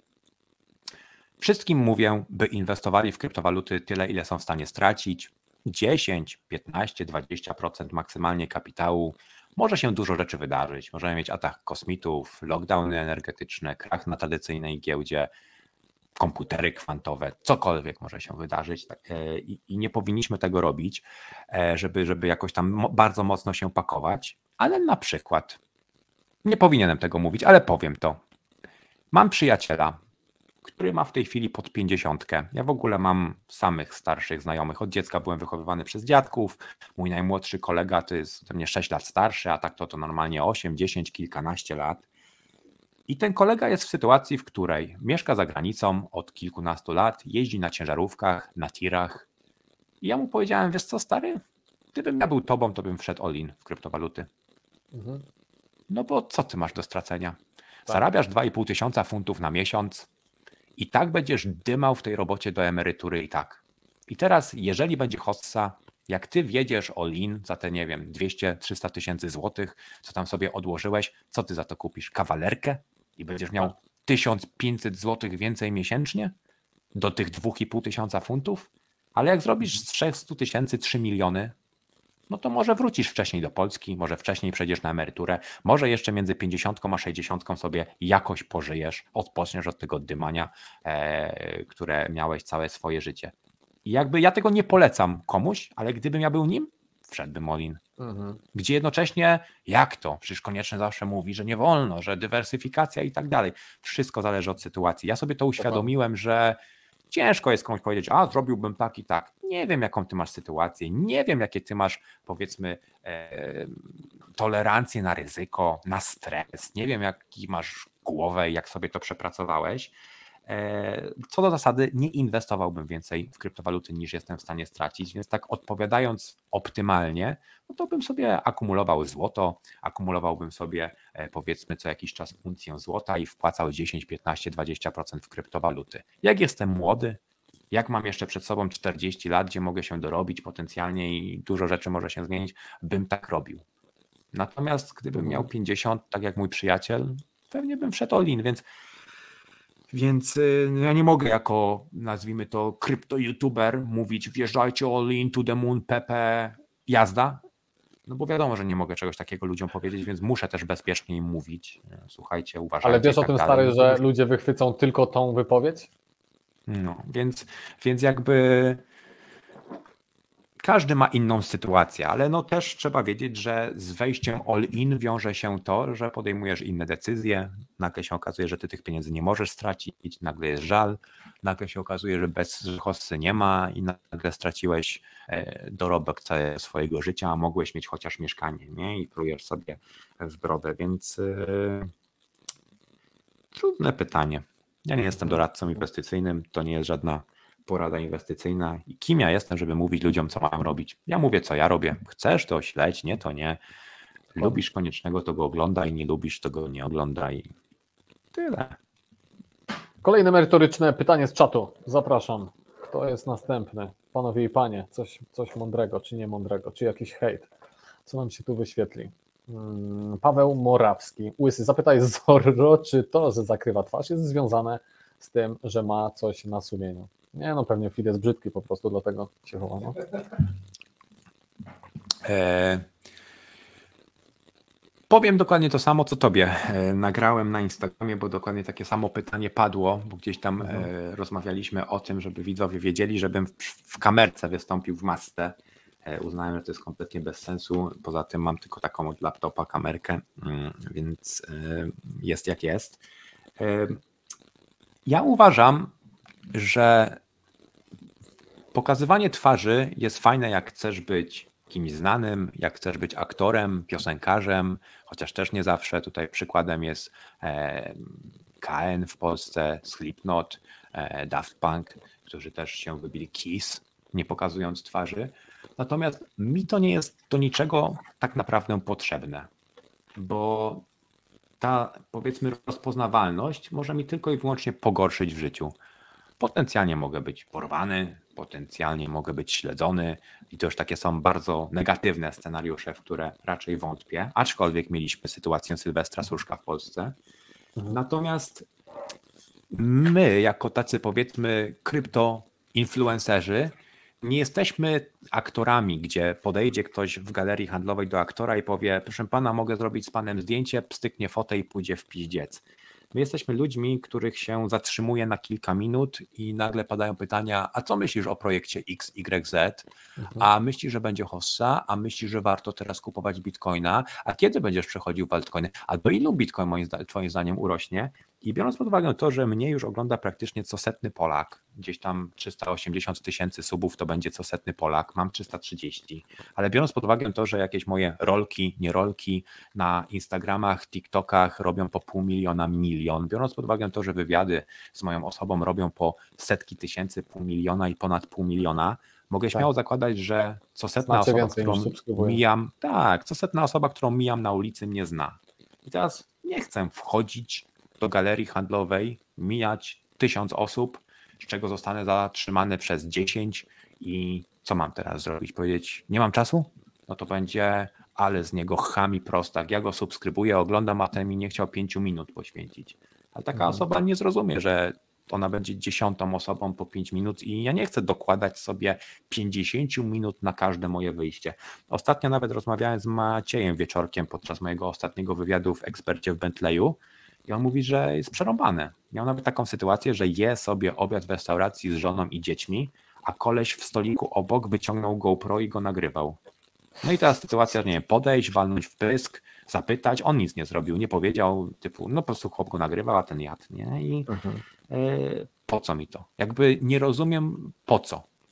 Wszystkim mówię, by inwestowali w kryptowaluty tyle, ile są w stanie stracić. dziesięć, piętnaście, dwadzieścia procent maksymalnie kapitału. Może się dużo rzeczy wydarzyć. Możemy mieć atak kosmitów, lockdowny energetyczne, krach na tradycyjnej giełdzie, komputery kwantowe, cokolwiek może się wydarzyć i, i nie powinniśmy tego robić, żeby, żeby jakoś tam bardzo mocno się pakować, ale na przykład, nie powinienem tego mówić, ale powiem to. Mam przyjaciela, który ma w tej chwili pod pięćdziesiątkę. Ja w ogóle mam samych starszych znajomych. Od dziecka byłem wychowywany przez dziadków. Mój najmłodszy kolega to jest ode mnie sześć lat starszy, a tak to to normalnie osiem, dziesięć, kilkanaście lat. I ten kolega jest w sytuacji, w której mieszka za granicą od kilkunastu lat, jeździ na ciężarówkach, na tirach. I ja mu powiedziałem, wiesz co stary, gdybym ja był tobą, to bym wszedł all in w kryptowaluty. Mhm. No bo co ty masz do stracenia? Tak. Zarabiasz dwa i pół tysiąca funtów na miesiąc i tak będziesz dymał w tej robocie do emerytury i tak. I teraz, jeżeli będzie hossa, jak ty wjedziesz all in za te, nie wiem, dwieście trzysta tysięcy złotych, co tam sobie odłożyłeś, co ty za to kupisz? Kawalerkę? I będziesz miał tysiąc pięćset złotych więcej miesięcznie do tych dwa i pół tysiąca funtów? Ale jak zrobisz z trzysta tysięcy trzy miliony, no to może wrócisz wcześniej do Polski, może wcześniej przejdziesz na emeryturę, może jeszcze między pięćdziesiątką a sześćdziesiątką sobie jakoś pożyjesz, odpoczniesz od tego dymania, e, które miałeś całe swoje życie. I jakby ja tego nie polecam komuś, ale gdybym ja był nim, wszedłbym all in. Mhm. Gdzie jednocześnie, jak to? Przecież koniecznie zawsze mówi, że nie wolno, że dywersyfikacja i tak dalej. Wszystko zależy od sytuacji. Ja sobie to uświadomiłem, że ciężko jest komuś powiedzieć, a zrobiłbym tak i tak. nie wiem, jaką ty masz sytuację, nie wiem, jakie ty masz, powiedzmy, e, tolerancję na ryzyko, na stres, nie wiem, jaki masz głowę i jak sobie to przepracowałeś. Co do zasady nie inwestowałbym więcej w kryptowaluty niż jestem w stanie stracić, więc tak odpowiadając optymalnie, no to bym sobie akumulował złoto, akumulowałbym sobie powiedzmy co jakiś czas uncję złota i wpłacał dziesięć, piętnaście, dwadzieścia procent w kryptowaluty. Jak jestem młody, jak mam jeszcze przed sobą czterdzieści lat, gdzie mogę się dorobić potencjalnie i dużo rzeczy może się zmienić, bym tak robił. Natomiast gdybym miał pięćdziesiąt, tak jak mój przyjaciel, pewnie bym wszedł all in, więc Więc no ja nie mogę jako, nazwijmy to, krypto-youtuber mówić wjeżdżajcie all in to the moon, Pepe, jazda. No bo wiadomo, że nie mogę czegoś takiego ludziom powiedzieć, więc muszę też bezpiecznie im mówić. Słuchajcie, uważajcie. Ale wiesz tak o tym, dalej. stary, że ludzie wychwycą tylko tą wypowiedź? No, więc, więc jakby każdy ma inną sytuację, ale no też trzeba wiedzieć, że z wejściem all in wiąże się to, że podejmujesz inne decyzje, nagle się okazuje, że ty tych pieniędzy nie możesz stracić, nagle jest żal, nagle się okazuje, że bez hossy nie ma i nagle straciłeś dorobek całego swojego życia, a mogłeś mieć chociaż mieszkanie, nie? I plujesz sobie w brodę, więc yy, trudne pytanie. Ja nie jestem doradcą inwestycyjnym, to nie jest żadna porada inwestycyjna. I kim ja jestem, żeby mówić ludziom, co mam robić? Ja mówię, co ja robię. Chcesz, to śledź, nie, to nie. Lubisz Koniecznego, to go oglądaj, nie lubisz, to go nie oglądaj. Tyle. Kolejne merytoryczne pytanie z czatu. Zapraszam. Kto jest następny? Panowie i panie, coś, coś mądrego, czy nie mądrego, czy jakiś hejt? Co nam się tu wyświetli? Hmm, Paweł Morawski. Łysy, zapytaj Zorro, czy to, że zakrywa twarz, jest związane z tym, że ma coś na sumieniu. Nie, no pewnie film jest brzydki po prostu, dlatego się chowa. No. E, powiem dokładnie to samo, co tobie. E, nagrałem na Instagramie, bo dokładnie takie samo pytanie padło, bo gdzieś tam mhm. e, rozmawialiśmy o tym, żeby widzowie wiedzieli, żebym w, w kamerce wystąpił w masce. E, uznałem, że to jest kompletnie bez sensu. Poza tym mam tylko taką od laptopa kamerkę, mm, więc e, jest jak jest. E, ja uważam, że pokazywanie twarzy jest fajne, jak chcesz być kimś znanym, jak chcesz być aktorem, piosenkarzem, chociaż też nie zawsze. Tutaj przykładem jest K N w Polsce, Slipknot, Daft Punk, którzy też się wybili, Kiss, nie pokazując twarzy. Natomiast mi to nie jest do niczego tak naprawdę potrzebne, bo ta, powiedzmy, rozpoznawalność może mi tylko i wyłącznie pogorszyć w życiu. Potencjalnie mogę być porwany, potencjalnie mogę być śledzony i to już takie są bardzo negatywne scenariusze, w które raczej wątpię, aczkolwiek mieliśmy sytuację Sylwestra Słuszka w Polsce. Natomiast my, jako tacy powiedzmy krypto-influencerzy, nie jesteśmy aktorami, gdzie podejdzie ktoś w galerii handlowej do aktora i powie, proszę pana, mogę zrobić z panem zdjęcie, pstyknie fotę i pójdzie w piździec. My jesteśmy ludźmi, których się zatrzymuje na kilka minut i nagle padają pytania, a co myślisz o projekcie X Y Z? A myślisz, że będzie hossa? A myślisz, że warto teraz kupować bitcoina? A kiedy będziesz przechodził w altcoiny? A do ilu bitcoin moim zdaniem, twoim zdaniem urośnie? I biorąc pod uwagę to, że mnie już ogląda praktycznie co setny Polak, gdzieś tam trzysta osiemdziesiąt tysięcy subów to będzie co setny Polak, mam trzysta trzydzieści, ale biorąc pod uwagę to, że jakieś moje rolki, nie rolki na Instagramach, TikTokach robią po pół miliona, milion, biorąc pod uwagę to, że wywiady z moją osobą robią po setki tysięcy, pół miliona i ponad pół miliona, mogę śmiało tak zakładać, że co setna znaczy osoba, którą mijam, tak, co setna osoba, którą mijam na ulicy, mnie zna. I teraz nie chcę wchodzić do galerii handlowej, mijać tysiąc osób, z czego zostanę zatrzymany przez dziesięć i co mam teraz zrobić? Powiedzieć, nie mam czasu? No to będzie, ale z niego chami prostak. Ja go subskrybuję, oglądam, a ten mi nie chciał pięciu minut poświęcić. A taka mhm. osoba nie zrozumie, że ona będzie dziesiątą osobą po pięć minut i ja nie chcę dokładać sobie pięćdziesiąt minut na każde moje wyjście. Ostatnio nawet rozmawiałem z Maciejem wieczorkiem podczas mojego ostatniego wywiadu w Ekspercie w Bentleyu i on mówi, że jest przerąbane. Miał nawet taką sytuację, że je sobie obiad w restauracji z żoną i dziećmi, a koleś w stoliku obok wyciągnął GoPro i go nagrywał. No i teraz sytuacja, że nie wiem, podejść, walnąć w pysk, zapytać, on nic nie zrobił, nie powiedział, typu, no po prostu chłop go nagrywał, a ten jadł, nie? I mhm. y, po co mi to? Jakby nie rozumiem po co.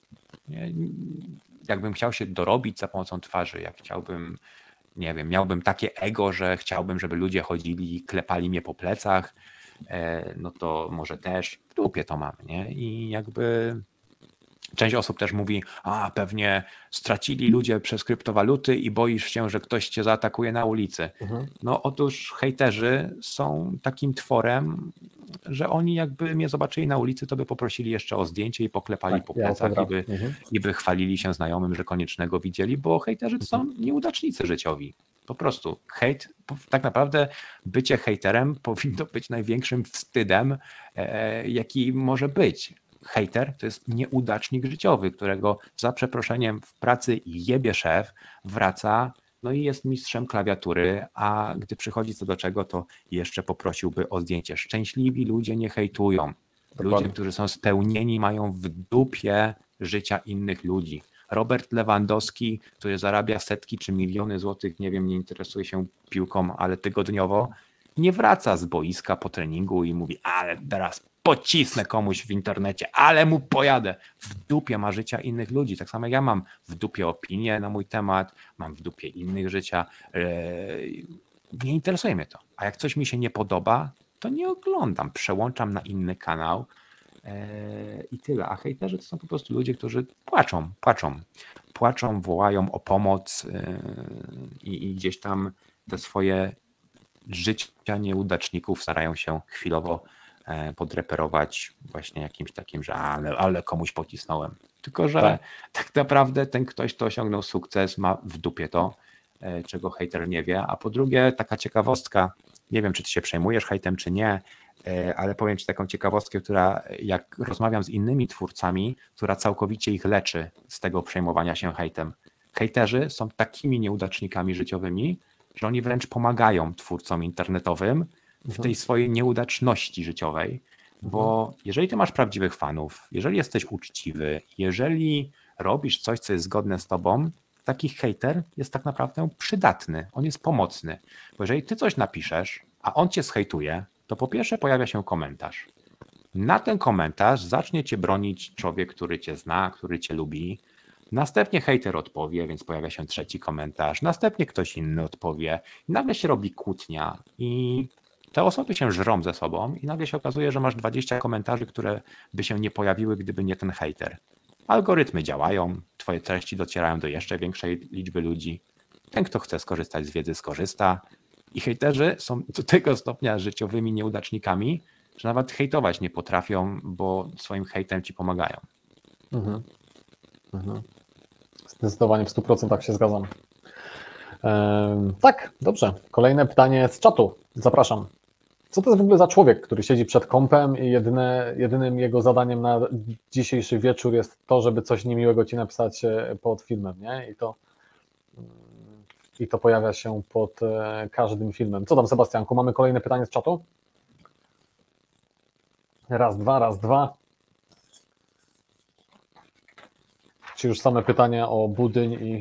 Nie? Jakbym chciał się dorobić za pomocą twarzy, jak chciałbym, nie wiem, miałbym takie ego, że chciałbym, żeby ludzie chodzili i klepali mnie po plecach, no to może też w dupie to mamy, nie? I jakby część osób też mówi, a pewnie stracili ludzie przez kryptowaluty i boisz się, że ktoś cię zaatakuje na ulicy. Mhm. No otóż hejterzy są takim tworem, że oni jakby mnie zobaczyli na ulicy, to by poprosili jeszcze o zdjęcie i poklepali tak, po plecach ja i, by, mhm. i by chwalili się znajomym, że koniecznego widzieli, bo hejterzy to są mhm. nieudacznicy życiowi. Po prostu hejt, tak naprawdę bycie hejterem powinno być największym wstydem, e, jaki może być. Hejter to jest nieudacznik życiowy, którego za przeproszeniem w pracy jebie szef, wraca, no i jest mistrzem klawiatury, a gdy przychodzi co do czego, to jeszcze poprosiłby o zdjęcie. Szczęśliwi ludzie nie hejtują. Dokładnie. Ludzie, którzy są spełnieni, mają w dupie życia innych ludzi. Robert Lewandowski, który zarabia setki czy miliony złotych, nie wiem, nie interesuje się piłką, ale tygodniowo, nie wraca z boiska po treningu i mówi, ale teraz pocisnę komuś w internecie, ale mu pojadę. W dupie ma życia innych ludzi. Tak samo jak ja mam w dupie opinie na mój temat, mam w dupie innych życia. Nie interesuje mnie to. A jak coś mi się nie podoba, to nie oglądam. Przełączam na inny kanał i tyle. A hejterzy to są po prostu ludzie, którzy płaczą, płaczą. Płaczą, wołają o pomoc i, i gdzieś tam te swoje życia nieudaczników starają się chwilowo podreperować właśnie jakimś takim, że ale, ale komuś pocisnąłem. Tylko, że tak. tak naprawdę ten ktoś, kto osiągnął sukces, ma w dupie to, czego hejter nie wie. A po drugie, taka ciekawostka, nie wiem, czy ty się przejmujesz hejtem, czy nie, ale powiem ci taką ciekawostkę, która jak rozmawiam z innymi twórcami, która całkowicie ich leczy z tego przejmowania się hejtem. Hejterzy są takimi nieudacznikami życiowymi, że oni wręcz pomagają twórcom internetowym w tej swojej nieudaczności życiowej, bo jeżeli ty masz prawdziwych fanów, jeżeli jesteś uczciwy, jeżeli robisz coś, co jest zgodne z tobą, taki hejter jest tak naprawdę przydatny, on jest pomocny, bo jeżeli ty coś napiszesz, a on cię zhejtuje, to po pierwsze pojawia się komentarz. Na ten komentarz zacznie cię bronić człowiek, który cię zna, który cię lubi. Następnie hejter odpowie, więc pojawia się trzeci komentarz. Następnie ktoś inny odpowie. I nagle się robi kłótnia i te osoby się żrą ze sobą i nagle się okazuje, że masz dwadzieścia komentarzy, które by się nie pojawiły, gdyby nie ten hejter. Algorytmy działają, twoje treści docierają do jeszcze większej liczby ludzi. Ten, kto chce skorzystać z wiedzy, skorzysta. I hejterzy są do tego stopnia życiowymi nieudacznikami, że nawet hejtować nie potrafią, bo swoim hejtem ci pomagają. Mhm. Mhm. Zdecydowanie w stu procentach się zgadzam. Ehm, tak, dobrze. Kolejne pytanie z czatu. Zapraszam. Co to jest w ogóle za człowiek, który siedzi przed kompem i jedyne, jedynym jego zadaniem na dzisiejszy wieczór jest to, żeby coś niemiłego ci napisać pod filmem, nie? I to, i to pojawia się pod każdym filmem. Co tam, Sebastianku? Mamy kolejne pytanie z czatu? Raz, dwa, raz, dwa. Czy już same pytania o Budyń i...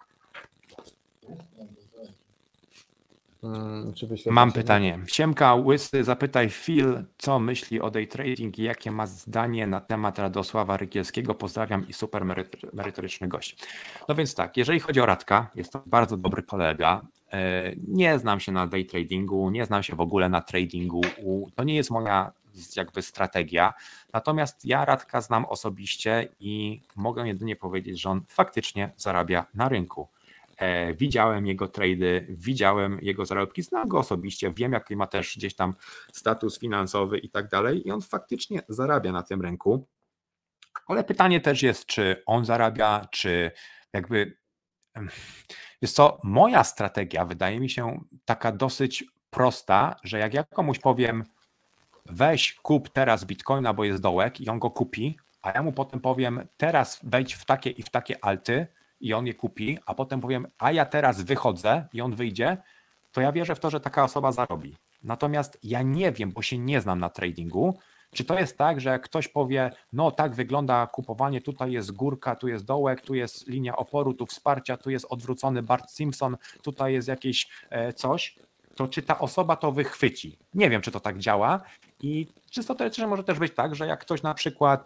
Hmm, Mam pytanie. Siemka, Łysy, zapytaj Phil, co myśli o day trading i jakie ma zdanie na temat Radosława Rykielskiego. Pozdrawiam i super merytoryczny gość. No więc tak, jeżeli chodzi o Radka, jest to bardzo dobry kolega. Nie znam się na day tradingu, nie znam się w ogóle na tradingu. To nie jest moja jakby strategia. Natomiast ja Radka znam osobiście i mogę jedynie powiedzieć, że on faktycznie zarabia na rynku. Widziałem jego trady, widziałem jego zarobki, znam go osobiście, wiem jaki ma też gdzieś tam status finansowy i tak dalej i on faktycznie zarabia na tym rynku, ale pytanie też jest, czy on zarabia, czy jakby, jest to moja strategia, wydaje mi się taka dosyć prosta, że jak ja komuś powiem weź kup teraz Bitcoina, bo jest dołek i on go kupi, a ja mu potem powiem teraz wejdź w takie i w takie alty, i on je kupi, a potem powiem, a ja teraz wychodzę i on wyjdzie, to ja wierzę w to, że taka osoba zarobi. Natomiast ja nie wiem, bo się nie znam na tradingu, czy to jest tak, że jak ktoś powie, no tak wygląda kupowanie, tutaj jest górka, tu jest dołek, tu jest linia oporu, tu wsparcia, tu jest odwrócony Bart Simpson, tutaj jest jakieś coś, to czy ta osoba to wychwyci? Nie wiem, czy to tak działa i czysto teoretycznie może też być tak, że jak ktoś na przykład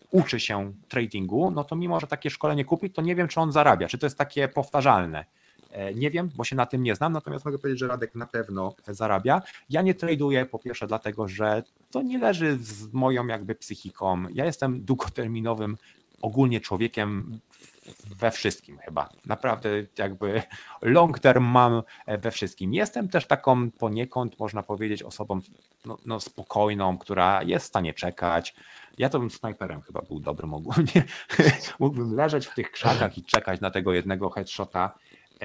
uczy się tradingu, no to mimo, że takie szkolenie kupi, to nie wiem, czy on zarabia, czy to jest takie powtarzalne. Nie wiem, bo się na tym nie znam, natomiast mogę powiedzieć, że Radek na pewno zarabia. Ja nie traduję po pierwsze dlatego, że to nie leży z moją jakby psychiką. Ja jestem długoterminowym ogólnie człowiekiem we wszystkim chyba. Naprawdę jakby long term mam we wszystkim. Jestem też taką poniekąd, można powiedzieć, osobą no, no spokojną, która jest w stanie czekać. Ja to bym snajperem chyba był dobrym ogólnie. Mógłbym leżeć w tych krzakach i czekać na tego jednego headshota.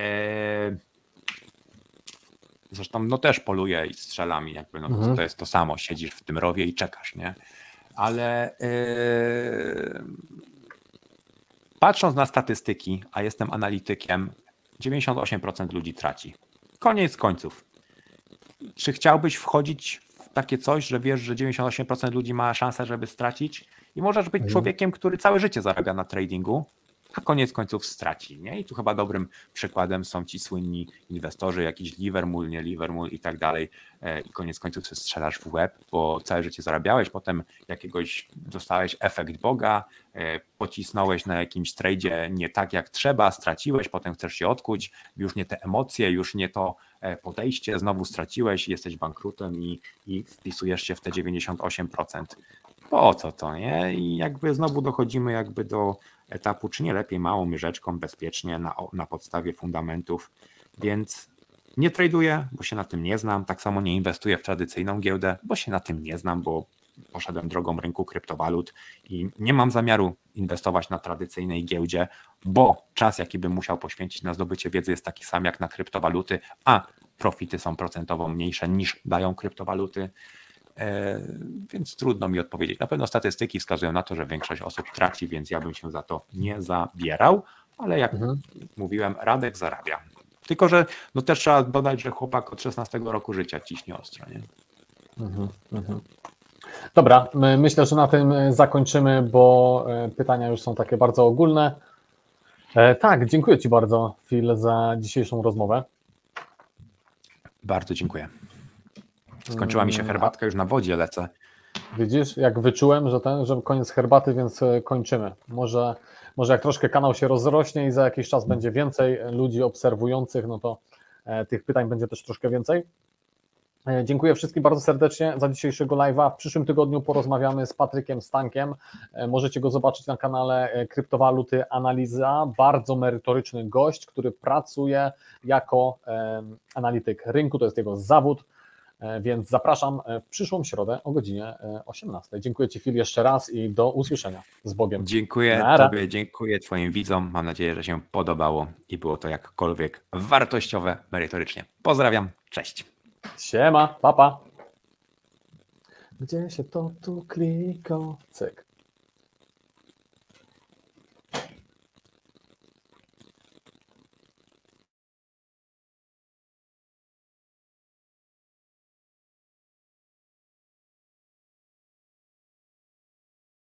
Zresztą no też poluję i strzelam i jakby no, mhm. to jest to samo, siedzisz w tym rowie i czekasz, nie? Ale yy... patrząc na statystyki, a jestem analitykiem, dziewięćdziesiąt osiem procent ludzi traci. Koniec końców. Czy chciałbyś wchodzić w takie coś, że wiesz, że dziewięćdziesiąt osiem procent ludzi ma szansę, żeby stracić i możesz być mhm. człowiekiem, który całe życie zarabia na tradingu, a koniec końców straci, nie? I tu chyba dobrym przykładem są ci słynni inwestorzy, jakiś Livermore, nie Livermore i tak dalej. I koniec końców się strzelasz w łeb, bo całe życie zarabiałeś, potem jakiegoś dostałeś efekt Boga, pocisnąłeś na jakimś tradzie nie tak jak trzeba, straciłeś, potem chcesz się odkuć, już nie te emocje, już nie to podejście, znowu straciłeś, jesteś bankrutem i, i wpisujesz się w te dziewięćdziesiąt osiem procent. Po co to, nie? I jakby znowu dochodzimy jakby do etapu, czy nie lepiej małą myszeczką, bezpiecznie, na, na podstawie fundamentów, więc nie traduję, bo się na tym nie znam, tak samo nie inwestuję w tradycyjną giełdę, bo się na tym nie znam, bo poszedłem drogą rynku kryptowalut i nie mam zamiaru inwestować na tradycyjnej giełdzie, bo czas, jaki bym musiał poświęcić na zdobycie wiedzy jest taki sam jak na kryptowaluty, a profity są procentowo mniejsze niż dają kryptowaluty. Więc trudno mi odpowiedzieć. Na pewno statystyki wskazują na to, że większość osób traci, więc ja bym się za to nie zabierał, ale jak mhm. mówiłem, Radek zarabia. Tylko, że no też trzeba dodać, że chłopak od szesnastego roku życia ciśnie ostro. Nie? Mhm, mhm. Dobra, myślę, że na tym zakończymy, bo pytania już są takie bardzo ogólne. Tak, dziękuję Ci bardzo, Phil, za dzisiejszą rozmowę. Bardzo dziękuję. Skończyła mi się herbatka, już na wodzie lecę. Widzisz, jak wyczułem, że ten, że koniec herbaty, więc kończymy. Może, może jak troszkę kanał się rozrośnie i za jakiś czas będzie więcej ludzi obserwujących, no to tych pytań będzie też troszkę więcej. Dziękuję wszystkim bardzo serdecznie za dzisiejszego live'a. W przyszłym tygodniu porozmawiamy z Patrykiem Stankiem. Możecie go zobaczyć na kanale Kryptowaluty Analiza. Bardzo merytoryczny gość, który pracuje jako analityk rynku, to jest jego zawód. Więc zapraszam w przyszłą środę o godzinie osiemnastej. Dziękuję Ci, Phil, jeszcze raz i do usłyszenia. Z Bogiem. Dziękuję Nara. Tobie, dziękuję Twoim widzom. Mam nadzieję, że się podobało i było to jakkolwiek wartościowe, merytorycznie. Pozdrawiam, cześć. Siema, papa. Pa. Gdzie się to tu klika? Cyk.